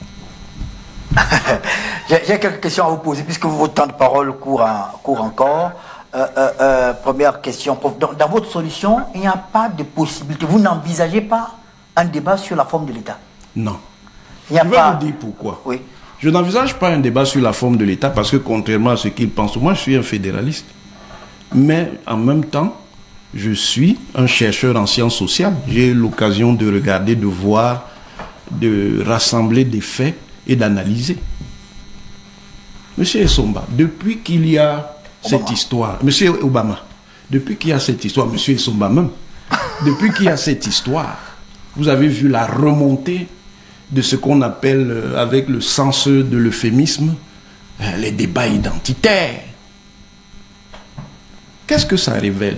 J'ai quelques questions à vous poser, puisque votre temps de parole court, en, court encore. Euh, euh, euh, première question. Dans, dans votre solution, il n'y a pas de possibilité. Vous n'envisagez pas un débat sur la forme de l'État? Non. Il y a Je vais pas... vous dire pourquoi. Oui. Je n'envisage pas un débat sur la forme de l'État parce que contrairement à ce qu'ils pensent, moi je suis un fédéraliste. Mais en même temps, je suis un chercheur en sciences sociales. J'ai eu l'occasion de regarder, de voir, de rassembler des faits et d'analyser. Monsieur Essomba, depuis qu'il y a cette Obama. histoire, Monsieur Obama, depuis qu'il y a cette histoire, Monsieur Essomba même, depuis qu'il y a cette histoire, vous avez vu la remontée de ce qu'on appelle, euh, avec le sens de l'euphémisme, euh, les débats identitaires. Qu'est-ce que ça révèle?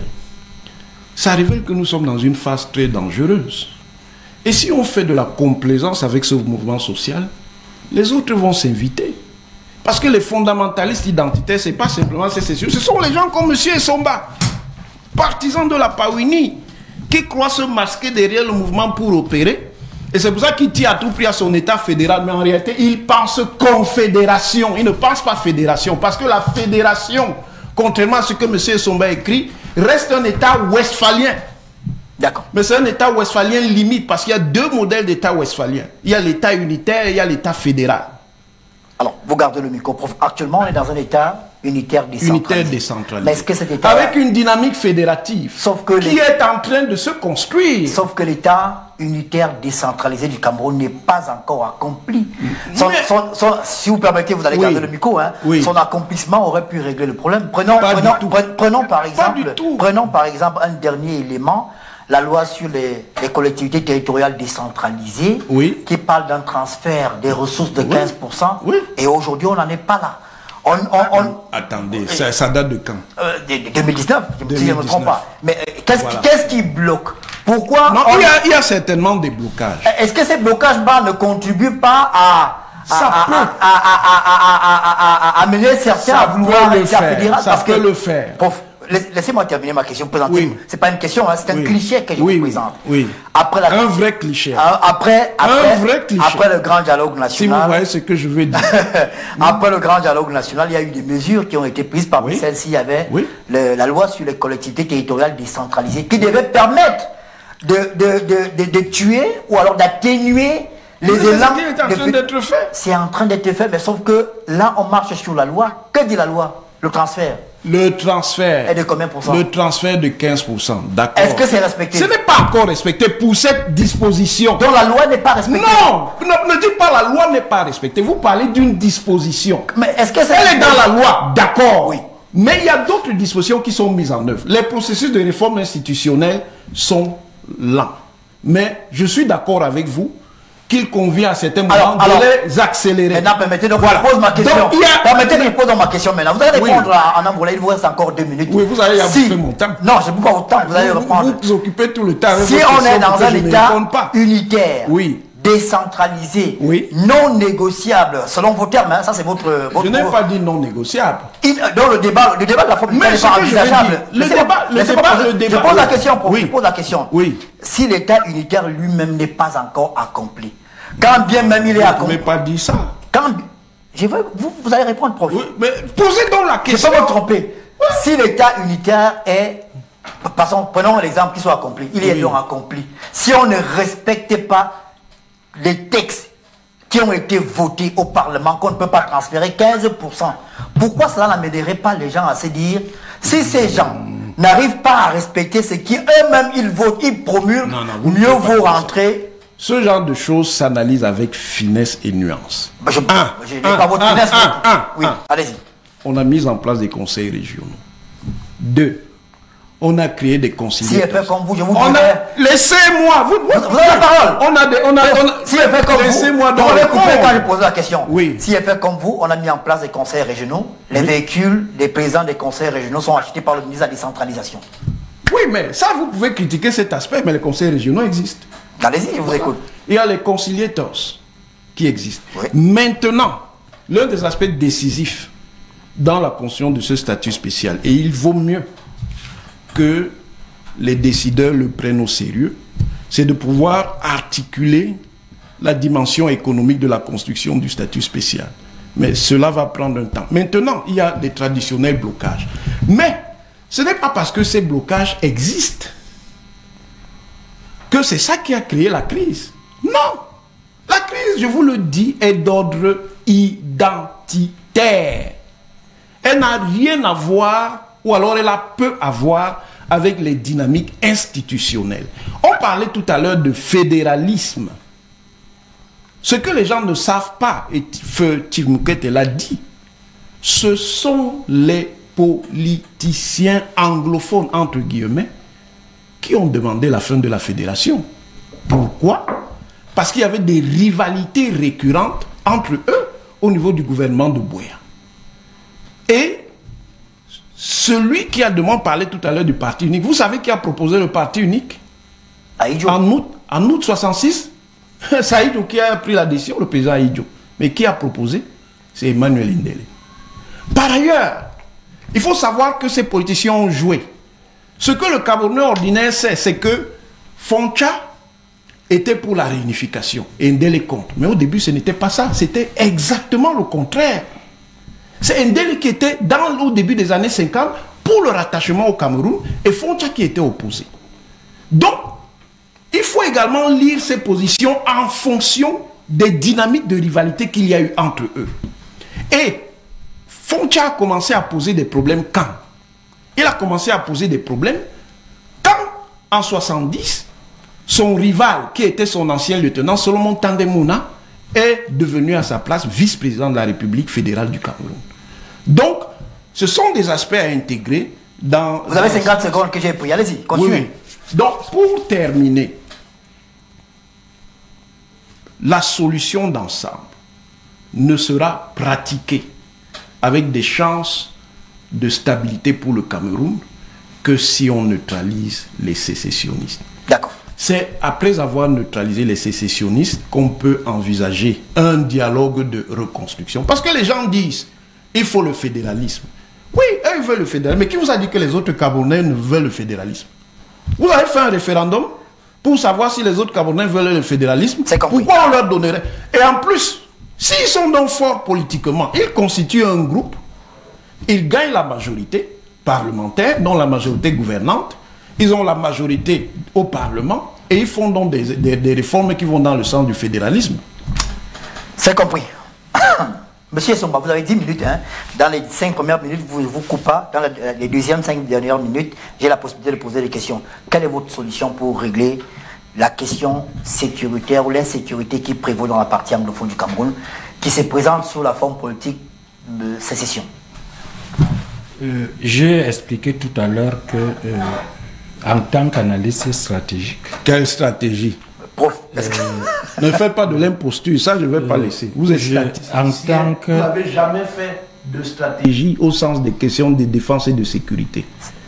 Ça révèle que nous sommes dans une phase très dangereuse. Et si on fait de la complaisance avec ce mouvement social, les autres vont s'inviter. Parce que les fondamentalistes identitaires, ce n'est pas simplement ces sécessions, ce sont les gens comme M. Essomba, partisans de la Pawini, qui croient se masquer derrière le mouvement pour opérer. Et c'est pour ça qu'il tire à tout prix à son État fédéral. Mais en réalité, il pense confédération. Il ne pense pas fédération. Parce que la fédération, contrairement à ce que M. Essomba écrit, reste un État westphalien. D'accord. Mais c'est un État westphalien limite parce qu'il y a deux modèles d'État westphalien. Il y a l'État unitaire et il y a l'État fédéral. Alors, vous gardez le micro, prof. Actuellement, on est dans un État unitaire décentralisé. Unitaire décentralisé. Mais est-ce que cet État... Avec une dynamique fédérative Sauf que qui les... est en train de se construire. Sauf que l'État unitaire décentralisé du Cameroun n'est pas encore accompli. Son, Mais... son, son, si vous permettez, vous allez garder oui. le micro. Hein. Oui. Son accomplissement aurait pu régler le problème. Prenons, Pas prenons, du tout. prenons, prenons, par Pas exemple, du tout. prenons par exemple un dernier élément. La loi sur les, les collectivités territoriales décentralisées, oui. qui parle d'un transfert des ressources de quinze pour cent, oui. et aujourd'hui on n'en est pas là. On, on, on, Attendez, ça, ça date de quand? euh, de, de deux mille dix-neuf, si je ne me trompe pas. Mais euh, qu'est-ce Voilà. qui, qu'est-ce qui bloque? Pourquoi Non, on... il, y a, il y a certainement des blocages. Est-ce que ces blocages-là ne contribuent pas à... Ça à, peut. à, à, à, à, à, à, à amener certains Ça à vouloir peut le l'État faire, fédéral? ça Parce peut que, le faire. Prof, laissez-moi terminer ma question. Oui. C'est pas une question, hein, c'est un Oui. cliché que je Oui, vous oui, présente. oui. Après la... Un vrai cliché. Après, après, Un vrai cliché. après le grand dialogue Si vous national... voyez ce que je veux dire. Après le grand dialogue national, il y a eu des mesures qui ont été prises. Parmi Oui. celles-ci, il y avait Oui. le- la loi sur les collectivités territoriales décentralisées qui devait permettre de, de, de, de, de tuer ou alors d'atténuer les Mais élans. c'est en de- train d'être fait. C'est en train d'être fait, mais sauf que là, on marche sur la loi. Que dit la loi? Le transfert Le transfert. est de combien pour cent? Le transfert de quinze pour cent. D'accord. Est-ce que c'est respecté? Ce n'est pas encore respecté pour cette disposition. Donc la loi n'est pas respectée. Non, ne, ne dites pas la loi n'est pas respectée. Vous parlez d'une disposition. Mais est-ce que c'est... Elle est dans la loi, d'accord. Oui. Mais il y a d'autres dispositions qui sont mises en œuvre. Les processus de réforme institutionnelle sont lents. Mais je suis d'accord avec vous qu'il convient à certains moments Alors, de alors, les accélérer. Maintenant, permettez donc Voilà. que je pose ma question. Donc, il y a- Permettez que je pose donc ma question maintenant. Vous allez Oui. répondre à- en embrayé, il vous reste encore deux minutes. Oui, vous allez bouffer mon temps. Non, je ne bouge pas votre temps, vous allez Vous, répondre. vous, vous occupez tout le temps avec Si vos on questions est dans pour que un je ne État réponde pas. unitaire, Oui. décentralisé, oui. non négociable, selon vos termes, hein, ça c'est votre, votre... Je n'ai pas dit non négociable. Il, dans le débat, le débat de la forme n'est pas envisageable. Le débat, le débat, le débat, je pose la question, pour, oui. je pose la question. Oui. Si l'État unitaire lui-même n'est pas encore accompli, quand bien même il est accompli... Vous ne pouvez pas dire ça. Quand... Je veux, vous, vous allez répondre, prof. Oui, mais posez donc la question. Je peux me tromper. Oui. Si l'État unitaire est... Passons, prenons l'exemple qui soit accompli. Il est oui. donc accompli. Si on ne respectait pas les textes qui ont été votés au Parlement, qu'on ne peut pas transférer quinze pour cent, pourquoi cela n'amènerait pas les gens à se dire, si ces gens n'arrivent pas à respecter ce qui eux-mêmes ils votent, ils promulguent, non, non, mieux vaut rentrer... Ce genre de choses s'analyse avec finesse et nuance. Bah je n'ai pas votre finesse. Un, un, oui, allez-y. On a mis en place des conseils régionaux. Deux, on a créé des conseillers. Si elle fait comme vous, je vous dirais... Laissez-moi, vous, vous, vous avez la parole. On a des... On a, on a, si elle fait comme laissez-moi vous, vous avez coupé quand je posais la question. Oui. Si elle fait comme vous, on a mis en place des conseils régionaux. Les oui. véhicules des présidents des conseils régionaux sont achetés par le ministre de la décentralisation. Oui, mais ça, vous pouvez critiquer cet aspect, mais les conseils régionaux existent. Allez-y, je vous écoute. Il y a les conciliators qui existent. Oui. Maintenant, l'un des aspects décisifs dans la construction de ce statut spécial, et il vaut mieux que les décideurs le prennent au sérieux, c'est de pouvoir articuler la dimension économique de la construction du statut spécial. Mais cela va prendre un temps. Maintenant, il y a des traditionnels blocages. Mais ce n'est pas parce que ces blocages existent que c'est ça qui a créé la crise. Non. La crise, je vous le dis, est d'ordre identitaire. Elle n'a rien à voir, ou alors elle a peu à voir avec les dynamiques institutionnelles. On parlait tout à l'heure de fédéralisme. Ce que les gens ne savent pas, et Feu Tivmoukete l'a dit, ce sont les politiciens anglophones, entre guillemets, qui ont demandé la fin de la fédération. Pourquoi? Parce qu'il y avait des rivalités récurrentes entre eux au niveau du gouvernement de Buea. Et celui qui a demandé parler tout à l'heure du parti unique, vous savez qui a proposé le parti unique? Ahidjo. En août, en août soixante-six, c'est Ahidjo qui a pris la décision, le président Ahidjo. Mais qui a proposé? C'est Emmanuel Ndele. Par ailleurs, il faut savoir que ces politiciens ont joué. Ce que le Camerounais ordinaire sait, c'est que Foncha était pour la réunification et Ndele contre. Mais au début, ce n'était pas ça. C'était exactement le contraire. C'est Ndele qui était, dans, au début des années cinquante, pour le rattachement au Cameroun et Foncha qui était opposé. Donc, il faut également lire ces positions en fonction des dynamiques de rivalité qu'il y a eu entre eux. Et Foncha a commencé à poser des problèmes quand? Il a commencé à poser des problèmes quand, en soixante-dix, son rival, qui était son ancien lieutenant, Solomon Tandemouna, est devenu à sa place vice-président de la République fédérale du Cameroun. Donc, ce sont des aspects à intégrer dans... Vous avez cinquante secondes que j'ai pris, allez-y, continuez. Oui, oui. Donc, pour terminer, la solution d'ensemble ne sera pratiquée avec des chances de stabilité pour le Cameroun que si on neutralise les sécessionnistes. D'accord. C'est après avoir neutralisé les sécessionnistes qu'on peut envisager un dialogue de reconstruction. Parce que les gens disent, il faut le fédéralisme. Oui, eux veulent le fédéralisme. Mais qui vous a dit que les autres Camerounais ne veulent le fédéralisme? Vous avez fait un référendum pour savoir si les autres Camerounais veulent le fédéralisme. Pourquoi on leur donnerait? Et en plus, s'ils sont donc forts politiquement, ils constituent un groupe, ils gagnent la majorité parlementaire, dont la majorité gouvernante, ils ont la majorité au Parlement et ils font donc des, des, des réformes qui vont dans le sens du fédéralisme. C'est compris. Monsieur Somba, vous avez dix minutes. Hein. Dans les cinq premières minutes, vous ne vous coupez pas. Dans la, les deuxièmes cinq dernières minutes, j'ai la possibilité de poser des questions. Quelle est votre solution pour régler la question sécuritaire ou l'insécurité qui prévaut dans la partie anglophone du Cameroun, qui se présente sous la forme politique de sécession? euh, J'ai expliqué tout à l'heure que, euh, en tant qu'analyste stratégique... Quelle stratégie? Prof, euh, ne faites pas de l'imposture, ça je ne vais euh, pas laisser. Vous êtes en tant que... Vous n'avez jamais fait de stratégie au sens des questions de défense et de sécurité.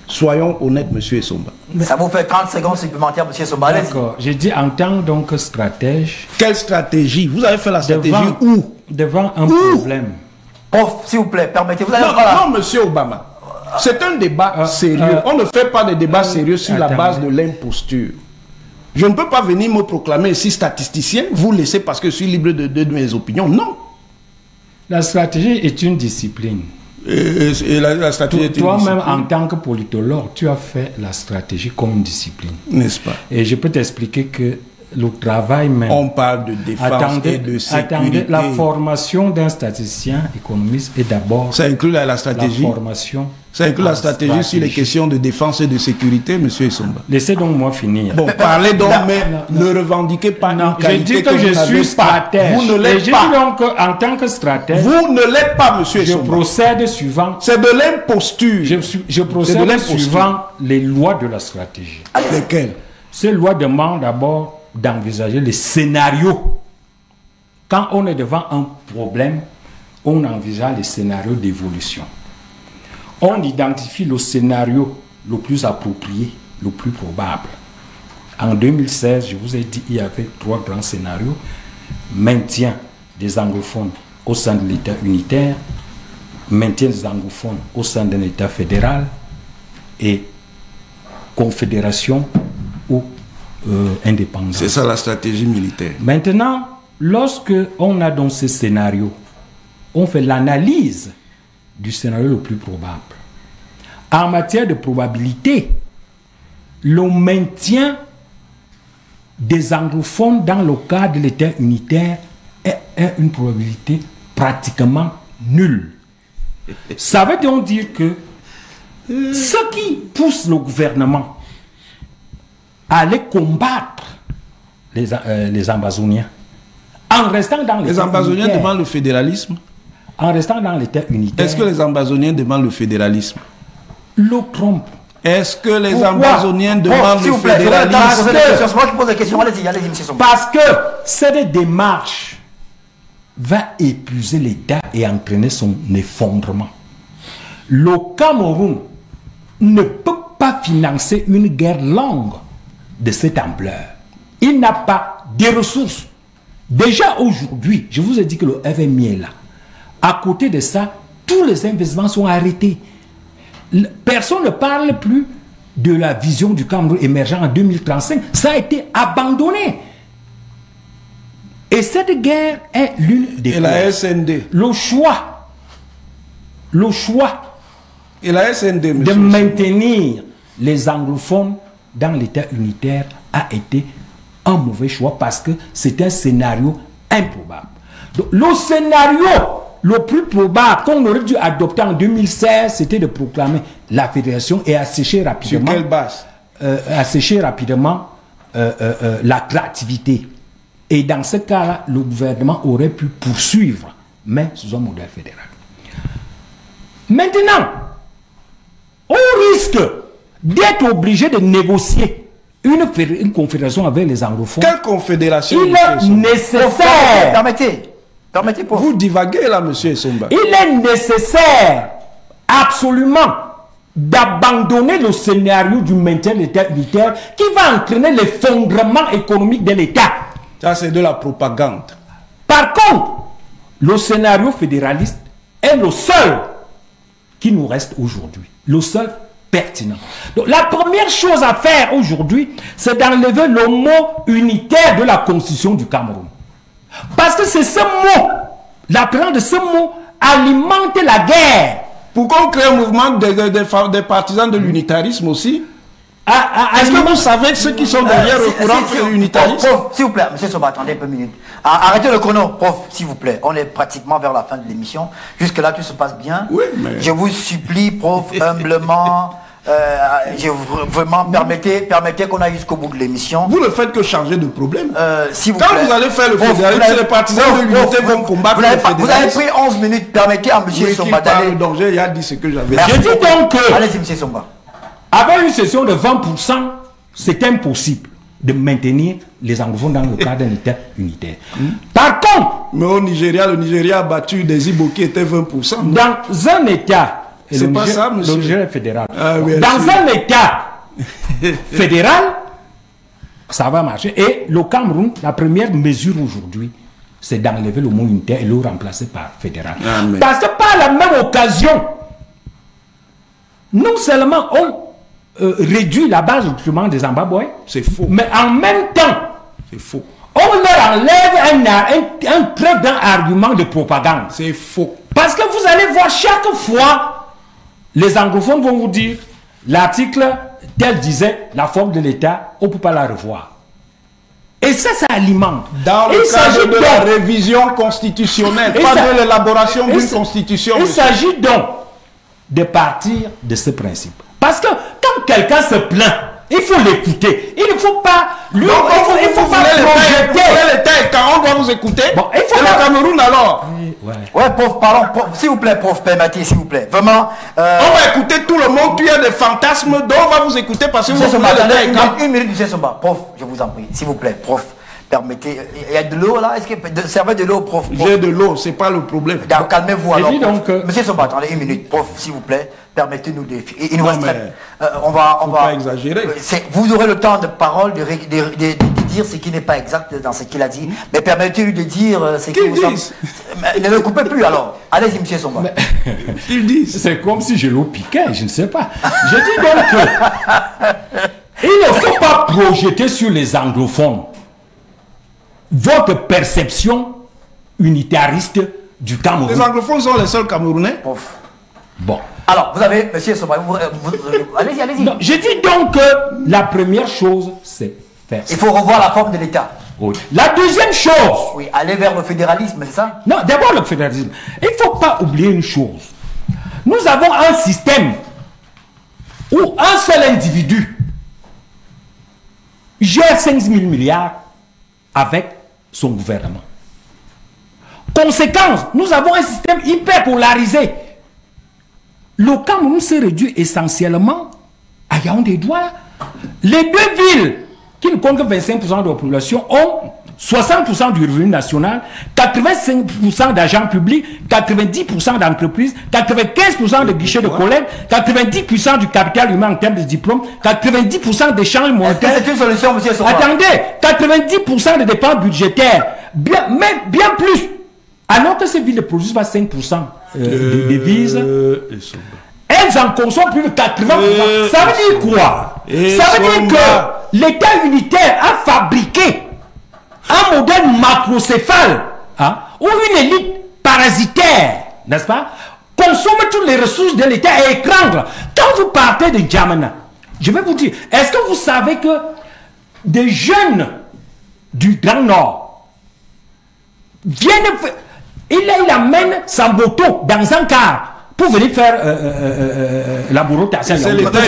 Soyons honnêtes, monsieur Essomba. Ça vous fait trente secondes supplémentaires, monsieur Essomba. D'accord. J'ai dit en tant donc stratège. Quelle stratégie? Vous avez fait la stratégie devant, où? Devant un où? problème. Prof, s'il vous plaît, permettez-vous. Non, non, monsieur Obama. C'est un débat euh, sérieux. Euh, On ne fait pas de débat euh, sérieux sur attendez. la base de l'imposture. Je ne peux pas venir me proclamer ici statisticien, vous laissez parce que je suis libre de, de, de mes opinions. Non. La stratégie est une discipline. Et, et la, la stratégie Toi-même, en tant que politologue, tu as fait la stratégie comme une discipline. N'est-ce pas? Et je peux t'expliquer que le travail même... On parle de défense attendez, et de sécurité. Attendez, la formation d'un statisticien économiste est d'abord... Ça inclut la, la stratégie La formation... Ça inclut la stratégie, stratégie sur les questions de défense et de sécurité, monsieur Essomba. Laissez donc moi finir. Bon, parlez donc, non, mais non, ne revendiquez pas non, une qualité je dis que, que je vous suis stratège. Vous ne l'êtes pas. Je dis donc en tant que stratège. Vous ne l'êtes pas, monsieur Essomba. Je procède suivant. C'est de l'imposture. Je, je procède suivant les lois de la stratégie. Lesquelles? Ces lois demandent d'abord d'envisager les scénarios. Quand on est devant un problème, on envisage les scénarios d'évolution. On identifie le scénario le plus approprié, le plus probable. En deux mille seize, je vous ai dit, il y avait trois grands scénarios. Maintien des anglophones au sein de l'État unitaire, maintien des anglophones au sein d'un État fédéral et confédération ou euh, indépendance. C'est ça la stratégie militaire. Maintenant, lorsque on a dans ces scénarios, on fait l'analyse du scénario le plus probable. En matière de probabilité, le maintien des anglophones dans le cadre de l'État unitaire est, est une probabilité pratiquement nulle. Ça veut donc dire que ce qui pousse le gouvernement à aller combattre les, euh, les Ambazoniens, en restant dans l'État Les Ambazoniens unitaire, demandent le fédéralisme. En restant dans l'État unitaire. Est-ce que les Ambazoniens demandent le fédéralisme? Le trompe. Est-ce que les Pourquoi? Ambazoniens demandent oh, le plaît, fédéralisme? C'est moi qui pose la question. Allez-y, allez-y, monsieur Somba. Parce que cette démarche va épuiser l'État et entraîner son effondrement. Le Cameroun ne peut pas financer une guerre longue de cette ampleur. Il n'a pas de ressources. Déjà aujourd'hui, je vous ai dit que le F M I est là. À côté de ça, tous les investissements sont arrêtés. Personne ne parle plus de la vision du Cameroun émergent en deux mille trente-cinq. Ça a été abandonné. Et cette guerre est l'une des... Et la S N D? Le choix, le choix Et la S N D, de maintenir les anglophones dans l'État unitaire a été un mauvais choix parce que c'est un scénario improbable. Donc, le scénario le plus probable qu'on aurait dû adopter en deux mille seize, c'était de proclamer la fédération et assécher rapidement. Sur quelle base? euh, Assécher rapidement euh, euh, euh, la créativité. Et dans ce cas-là, le gouvernement aurait pu poursuivre, mais sous un modèle fédéral. Maintenant, on risque d'être obligé de négocier une, une confédération avec les anglophones. Quelle confédération? Il est nécessaire. Permettez. Permettez pour vous divaguez là, monsieur Essomba. Il est nécessaire, absolument, d'abandonner le scénario du maintien de l'État unitaire qui va entraîner l'effondrement économique de l'État. Ça, c'est de la propagande. Par contre, le scénario fédéraliste est le seul qui nous reste aujourd'hui. Le seul pertinent. Donc, la première chose à faire aujourd'hui, c'est d'enlever le mot unitaire de la Constitution du Cameroun. Parce que c'est ce mot, la présence de ce mot alimente la guerre. Pourquoi on crée un mouvement des de, de, de partisans de l'unitarisme aussi? Est-ce que vous savez ceux qui sont derrière euh, le courant de l'unitarisme? S'il vous plaît, monsieur Somba, attendez un peu une minute. Arrêtez le chrono, prof, s'il vous plaît. On est pratiquement vers la fin de l'émission. Jusque-là, tout se passe bien. Oui, mais... Je vous supplie, prof, humblement... Euh, je vraiment permettez, permettez qu'on aille jusqu'au bout de l'émission. Vous ne faites que changer de problème. Euh, si vous Quand plaît. vous allez faire le fédéralisme, les partisans de l'unité vont combattre le fédéralisme. Vous avez pris onze minutes, permettez à monsieur Somba d'aller. Donc j'ai dit ce que j'avais. Je dis donc que, allez-y, monsieur Somba. Avec une session de vingt pour cent, c'est impossible de maintenir les anglophones dans le cadre d'un État unitaire. Hmm. Par contre, mais au Nigeria, le Nigeria a battu des Ibo qui étaient vingt pour cent. Dans un État C'est pas ça, monsieur. Le Niger est fédéral. Ah, oui, dans sûr. un État fédéral, ça va marcher. Et le Cameroun, la première mesure aujourd'hui, c'est d'enlever le mot unitaire et le remplacer par fédéral. Ah, mais... Parce que par la même occasion, non seulement on euh, réduit la base de recrutement des Zimbabwe, c'est faux. Mais en même temps, c'est faux. On leur enlève un, un, un très grand argument de propagande. C'est faux. Parce que vous allez voir chaque fois, les anglophones vont vous dire, l'article tel disait, la forme de l'État, on ne peut pas la revoir. Et ça, ça alimente. Dans le cadre de la révision constitutionnelle, pas ça, de l'élaboration d'une constitution. Il s'agit donc de partir de ce principe. Parce que quand quelqu'un se plaint, il faut l'écouter. Il ne faut pas... Lui, Donc, il faut, il faut pas projeter. L'État, quand on doit vous écouter, bon, il faut et pas... le Cameroun alors. Ouais, ouais prof, pardon, s'il vous plaît, prof, permettez, s'il vous plaît. Vraiment... Euh... On va écouter tout le monde, tu as des fantasmes, donc on va vous écouter parce que vous Somba, une, une minute, M. Somba. Prof, je vous en prie, s'il vous plaît, prof. Permettez, il y a de l'eau là, est-ce que de, servez de l'eau, prof, prof. J'ai de l'eau, c'est pas le problème. Calmez-vous alors. Donc, euh... Monsieur Somba, attendez une minute, prof, s'il vous plaît, permettez-nous de. Il nous non, reste mais... très... euh, on va, on Faut va. pas exagérer. Vous aurez le temps de parole de, de, de, de, de dire ce qui n'est pas exact dans ce qu'il a dit, mais permettez-lui de dire ce qui vous semble. Ne le coupez plus alors. Allez-y, Monsieur Somba. Qu'ils disent. C'est comme si je l'ai piqué, je ne sais pas. Je dis donc que il ne faut pas projeter sur les anglophones votre perception unitariste du Cameroun. Les anglophones sont les seuls Camerounais. Ouf. Bon. Alors, vous avez, monsieur Somba, allez-y, allez-y. Je dis donc que la première chose, c'est faire ça. Il faut revoir la forme de l'État. Oui. La deuxième chose. Oui, aller vers le fédéralisme, c'est ça? Non, d'abord le fédéralisme. Il ne faut pas oublier une chose. Nous avons un système où un seul individu gère cinq mille milliards avec son gouvernement. Conséquence, nous avons un système hyper polarisé. Le Cameroun s'est réduit essentiellement à Yaoundé-Douala. Les deux villes qui ne comptent que vingt-cinq pour cent de la population ont soixante pour cent du revenu national, quatre-vingt-cinq pour cent d'agents publics, quatre-vingt-dix pour cent d'entreprises, quatre-vingt-quinze pour cent de guichets de collègues, quatre-vingt-dix pour cent du capital humain en termes de diplômes, quatre-vingt-dix pour cent d'échanges monétaires. C'est une solution, monsieur Somba? Attendez, quatre-vingt-dix pour cent de dépenses budgétaires, bien, mais bien plus. Alors que ces villes ne produisent pas cinq pour cent euh, euh, des devises, euh, elles en consomment plus de quatre-vingts pour cent. Euh, ça veut dire quoi? Ça veut dire que l'État unitaire a fabriqué un modèle macrocéphale, hein, où une élite parasitaire, n'est-ce pas, consomme toutes les ressources de l'État et écrangle. Quand vous partez de Djamena, je vais vous dire, est-ce que vous savez que des jeunes du Grand Nord viennent, il, il amène Samboto dans un car pour venir faire euh, euh, euh, la bourrotation. Ça veut dire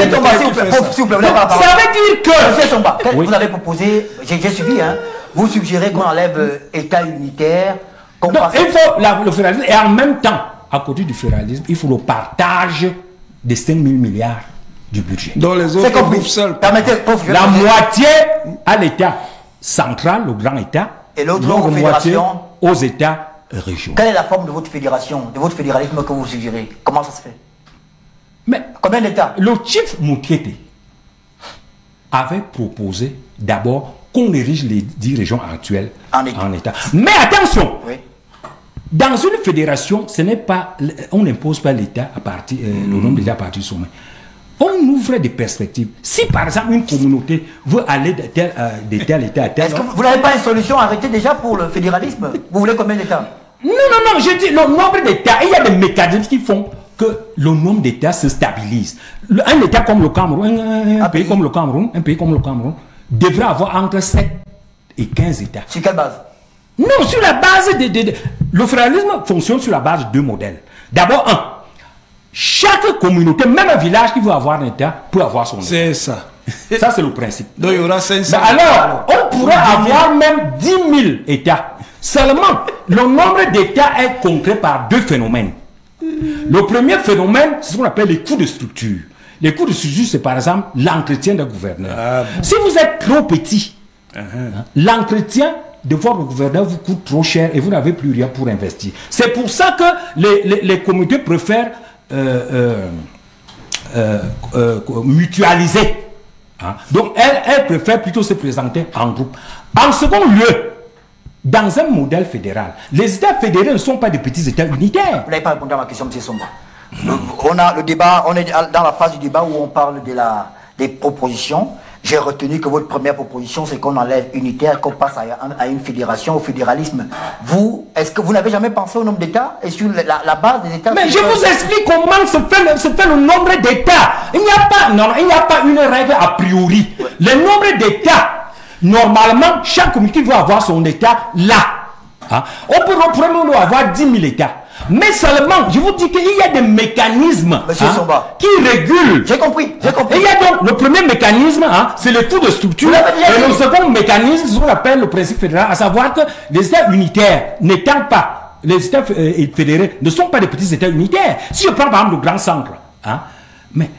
que, monsieur Somba, oui. Vous avez proposé, j'ai suivi, hein, vous suggérez qu'on enlève euh, État unitaire. Non, il faut la, le fédéralisme et en même temps, à côté du fédéralisme, il faut le partage des cinq mille milliards du budget. Dans les autres groupes seuls. Permettez, la moitié à l'État central, le grand État, et l'autre moitié aux États régionaux. Quelle est la forme de votre fédération, de votre fédéralisme que vous suggérez? Comment ça se fait? Mais combien d'États? Le chief Moutiété avait proposé d'abord qu'on érige les dix régions actuelles en État. En état. Mais attention, oui. Dans une fédération, ce n'est pas, on n'impose pas l'État à partir, euh, mmh. le nombre d'États à partir du sommet. On ouvre des perspectives. Si par exemple une communauté veut aller de tel, euh, de tel État à tel... Est-ce que vous n'avez pas une solution arrêtée déjà pour le fédéralisme? Vous voulez combien d'États? Non, non, non, je dis le nombre d'États. Il y a des mécanismes qui font que le nombre d'États se stabilise. Le, un État comme le Cameroun, un, un, un pays comme le Cameroun, un pays comme le Cameroun, devrait avoir entre sept et quinze États. Sur quelle base? Non, sur la base de... de, de le fédéralisme fonctionne sur la base de deux modèles. D'abord, un, chaque communauté, même un village qui veut avoir un État, peut avoir son État. C'est ça. Ça, c'est le principe. Donc, il y aura cinq cents. Mais alors, on pourrait avoir même dix mille États. Seulement, le nombre d'États est concret par deux phénomènes. Le premier phénomène, c'est ce qu'on appelle les coûts de structure. Les coûts de structure, c'est par exemple l'entretien d'un gouverneur. Ah bon. Si vous êtes trop petit, uh-huh. hein, l'entretien de votre gouverneur vous coûte trop cher et vous n'avez plus rien pour investir. C'est pour ça que les, les, les communautés préfèrent euh, euh, euh, mutualiser. Hein? Donc, elle, elle préfère plutôt se présenter en groupe. En second lieu, dans un modèle fédéral, les États fédérés ne sont pas des petits États unitaires. Vous n'avez pas répondu à ma question, M. Somba. On a le débat, on est dans la phase du débat où on parle de la, des propositions. J'ai retenu que votre première proposition, c'est qu'on enlève unitaire, qu'on passe à, à une fédération, au fédéralisme. Vous, est-ce que vous n'avez jamais pensé au nombre d'États et sur la, la base des États? Mais je vous explique comment se fait le, se fait le nombre d'États. Il n'y a pas, non, il n'y a pas une règle a priori. Ouais. Le nombre d'États, normalement, chaque communauté doit avoir son État là. Hein? On peut probablement avoir dix mille États. Mais seulement, je vous dis qu'il y a des mécanismes Monsieur hein, Somba, qui régulent. J'ai compris, j'ai compris. Et il y a donc le premier mécanisme, hein, c'est le coût de structure. Et le second mécanisme, c'est ce qu'on appelle le principe fédéral, à savoir que les États unitaires n'étant pas, les États fédérés ne sont pas des petits États unitaires. Si je prends par exemple le Grand Centre, hein, mais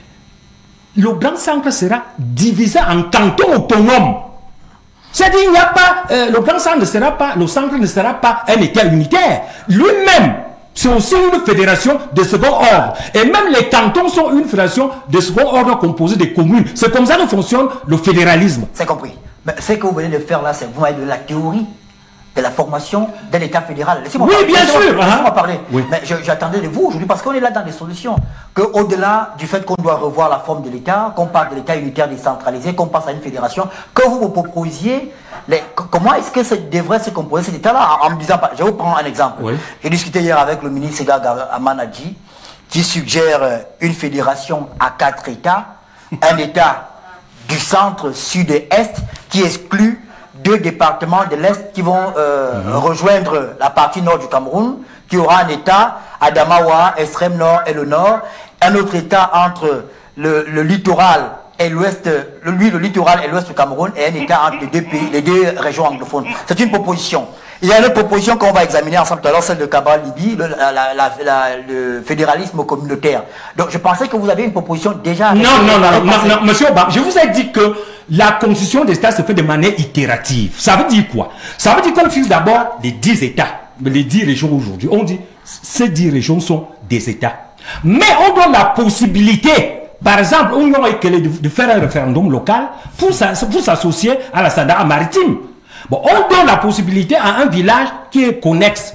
le Grand Centre sera divisé en cantons autonomes. C'est-à-dire il n'y a pas, euh, le Grand Centre ne sera pas, le centre ne sera pas un État unitaire. Lui-même, c'est aussi une fédération de second ordre. Et même les cantons sont une fédération de second ordre composée des communes. C'est comme ça que fonctionne le fédéralisme. C'est compris. Mais ce que vous venez de faire là, c'est vous avez de la théorie de la formation d'un État fédéral. Oui, parler. bien sûr. Laissez-moi hein? parler. Oui. Mais j'attendais de vous aujourd'hui parce qu'on est là dans des solutions. Qu'au-delà du fait qu'on doit revoir la forme de l'État, qu'on parle de l'État unitaire décentralisé, qu'on passe à une fédération, que vous vous proposiez, les, comment est-ce que ça devrait se composer cet État-là en, en me disant, je vais vous prendre un exemple. Oui. J'ai discuté hier avec le ministre Sega Amanadji qui suggère une fédération à quatre États, un État du centre, sud et est qui exclut deux départements de l'Est qui vont euh, mmh. rejoindre la partie nord du Cameroun, qui aura un État, Adamawa, extrême nord et le nord, un autre État entre le, le littoral et l'ouest, le, lui, le littoral et l'ouest du Cameroun, et un État entre les deux pays, les deux régions anglophones. C'est une proposition. Il y a une autre proposition qu'on va examiner ensemble tout à l'heure, celle de Cabral Libi, le, la, la, la, la, le fédéralisme communautaire. Donc je pensais que vous avez une proposition déjà... Non, non, non, non, non, monsieur Obama, je vous ai dit que la constitution des États se fait de manière itérative. Ça veut dire quoi? Ça veut dire qu'on fixe d'abord les dix États, les dix régions aujourd'hui. On dit ces dix régions sont des États. Mais on donne la possibilité, par exemple, on aurait de faire un référendum local pour s'associer à la Sadara maritime. Bon, on donne la possibilité à un village qui est connexe.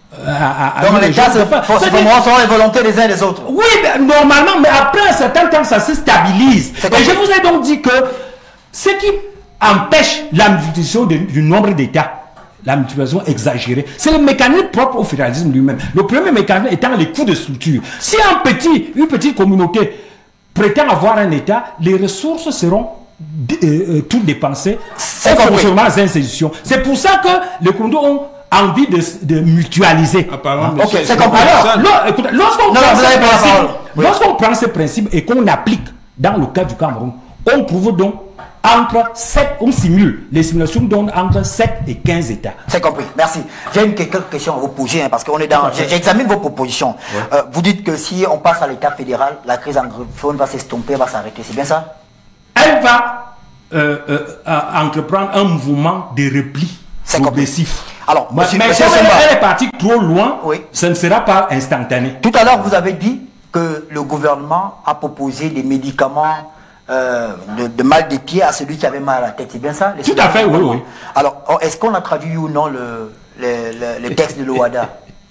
À, à, Donc les cas, c'est forcément sont les volontés des uns des autres. Oui, mais normalement, mais après un certain temps, ça se stabilise. Et je vous ai donc dit que ce qui empêche la multiplication du, du nombre d'États, la multiplication exagérée, c'est le mécanisme propre au fédéralisme lui-même. Le premier mécanisme étant les coûts de structure. Si un petit, une petite communauté prétend avoir un État, les ressources seront euh, euh, toutes dépensées sur les institutions. C'est pour ça que les communautés ont envie de, de mutualiser. Apparemment, ah, ok, c'est comme alors, lorsqu'on prend, lorsqu'on prend ce principe et qu'on applique dans le cas du Cameroun, on trouve donc entre sept, on simule, les simulations donnent entre sept et quinze États. C'est compris, merci. J'ai une quelques questions à vous poser, hein, parce qu'on est dans... J'examine vos propositions. Ouais. Euh, vous dites que si on passe à l'État fédéral, la crise anglophone va s'estomper, va s'arrêter, c'est bien ça? Elle va euh, euh, euh, entreprendre un mouvement de repli progressif. Alors, mais monsieur, mais monsieur si elle est partie trop loin, oui. Ce ne sera pas instantané. Tout à l'heure, vous avez dit que le gouvernement a proposé des médicaments euh, de, de mal des pieds à celui qui avait mal à la tête. C'est bien ça? Tout à fait, oui, oui. Alors, est-ce qu'on a traduit ou non le, le, le, le texte de l'O A D A?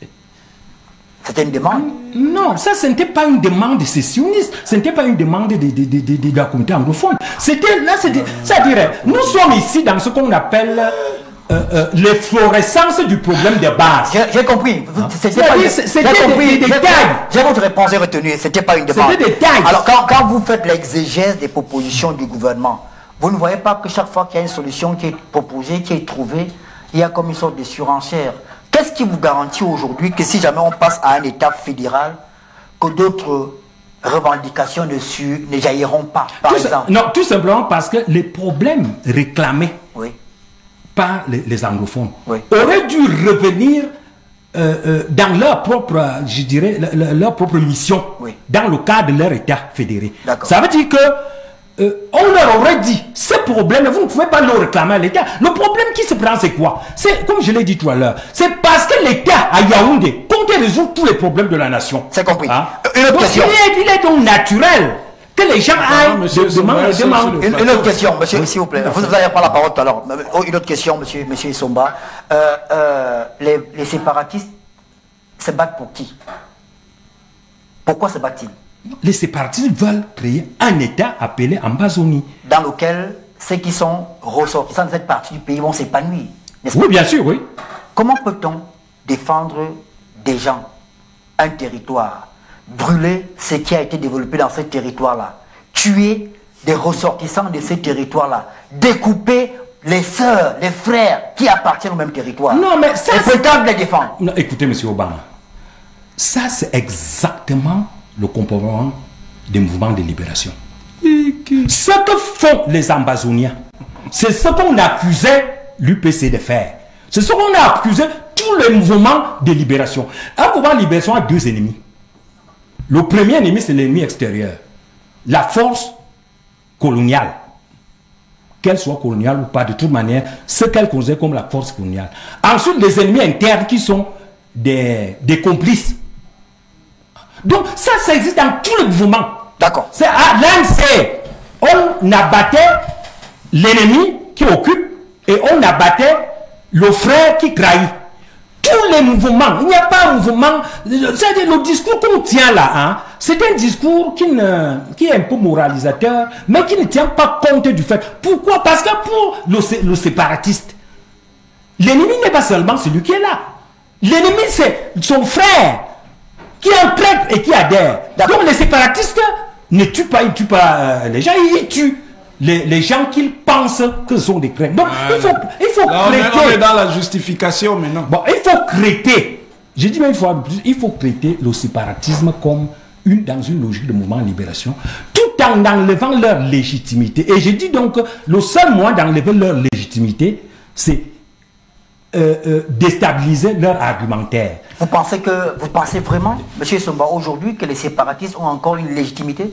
C'était une demande? Non, ça, ce n'était pas une demande des sécessionnistes. Ce n'était pas une demande de, de, de, de, de, de la communauté anglophone. C'était, là, c'est-à-dire, nous sommes ici dans ce qu'on appelle... Euh, euh, l'efflorescence du problème de base. J'ai compris. Hein? C'était des, des, des détails. J'ai votre réponse, j'ai retenu. C'était pas une demande. C'était des détails. Alors, quand, quand vous faites l'exégèse des propositions du gouvernement, vous ne voyez pas que chaque fois qu'il y a une solution qui est proposée, qui est trouvée, il y a comme une sorte de surenchère. Qu'est-ce qui vous garantit aujourd'hui que si jamais on passe à un État fédéral, que d'autres revendications dessus ne jailliront pas, par tout exemple? Non, tout simplement parce que les problèmes réclamés oui. par les, les anglophones oui. auraient dû revenir euh, euh, dans leur propre, je dirais, leur, leur propre mission, oui. dans le cadre de leur État fédéré. Ça veut dire que euh, on leur aurait dit, ce problème, vous ne pouvez pas le réclamer à l'État. Le problème qui se prend, c'est quoi? C'est, comme je l'ai dit tout à l'heure, c'est parce que l'État à Yaoundé, compte peut résoudre tous les problèmes de la nation. C'est compris. Hein? Une autre donc, question. Il est, il est donc naturel que les gens aillent monsieur, de, demandent, monsieur, demandent. monsieur, Une, une autre question, monsieur, s'il vous plaît. Vous n'avez pas la parole tout à l'heure. Oh, une autre question, monsieur, monsieur Isomba. Euh, euh, les, les séparatistes se battent pour qui? Pourquoi se battent-ils? Les séparatistes veulent créer un État appelé Ambazonie. Dans lequel ceux qui sont ressortissants de cette partie du pays vont s'épanouir. Oui, bien sûr, oui. Comment peut-on défendre des gens, un territoire, brûler ce qui a été développé dans ce territoire-là, tuer des ressortissants de ce territoire-là, découper les sœurs, les frères qui appartiennent au même territoire? Non, mais ça, et peut-on les défendre? Non, écoutez, monsieur Obama, ça c'est exactement le comportement des mouvements de libération. Ce que font les Ambazoniens, c'est ce qu'on accusait l'U P C de faire. C'est ce qu'on a accusé tous les mouvements de libération. Un mouvement de libération a deux ennemis. Le premier ennemi, c'est l'ennemi extérieur. La force coloniale. Qu'elle soit coloniale ou pas, de toute manière, ce qu'elle considère comme la force coloniale. Ensuite, les ennemis internes qui sont des, des complices. Donc, ça, ça existe dans tous les mouvements. D'accord. C'est à l'A N C, on abattait l'ennemi qui occupe et on abattait le frère qui trahit. Tous les mouvements, il n'y a pas un mouvement, c'est le discours qu'on tient là, hein, c'est un discours qui, ne, qui est un peu moralisateur, mais qui ne tient pas compte du fait. Pourquoi? Parce que pour le, le séparatiste, l'ennemi n'est pas seulement celui qui est là. L'ennemi, c'est son frère qui entraîne et qui adhère. Donc les séparatistes ne tuent pas, ils ne tuent pas euh, les gens, ils tuent les, les gens qu'ils pensent que ce sont des craintes. Donc ah, il faut, il faut là, traiter. On est, on est dans la justification maintenant. Bon, il faut traiter. J'ai dit une fois de plus, il faut traiter le séparatisme comme une, dans une logique de mouvement de libération, tout en enlevant leur légitimité. Et j'ai dit donc le seul moyen d'enlever leur légitimité, c'est euh, euh, déstabiliser leur argumentaire. Vous pensez que vous pensez vraiment, M. Somba, aujourd'hui que les séparatistes ont encore une légitimité?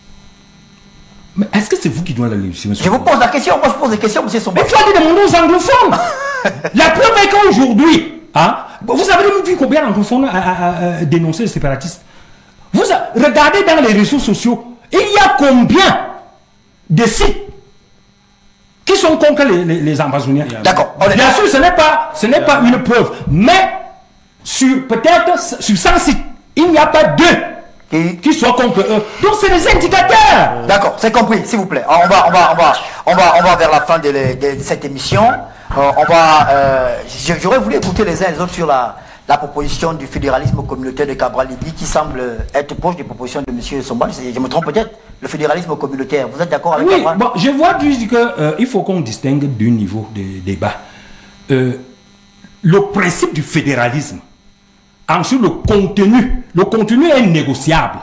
Mais est-ce que c'est vous qui donnez la légitimité? Je vous pose la question, moi je pose des questions, M. Somba. Mais il faut aller demander aux anglophones. La preuve est qu'aujourd'hui, hein, vous avez vu combien d'anglophones a dénoncé les séparatistes? Vous regardez dans les réseaux sociaux, il y a combien de sites qui sont contre les, les, les Ambazoniens? D'accord. Bien sûr, ce n'est pas, ce n'est pas une preuve, mais sur peut-être sur cent sites, il n'y a pas deux qui, qui soient contre eux. Donc c'est des indicateurs. D'accord, c'est compris, s'il vous plaît. On va, on va, on va, on va, on va vers la fin de, de, de cette émission. Euh, on va, euh, j'aurais voulu écouter les uns et les autres sur la, la proposition du fédéralisme communautaire de Cabral Libye qui semble être proche des propositions de M. Somba. Je, je me trompe peut-être. Le fédéralisme communautaire, vous êtes d'accord avec oui, Cabral? Bon, je vois juste qu'il euh, faut qu'on distingue deux niveaux de débat. Euh, le principe du fédéralisme. Ensuite, le contenu. Le contenu est négociable.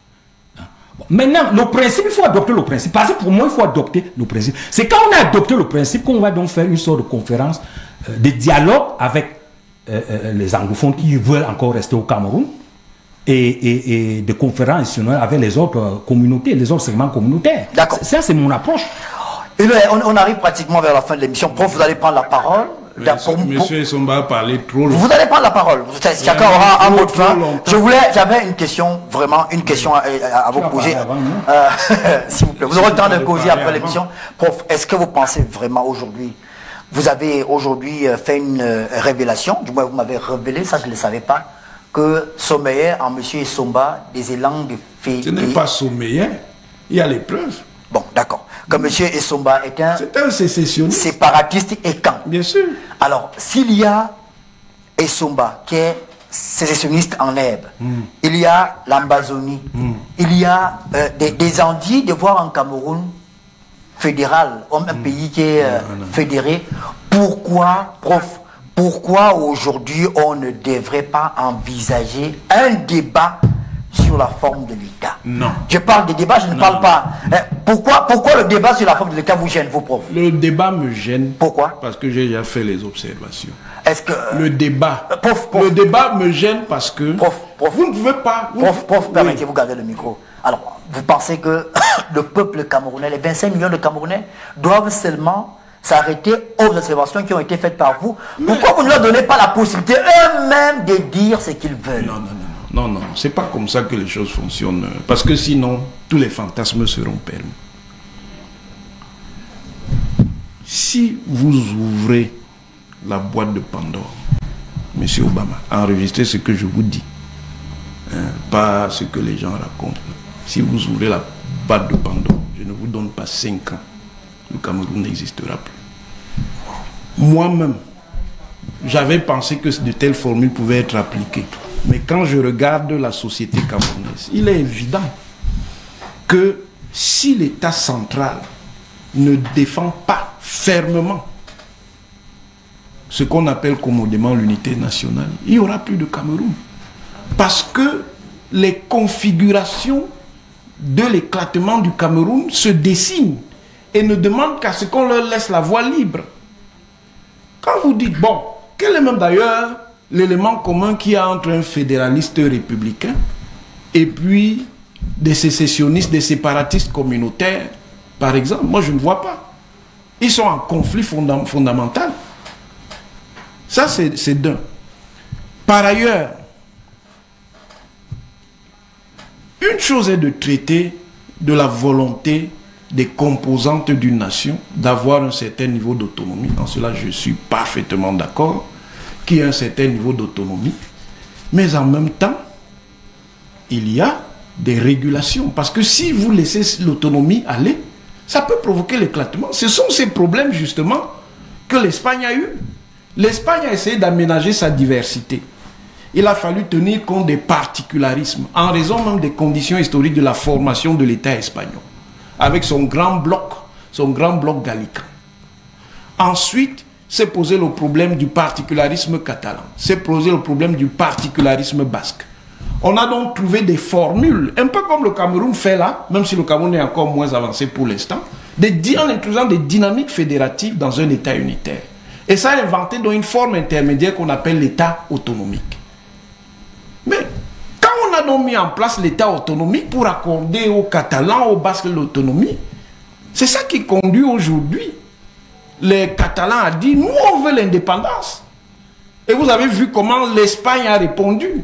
Bon, maintenant, le principe, il faut adopter le principe. Parce que pour moi, il faut adopter le principe. C'est quand on a adopté le principe qu'on va donc faire une sorte de conférence, euh, de dialogue avec euh, euh, les anglophones qui veulent encore rester au Cameroun et, et, et de conférences nationales avec les autres communautés, les autres segments communautaires. D'accord. Ça, c'est mon approche. Et là, on, on arrive pratiquement vers la fin de l'émission. Prof, vous allez prendre la parole. Monsieur, monsieur Somba a parlé trop longtemps. Vous allez prendre la parole. Chacun aura un mot de fin. Je voulais, j'avais une question, vraiment une question à, à, à vous poser. Euh, S'il vous plaît, vous aurez le temps de causer après l'émission. Prof, est-ce que vous pensez vraiment aujourd'hui, vous avez aujourd'hui fait une révélation, du moins vous m'avez révélé, ça je ne le savais pas, que sommeillait en monsieur Somba des élans de fait. Ce n'est pas sommeillait, il y a les preuves. Bon, d'accord. Que M. Essomba est un, un sécessionniste, séparatiste et quand. Bien sûr. Alors, s'il y a Essomba qui est sécessionniste en herbe, mm. il y a l'Ambazonie, mm. il y a euh, des, des envies de voir un Cameroun fédéral, un mm. pays qui est euh, non, non. fédéré, pourquoi, prof, pourquoi aujourd'hui on ne devrait pas envisager un débat sur la forme de l'État? Non. Je parle des débats, je ne non, parle non. pas. Pourquoi, pourquoi le débat sur la forme de l'État vous gêne, vous, prof? Le débat me gêne. Pourquoi? Parce que j'ai déjà fait les observations. Est-ce que... Le débat. Euh, prof, prof. Le débat me gêne parce que... Prof, prof. Vous ne pouvez pas... Vous... Prof, prof, oui. Permettez-vous de garder le micro. Alors, vous pensez que le peuple camerounais, les vingt-cinq millions de Camerounais, doivent seulement s'arrêter aux observations qui ont été faites par vous. Mais pourquoi vous ne leur donnez pas la possibilité eux-mêmes de dire ce qu'ils veulent? Non, non, non, non, non, non. C'est pas comme ça que les choses fonctionnent. Parce que sinon, tous les fantasmes seront permis. Si vous ouvrez la boîte de Pandore, Monsieur Obama, enregistrez ce que je vous dis, hein, pas ce que les gens racontent. Si vous ouvrez la boîte de Pandore, je ne vous donne pas cinq ans, le Cameroun n'existera plus. Moi-même, j'avais pensé que de telles formules pouvaient être appliquées. Mais quand je regarde la société camerounaise, il est évident que si l'État central ne défend pas fermement ce qu'on appelle commodément l'unité nationale, il n'y aura plus de Cameroun. Parce que les configurations de l'éclatement du Cameroun se dessinent et ne demandent qu'à ce qu'on leur laisse la voie libre. Quand vous dites, bon, quel est même d'ailleurs l'élément commun qu'il y a entre un fédéraliste républicain et puis des sécessionnistes, des séparatistes communautaires, par exemple, moi je ne vois pas. Ils sont en conflit fondam- fondamental. Ça, c'est d'un. Par ailleurs, une chose est de traiter de la volonté des composantes d'une nation d'avoir un certain niveau d'autonomie. En cela, je suis parfaitement d'accord qu'il y a un certain niveau d'autonomie. Mais en même temps, il y a des régulations. Parce que si vous laissez l'autonomie aller, ça peut provoquer l'éclatement. Ce sont ces problèmes, justement, que l'Espagne a eu. L'Espagne a essayé d'aménager sa diversité. Il a fallu tenir compte des particularismes, en raison même des conditions historiques de la formation de l'État espagnol, avec son grand bloc, son grand bloc gallican. Ensuite, s'est posé le problème du particularisme catalan, s'est posé le problème du particularisme basque. On a donc trouvé des formules, un peu comme le Cameroun fait là, même si le Cameroun est encore moins avancé pour l'instant, en introduisant des dynamiques fédératives dans un État unitaire. Et ça a inventé donc une forme intermédiaire qu'on appelle l'État autonomique. Mais quand on a donc mis en place l'État autonomique pour accorder aux Catalans, aux Basques l'autonomie, c'est ça qui conduit aujourd'hui les Catalans à dire, nous on veut l'indépendance. Et vous avez vu comment l'Espagne a répondu.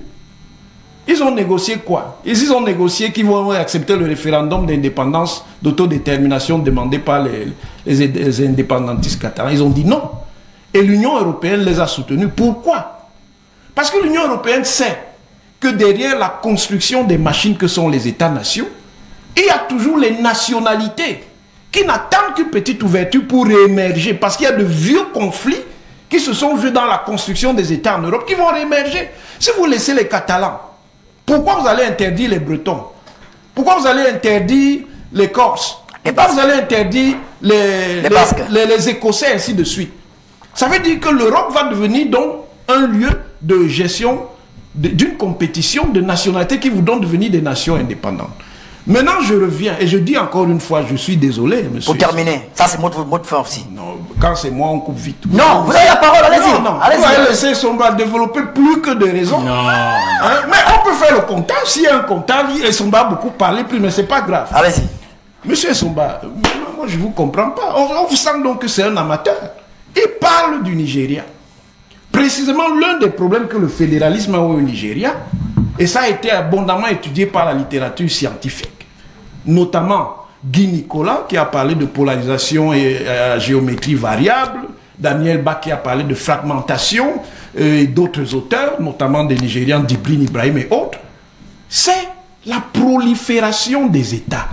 Ils ont négocié quoi? Ils ont négocié qu'ils vont accepter le référendum d'indépendance, d'autodétermination demandé par les, les, les indépendantistes catalans. Ils ont dit non. Et l'Union européenne les a soutenus. Pourquoi? Parce que l'Union européenne sait que derrière la construction des machines que sont les États-nations, il y a toujours les nationalités qui n'attendent qu'une petite ouverture pour réémerger. Parce qu'il y a de vieux conflits qui se sont joués dans la construction des États en Europe qui vont réémerger. Si vous laissez les Catalans, pourquoi vous allez interdire les Bretons? Pourquoi vous allez interdire les Corses? Pourquoi vous allez interdire les, les, les, les, les Écossais, ainsi de suite? Ça veut dire que l'Europe va devenir donc un lieu de gestion d'une compétition de nationalités qui vous donne devenir des nations indépendantes. Maintenant, je reviens et je dis encore une fois, je suis désolé, monsieur. Pour terminer, ça c'est votre mot de fin aussi. Non, quand c'est moi, on coupe vite. Non, vous avez la parole, allez-y. Non, non, allez vous allez laisser Somba développer plus que de raisons. Non. Hein? Mais on peut faire le comptage. S'il y a un comptage, et Somba a beaucoup parlé plus, mais c'est pas grave. Allez-y. Monsieur Somba, moi je ne vous comprends pas. On, on vous sent donc que c'est un amateur. Il parle du Nigeria. Précisément l'un des problèmes que le fédéralisme a eu au Nigeria, et ça a été abondamment étudié par la littérature scientifique, notamment Guy Nicolas qui a parlé de polarisation et euh, géométrie variable, Daniel Bach qui a parlé de fragmentation, euh, et d'autres auteurs, notamment des Nigérians Djibril Ibrahim et autres, c'est la prolifération des États.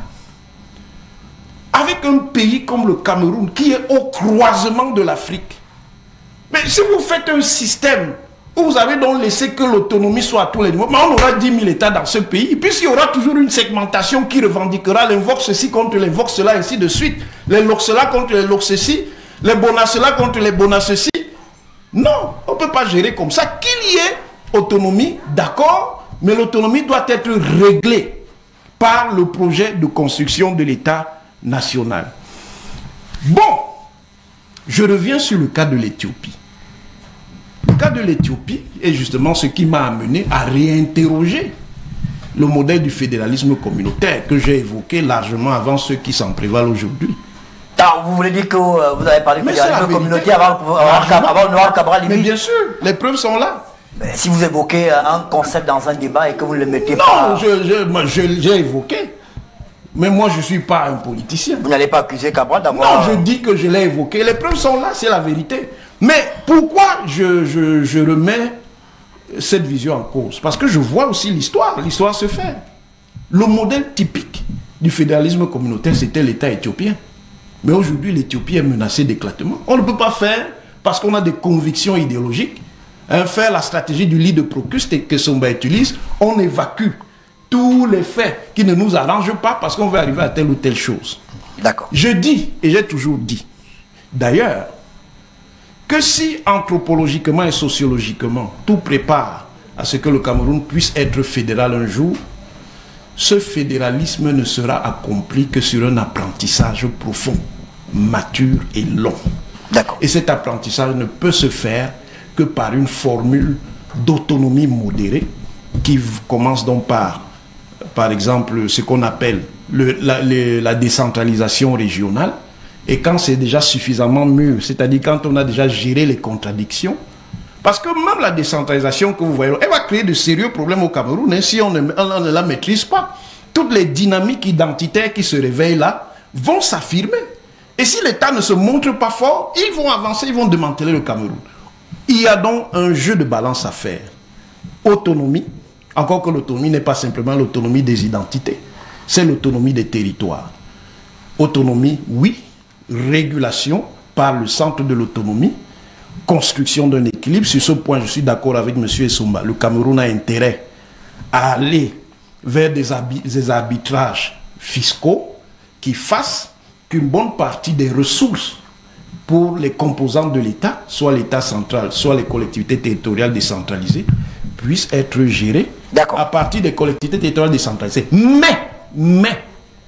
Avec un pays comme le Cameroun qui est au croisement de l'Afrique. Mais si vous faites un système où vous avez donc laissé que l'autonomie soit à tous les niveaux, mais on aura dix mille États dans ce pays, puisqu'il y aura toujours une segmentation qui revendiquera l'invoque ceci contre l'invoque cela, ainsi de suite. Les lox cela contre les lox ceci, les bonas cela contre les bonas ceci. Non, on ne peut pas gérer comme ça. Qu'il y ait autonomie, d'accord, mais l'autonomie doit être réglée par le projet de construction de l'État national. Bon, je reviens sur le cas de l'Éthiopie. Le cas de l'Éthiopie est justement ce qui m'a amené à réinterroger le modèle du fédéralisme communautaire que j'ai évoqué largement avant ceux qui s'en prévalent aujourd'hui. Ah, vous voulez dire que euh, vous avez parlé de la communauté avant, avant, avant Noël Cabral Libi? Mais bien sûr, les preuves sont là. Mais si vous évoquez un concept dans un débat et que vous ne le mettez non, pas... Non, je, je, moi, je, j'ai évoqué. Mais moi, je ne suis pas un politicien. Vous n'allez pas accuser Cabral d'avoir... Non, je dis que je l'ai évoqué. Les preuves sont là, c'est la vérité. Mais pourquoi je, je, je remets cette vision en cause? Parce que je vois aussi l'histoire. L'histoire se fait. Le modèle typique du fédéralisme communautaire, c'était l'État éthiopien. Mais aujourd'hui, l'Éthiopie est menacée d'éclatement. On ne peut pas faire, parce qu'on a des convictions idéologiques, hein, faire la stratégie du lit de Procuste que Somba utilise. On évacue tous les faits qui ne nous arrangent pas parce qu'on veut arriver à telle ou telle chose. D'accord. Je dis, et j'ai toujours dit, d'ailleurs, que si anthropologiquement et sociologiquement, tout prépare à ce que le Cameroun puisse être fédéral un jour, ce fédéralisme ne sera accompli que sur un apprentissage profond, mature et long. D'accord. Et cet apprentissage ne peut se faire que par une formule d'autonomie modérée qui commence donc par, par exemple, ce qu'on appelle le, la, le, la décentralisation régionale. Et quand c'est déjà suffisamment mûr, c'est-à-dire quand on a déjà géré les contradictions, parce que même la décentralisation que vous voyez, elle va créer de sérieux problèmes au Cameroun hein, si on ne, on ne la maîtrise pas. Toutes les dynamiques identitaires qui se réveillent là vont s'affirmer. Et si l'État ne se montre pas fort, ils vont avancer, ils vont démanteler le Cameroun. Il y a donc un jeu de balance à faire. Autonomie, encore que l'autonomie n'est pas simplement l'autonomie des identités, c'est l'autonomie des territoires. Autonomie, oui. Régulation par le centre de l'autonomie. Construction d'un équilibre. Sur ce point, je suis d'accord avec M. Essomba. Le Cameroun a intérêt à aller vers des, des arbitrages fiscaux qui fassent qu'une bonne partie des ressources pour les composants de l'État, soit l'État central, soit les collectivités territoriales décentralisées, puissent être gérées à partir des collectivités territoriales décentralisées. Mais, mais,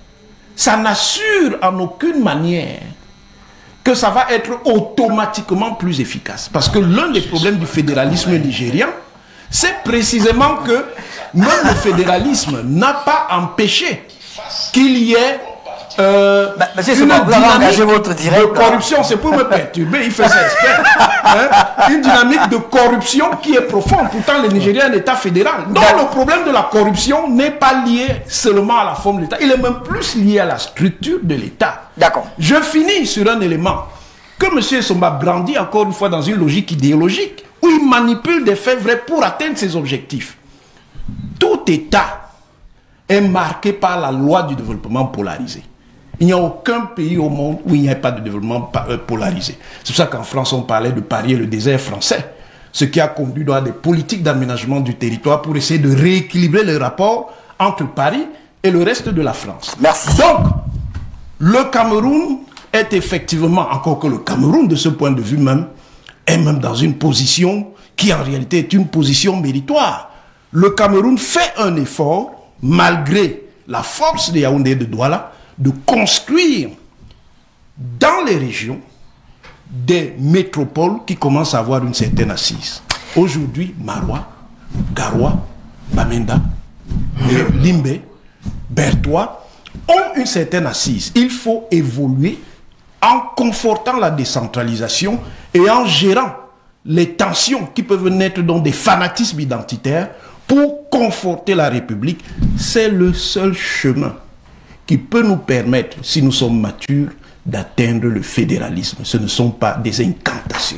ça n'assure en aucune manière que ça va être automatiquement plus efficace. Parce que l'un des problèmes du fédéralisme nigérien, c'est précisément que même le fédéralisme n'a pas empêché qu'il y ait euh, bah, monsieur, une dynamique votre direct, de corruption. C'est pour me perturber, il fait ça exprès. Hein? Une dynamique de corruption qui est profonde. Pourtant, le Nigeria est un État fédéral. Donc, le problème de la corruption n'est pas lié seulement à la forme de l'État. Il est même plus lié à la structure de l'État. D'accord. Je finis sur un élément que M. Essomba brandit encore une fois dans une logique idéologique où il manipule des faits vrais pour atteindre ses objectifs. Tout État est marqué par la loi du développement polarisé. Il n'y a aucun pays au monde où il n'y a pas de développement polarisé. C'est pour ça qu'en France, on parlait de parier le désert français. Ce qui a conduit à des politiques d'aménagement du territoire pour essayer de rééquilibrer les rapports entre Paris et le reste de la France. Merci. Donc, le Cameroun est effectivement, encore que le Cameroun, de ce point de vue même, est même dans une position qui en réalité est une position méritoire. Le Cameroun fait un effort, malgré la force de Yaoundé et de Douala, de construire dans les régions des métropoles qui commencent à avoir une certaine assise. Aujourd'hui, Marois, Garoua, Bamenda, Limbe, Bertois ont une certaine assise. Il faut évoluer en confortant la décentralisation et en gérant les tensions qui peuvent naître dans des fanatismes identitaires pour conforter la République. C'est le seul chemin qui peut nous permettre, si nous sommes matures, d'atteindre le fédéralisme. Ce ne sont pas des incantations.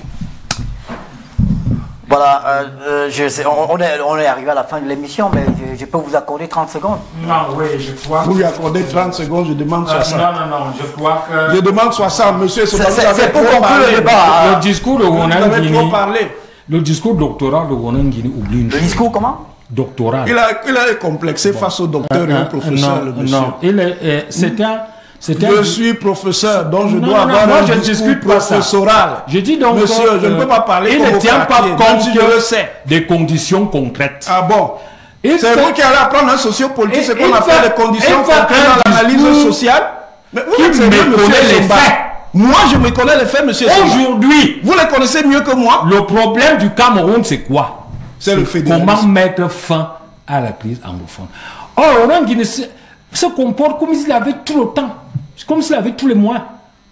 Voilà, euh, euh, je sais, on, on, est, on est arrivé à la fin de l'émission, mais je, je peux vous accorder trente secondes. Non, oui, je crois. Vous lui accordez trente secondes, je demande soixante. Euh, non, non, non, je crois que... Je demande soixante, monsieur. C'est pour conclure le débat. Le, le discours de Ronan Guini... parler. Le discours doctoral de Ronan Guini oublie une chose. Le discours comment? Doctoral. Il a, il a complexé bon. face au docteur euh, et au professeur, non, le monsieur. Non, il est... Euh, c'est un... Je un... suis professeur, donc je non, dois non, avoir moi un je discours discute professoral. Je dis donc, monsieur, euh, je ne peux pas parler. Il ne tient pas compte si je le sais. Des conditions concrètes. Ah bon? C'est fait... vous qui allez apprendre un sociopolitique, ce qu'on appelle les conditions concrètes dans l'analyse sociale. Mais vous qui méconnaît les faits. Moi, je me connais les faits, monsieur. Aujourd'hui, vous les connaissez mieux que moi. Le problème du Cameroun, c'est quoi? C'est le fédéralisme. Comment mettre fin à la crise anglophone. Or, Ronan Guini se comporte comme s'il avait tout le temps. C'est comme s'il avait tous les moyens.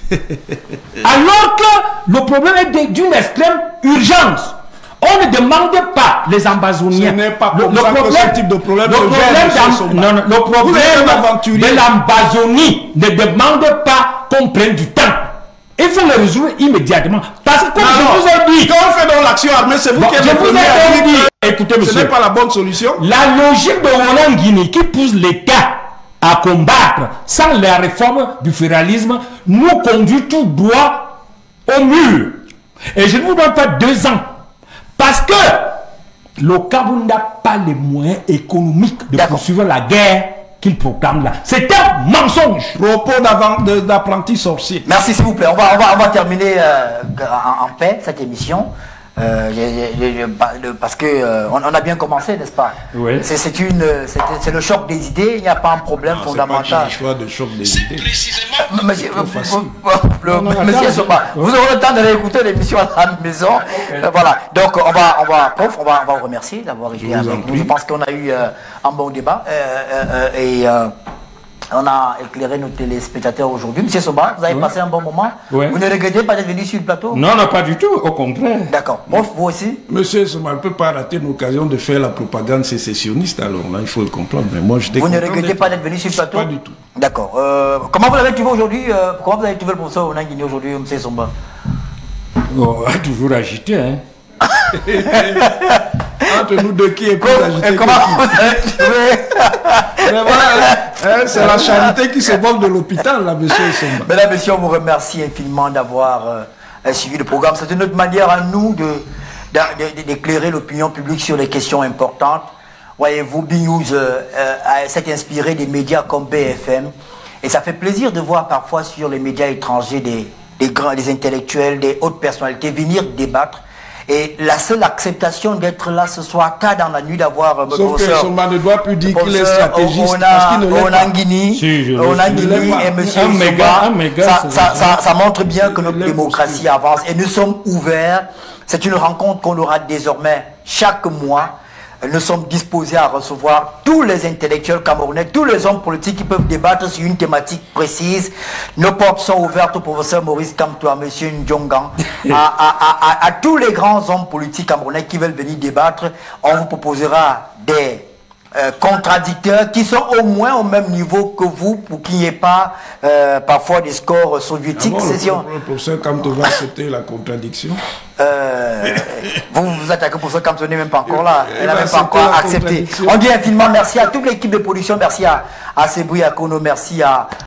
Alors que le problème est d'une extrême urgence. On ne demande pas les ambazoniens. Ce n'est pas le, comme le ça problème, que ce type de problème le se problème, gère, non, non, le problème de l'ambazonie ne demande pas qu'on prenne du temps. Il faut le résoudre immédiatement. Parce que comme non, je non. vous ai dit... Quand on fait dans l'action armée, c'est vous bon, qui êtes je le vous premier à ai dire dit, écoutez monsieur, ce n'est pas la bonne solution. La logique de Roland Guinée qui pousse l'État à combattre sans la réforme du fédéralisme nous conduit tout droit au mur. Et je ne vous donne pas deux ans. Parce que le Cameroun n'a pas les moyens économiques de poursuivre la guerre qu'il proclame là. C'est un mensonge. Propos d'apprentis sorciers. Merci s'il vous plaît. On va, on va, on va terminer euh, en, en paix cette émission. Euh, je, je, je, parce que euh, on, on a bien commencé, n'est-ce pas? Oui. C'est une, c'est le choc des idées. Il n'y a pas un problème non, fondamental. C'est choix de choc des idées. Euh, monsieur, le, non, non, monsieur Somba, vous aurez le temps d'aller écouter l'émission à la maison. Euh, voilà. Donc on va, on va, prof, on va, on va vous remercier d'avoir été avec nous. Je pense qu'on a eu euh, un bon débat euh, euh, et euh, on a éclairé nos téléspectateurs aujourd'hui. Monsieur Somba, vous avez oui. passé un bon moment. Oui. Vous ne regrettez pas d'être venu sur le plateau? Non, non, pas du tout, au contraire. D'accord. Prof, vous aussi? Monsieur Somba ne peut pas rater une occasion de faire la propagande sécessionniste, alors là, il faut le comprendre. Mais moi, je vous ne regrettez pas d'être venu sur le plateau? Pas du tout. D'accord. Euh, comment vous l'avez trouvé aujourd'hui euh, Comment vous avez trouvé le professeur Roland Guinée aujourd'hui, monsieur Somba? Oh, toujours agité, hein. Entre nous deux, qui est plus agité? Et comment vous avez trouvé? Voilà, c'est la charité qui se moque de l'hôpital, là, monsieur Somba. Mesdames, messieurs, on vous remercie infiniment d'avoir euh, suivi le programme. C'est une autre manière à nous d'éclairer l'opinion publique sur les questions importantes. Voyez-vous, B-News euh, euh, s'est inspiré des médias comme B F M. Et ça fait plaisir de voir parfois sur les médias étrangers des, des grands, des intellectuels, des hautes personnalités venir débattre. Et la seule acceptation d'être là ce soir, qu'à dans la nuit d'avoir euh, Sauf que Somba ne doit plus dire qu'il est stratégiste. On a Onangini, Onangini et M. Somba, ça, ça, ça, ça montre bien que notre démocratie avance. Et nous sommes ouverts. C'est une rencontre qu'on aura désormais chaque mois. Nous sommes disposés à recevoir tous les intellectuels camerounais, tous les hommes politiques qui peuvent débattre sur une thématique précise. Nos portes sont ouvertes au professeur Maurice Kamto, à M. Ndjongan, à, à, à, à tous les grands hommes politiques camerounais qui veulent venir débattre. On vous proposera des euh, contradicteurs qui sont au moins au même niveau que vous pour qu'il n'y ait pas euh, parfois des scores soviétiques. Ah bon, le, le professeur Kamto va accepter la contradiction. Euh, vous vous attaquez pour ça quand on n'est même pas encore là. Elle n'a même pas encore accepté. On dit infiniment merci à toute l'équipe de production, merci à, à Sebri Akono, merci à,